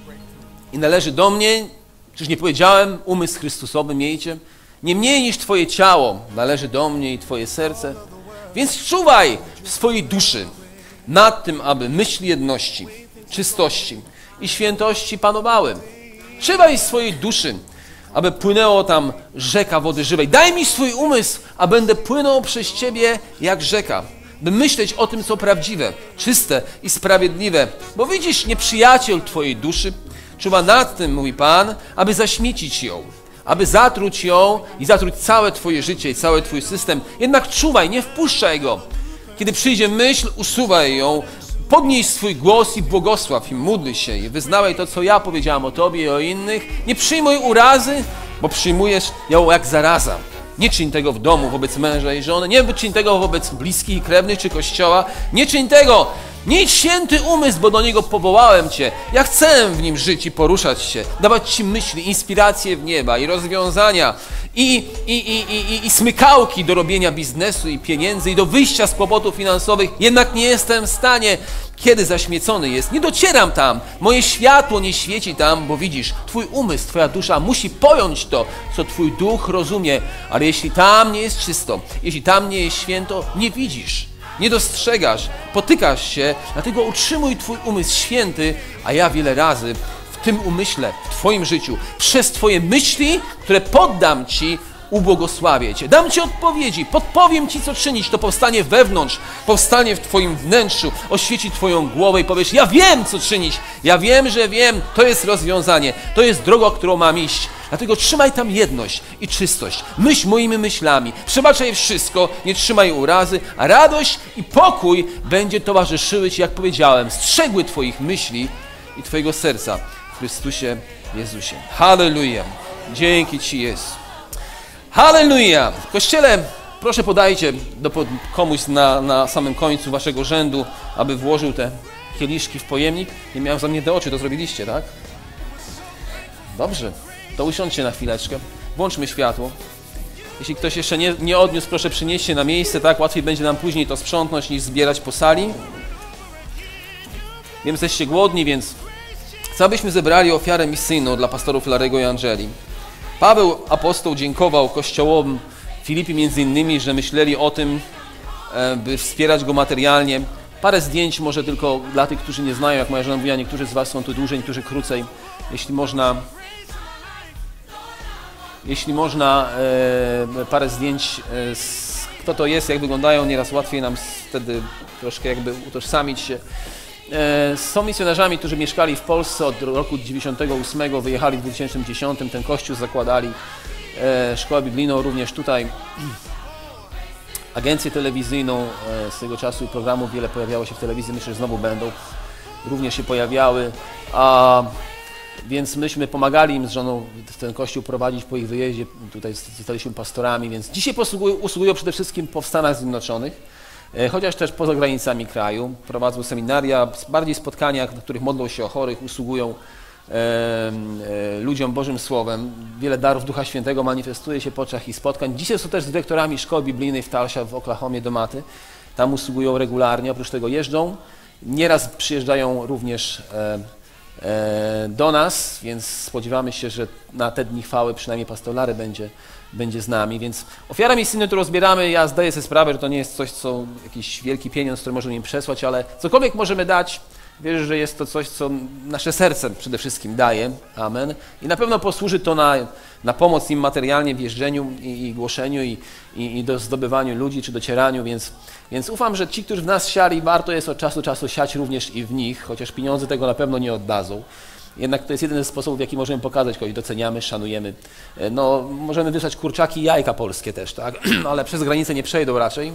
i należy do mnie. Czyż nie powiedziałem, umysł Chrystusowy miejcie? Nie mniej niż Twoje ciało należy do mnie i Twoje serce. Więc czuwaj w swojej duszy nad tym, aby myśli jedności, czystości i świętości panowały. Czuwaj w swojej duszy, aby płynęło tam rzeka wody żywej. Daj mi swój umysł, a będę płynął przez Ciebie jak rzeka. By myśleć o tym, co prawdziwe, czyste i sprawiedliwe. Bo widzisz, nieprzyjaciel Twojej duszy czuwa nad tym, mówi Pan, aby zaśmiecić ją, aby zatruć ją i zatruć całe Twoje życie i cały Twój system. Jednak czuwaj, nie wpuszczaj go. Kiedy przyjdzie myśl, usuwaj ją, podnieś swój głos i błogosław i módl się i wyznawaj to, co ja powiedziałam o Tobie i o innych. Nie przyjmuj urazy, bo przyjmujesz ją jak zaraza. Nie czyń tego w domu wobec męża i żony, nie czyń tego wobec bliskich i krewnych czy Kościoła. Nie czyń tego. Miej święty umysł, bo do niego powołałem Cię. Ja chcę w nim żyć i poruszać się, dawać Ci myśli, inspiracje w nieba i rozwiązania i, i, i, i, i smykałki do robienia biznesu i pieniędzy i do wyjścia z kłopotów finansowych. Jednak nie jestem w stanie, kiedy zaśmiecony jest. Nie docieram tam. Moje światło nie świeci tam, bo widzisz, Twój umysł, Twoja dusza musi pojąć to, co Twój duch rozumie. Ale jeśli tam nie jest czysto, jeśli tam nie jest święto, nie widzisz. Nie dostrzegasz, potykasz się, dlatego utrzymuj Twój umysł święty, a ja wiele razy w tym umyśle, w Twoim życiu, przez Twoje myśli, które poddam Ci, ubłogosławię Cię. Dam Ci odpowiedzi, podpowiem Ci, co czynić. To powstanie wewnątrz, powstanie w Twoim wnętrzu, oświeci Twoją głowę i powiesz: ja wiem, co czynić, ja wiem, że wiem, to jest rozwiązanie, to jest droga, którą mam iść. Dlatego trzymaj tam jedność i czystość. Myśl moimi myślami, przebaczaj wszystko, nie trzymaj urazy, a radość i pokój będzie towarzyszyły Ci, jak powiedziałem, strzegły Twoich myśli i Twojego serca w Chrystusie Jezusie. Halleluja. Dzięki Ci, Jezu. Halleluja! W Kościele proszę podajcie do komuś na, na samym końcu waszego rzędu, aby włożył te kieliszki w pojemnik. Nie miałem zamknięte oczy, to zrobiliście, tak? Dobrze, to usiądźcie na chwileczkę. Włączmy światło. Jeśli ktoś jeszcze nie, nie odniósł, proszę przynieście na miejsce, tak? Łatwiej będzie nam później to sprzątnąć, niż zbierać po sali. Wiem, że jesteście głodni, więc chcę, abyśmy zebrali ofiarę misyjną dla pastorów Larego i Angeli. Paweł apostoł dziękował kościołom Filipi między innymi, że myśleli o tym, by wspierać go materialnie. Parę zdjęć może tylko dla tych, którzy nie znają, jak moja żona mówiła, niektórzy z was są tu dłużej, niektórzy krócej. Jeśli można, jeśli można e, parę zdjęć, e, z, kto to jest, jak wyglądają, nieraz łatwiej nam wtedy troszkę jakby utożsamić się. E, są misjonarzami, którzy mieszkali w Polsce od roku dziewięćdziesiątego ósmego, wyjechali w dwa tysiące dziesiątym, ten kościół zakładali, e, szkołę biblijną również tutaj, agencję telewizyjną, e, z tego czasu programów wiele pojawiało się w telewizji, myślę, że znowu będą, również się pojawiały, a więc myśmy pomagali im z żoną ten kościół prowadzić po ich wyjeździe, tutaj zostaliśmy pastorami, więc dzisiaj posługują, usługują przede wszystkim po Stanach Zjednoczonych, chociaż też poza granicami kraju. Prowadzą seminaria, bardziej spotkania, na których modlą się o chorych, usługują e, e, ludziom Bożym Słowem. Wiele darów Ducha Świętego manifestuje się podczas ich spotkań. Dzisiaj są też dyrektorami szkoły biblijnej w Tulsa w Oklahomie do Maty. Tam usługują regularnie, oprócz tego jeżdżą. Nieraz przyjeżdżają również e, e, do nas, więc spodziewamy się, że na te dni chwały przynajmniej pastor Lary będzie będzie z nami, więc ofiara misyjna, którą zbieramy, ja zdaję sobie sprawę, że to nie jest coś, co jakiś wielki pieniądz, który możemy im przesłać, ale cokolwiek możemy dać, Wierzę, że jest to coś, co nasze serce przede wszystkim daje. Amen. I na pewno posłuży to na, na pomoc im materialnie w jeżdżeniu i, i głoszeniu i, i, i do zdobywaniu ludzi czy docieraniu, więc, więc ufam, że ci, którzy w nas siali, warto jest od czasu do czasu siać również i w nich, chociaż pieniądze tego na pewno nie oddadzą. Jednak to jest jeden ze sposobów, w jaki możemy pokazać, kogoś doceniamy, szanujemy. No, możemy wysłać kurczaki i jajka polskie też, tak? Ale przez granicę nie przejdą raczej.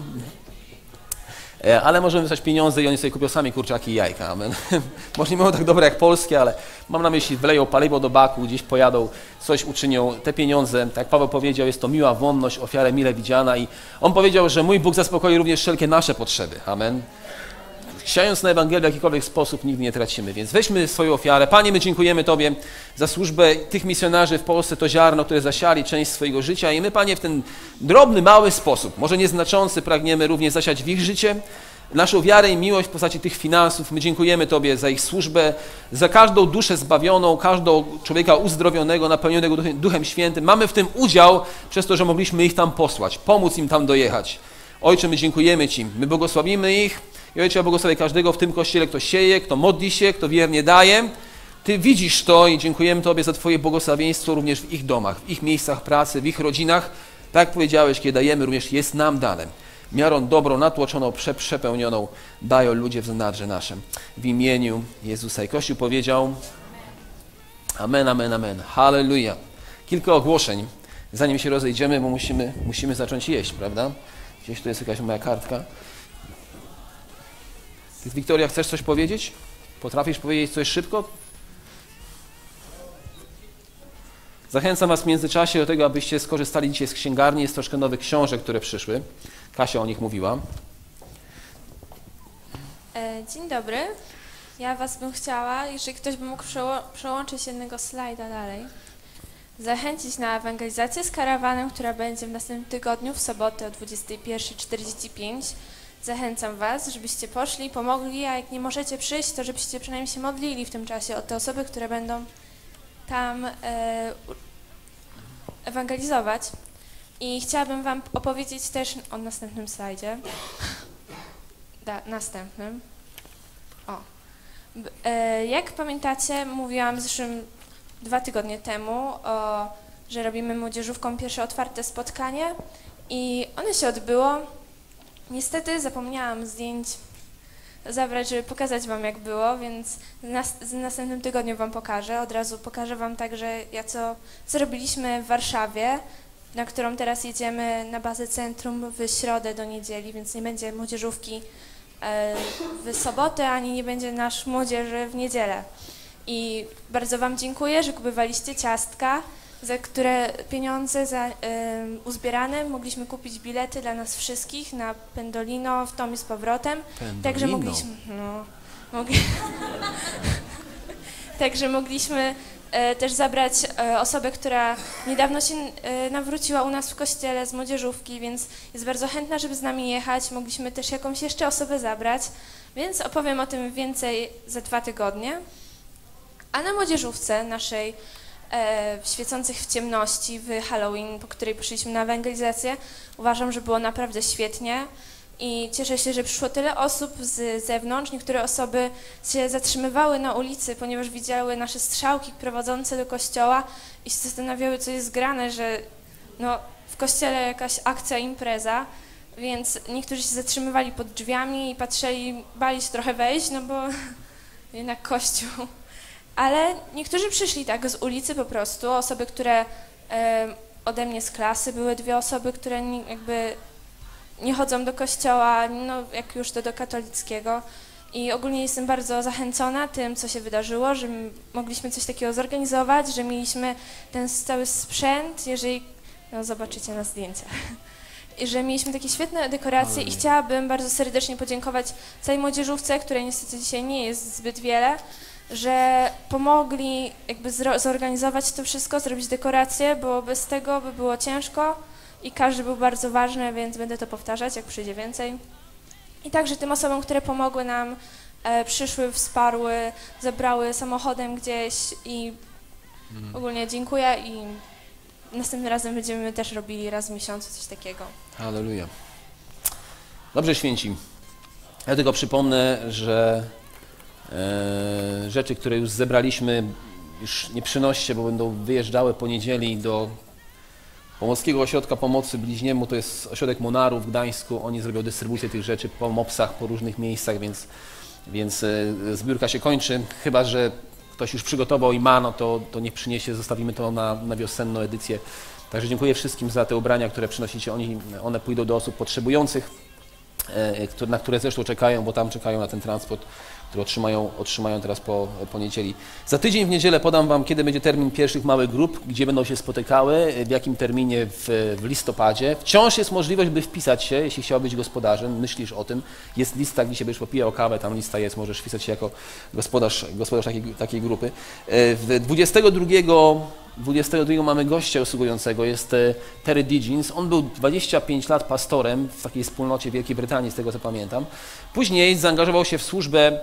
Ale możemy wysłać pieniądze i oni sobie kupią sami kurczaki i jajka. Amen. Może nie będą tak dobre jak polskie, ale mam na myśli, wleją paliwo do baku, gdzieś pojadą, coś uczynią. Te pieniądze, tak jak Paweł powiedział, jest to miła wonność, ofiara mile widziana i on powiedział, że mój Bóg zaspokoi również wszelkie nasze potrzeby. Amen. Siając na Ewangelię w jakikolwiek sposób nigdy nie tracimy, więc weźmy swoją ofiarę. Panie, my dziękujemy Tobie za służbę tych misjonarzy w Polsce, to ziarno, które zasiali część swojego życia i my, Panie, w ten drobny, mały sposób, może nieznaczący, pragniemy również zasiać w ich życie naszą wiarę i miłość w postaci tych finansów. My dziękujemy Tobie za ich służbę, za każdą duszę zbawioną, każdą człowieka uzdrowionego, napełnionego Duchem, Duchem Świętym. Mamy w tym udział przez to, że mogliśmy ich tam posłać, pomóc im tam dojechać. Ojcze, my dziękujemy Ci, my błogosławimy ich. I Ojcze, ja błogosławię każdego w tym kościele, kto sieje, kto modli się, kto wiernie daje. Ty widzisz to i dziękujemy Tobie za Twoje błogosławieństwo również w ich domach, w ich miejscach pracy, w ich rodzinach. Tak jak powiedziałeś, kiedy dajemy, również jest nam dane. Miarą dobrą, natłoczoną, prze, przepełnioną dają ludzie w zanadrze naszym. W imieniu Jezusa. I Kościół powiedział amen, amen, amen. Halleluja. Kilka ogłoszeń, zanim się rozejdziemy, bo musimy, musimy zacząć jeść, prawda? Gdzieś tu jest jakaś moja kartka. Wiktoria, chcesz coś powiedzieć? Potrafisz powiedzieć coś szybko? Zachęcam Was w międzyczasie do tego, abyście skorzystali dzisiaj z księgarni. Jest troszkę nowych książek, które przyszły. Kasia o nich mówiła. Dzień dobry. Ja Was bym chciała, jeżeli ktoś by mógł przeło- przełączyć jednego slajda dalej, zachęcić na ewangelizację z karawanem, która będzie w następnym tygodniu, w sobotę o dwudziestej pierwszej czterdzieści pięć. Zachęcam Was, żebyście poszli, pomogli, a jak nie możecie przyjść, to żebyście przynajmniej się modlili w tym czasie o te osoby, które będą tam e, ewangelizować. I chciałabym Wam opowiedzieć też o następnym slajdzie. Da, następnym. O. B, e, jak pamiętacie, mówiłam w zeszłym dwa tygodnie temu, o, że robimy młodzieżówką pierwsze otwarte spotkanie i one się odbyło. Niestety zapomniałam zdjęć zabrać, żeby pokazać Wam, jak było, więc w następnym tygodniu Wam pokażę. Od razu pokażę Wam także, ja co, co robiliśmy w Warszawie, na którą teraz jedziemy na bazę centrum w środę do niedzieli, więc nie będzie młodzieżówki w sobotę, ani nie będzie nasz młodzieży w niedzielę. I bardzo Wam dziękuję, że kupowaliście ciastka, za które pieniądze za, y, uzbierane mogliśmy kupić bilety dla nas wszystkich na Pendolino, w tom i z powrotem. Pendolino. Także mogliśmy... No, mogli... Także mogliśmy e, też zabrać e, osobę, która niedawno się e, nawróciła u nas w kościele z młodzieżówki, więc jest bardzo chętna, żeby z nami jechać. Mogliśmy też jakąś jeszcze osobę zabrać, więc opowiem o tym więcej za dwa tygodnie. A na młodzieżówce naszej e, świecących w ciemności w Halloween, po której poszliśmy na ewangelizację, uważam, że było naprawdę świetnie. I cieszę się, że przyszło tyle osób z zewnątrz. Niektóre osoby się zatrzymywały na ulicy, ponieważ widziały nasze strzałki prowadzące do kościoła i się zastanawiały, co jest grane, że no, w kościele jakaś akcja, impreza, więc niektórzy się zatrzymywali pod drzwiami i patrzyli, bali się trochę wejść, no bo jednak kościół. Ale niektórzy przyszli tak z ulicy po prostu, osoby, które e, ode mnie z klasy, były dwie osoby, które nie, jakby nie chodzą do kościoła, no jak już to do katolickiego. I ogólnie jestem bardzo zachęcona tym, co się wydarzyło, że mogliśmy coś takiego zorganizować, że mieliśmy ten cały sprzęt, jeżeli, no zobaczycie na zdjęciach, i że mieliśmy takie świetne dekoracje i chciałabym bardzo serdecznie podziękować całej młodzieżówce, której niestety dzisiaj nie jest zbyt wiele, że pomogli jakby zorganizować to wszystko, zrobić dekoracje, bo bez tego by było ciężko i każdy był bardzo ważny, więc będę to powtarzać, jak przyjdzie więcej. I także tym osobom, które pomogły nam, e, przyszły, wsparły, zabrały samochodem gdzieś i mm. ogólnie dziękuję i następnym razem będziemy też robili raz w miesiącu coś takiego. Halleluja. Dobrze, święci. Ja tylko przypomnę, że e, rzeczy, które już zebraliśmy, już nie przynoście, bo będą wyjeżdżały po niedzieli do Pomorskiego Ośrodka Pomocy Bliźniemu, to jest ośrodek Monarów w Gdańsku. Oni zrobią dystrybucję tych rzeczy po mopsach, po różnych miejscach, więc, więc e, zbiórka się kończy. Chyba że ktoś już przygotował i ma, no to, to niech przyniesie, zostawimy to na, na wiosenną edycję. Także dziękuję wszystkim za te ubrania, które przynosicie. Oni, one pójdą do osób potrzebujących, e, na które zresztą czekają, bo tam czekają na ten transport, który otrzymają, otrzymają teraz po, po niedzieli. Za tydzień w niedzielę podam Wam, kiedy będzie termin pierwszych małych grup, gdzie będą się spotykały, w jakim terminie w, w listopadzie. Wciąż jest możliwość, by wpisać się, jeśli chciałbyś być gospodarzem, myślisz o tym. Jest lista, gdzie się będziesz popijał kawę, tam lista jest, możesz wpisać się jako gospodarz, gospodarz takiej, takiej grupy. W dwudziestego drugiego mamy gościa usługującego, jest Terry Diggins. On był dwadzieścia pięć lat pastorem w takiej wspólnocie Wielkiej Brytanii, z tego co pamiętam. Później zaangażował się w służbę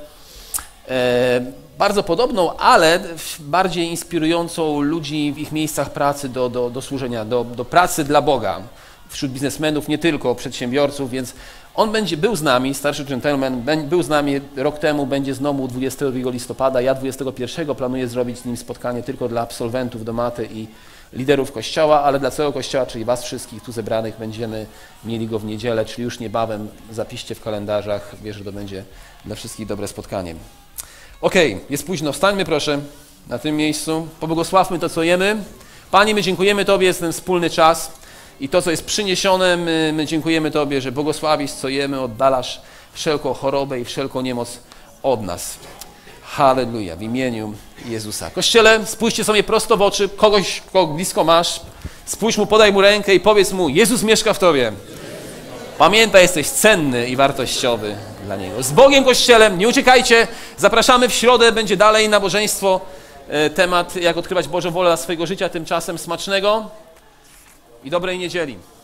e, bardzo podobną, ale bardziej inspirującą ludzi w ich miejscach pracy do, do, do służenia, do, do pracy dla Boga. Wśród biznesmenów, nie tylko przedsiębiorców, więc on będzie, był z nami, starszy gentleman, był z nami rok temu, będzie znowu dwudziestego drugiego listopada. Ja dwudziestego pierwszego planuję zrobić z nim spotkanie tylko dla absolwentów Domaty i liderów Kościoła, ale dla całego Kościoła, czyli Was wszystkich tu zebranych, będziemy mieli go w niedzielę, czyli już niebawem. Zapiszcie w kalendarzach, wierzę, że to będzie dla wszystkich dobre spotkanie. Okej, okay, jest późno, wstańmy proszę na tym miejscu, pobłogosławmy to, co jemy. Panie, my dziękujemy Tobie za ten wspólny czas. I to, co jest przyniesione, my, my dziękujemy Tobie, że błogosławisz, co jemy, oddalasz wszelką chorobę i wszelką niemoc od nas. Halleluja, w imieniu Jezusa. Kościele, spójrzcie sobie prosto w oczy, kogoś, kogo blisko masz, spójrz mu, podaj mu rękę i powiedz mu, Jezus mieszka w Tobie. Pamiętaj, jesteś cenny i wartościowy dla Niego. Z Bogiem, Kościelem, nie uciekajcie, zapraszamy w środę, będzie dalej nabożeństwo, temat, jak odkrywać Bożą wolę dla swojego życia, tymczasem smacznego i dobrej niedzieli.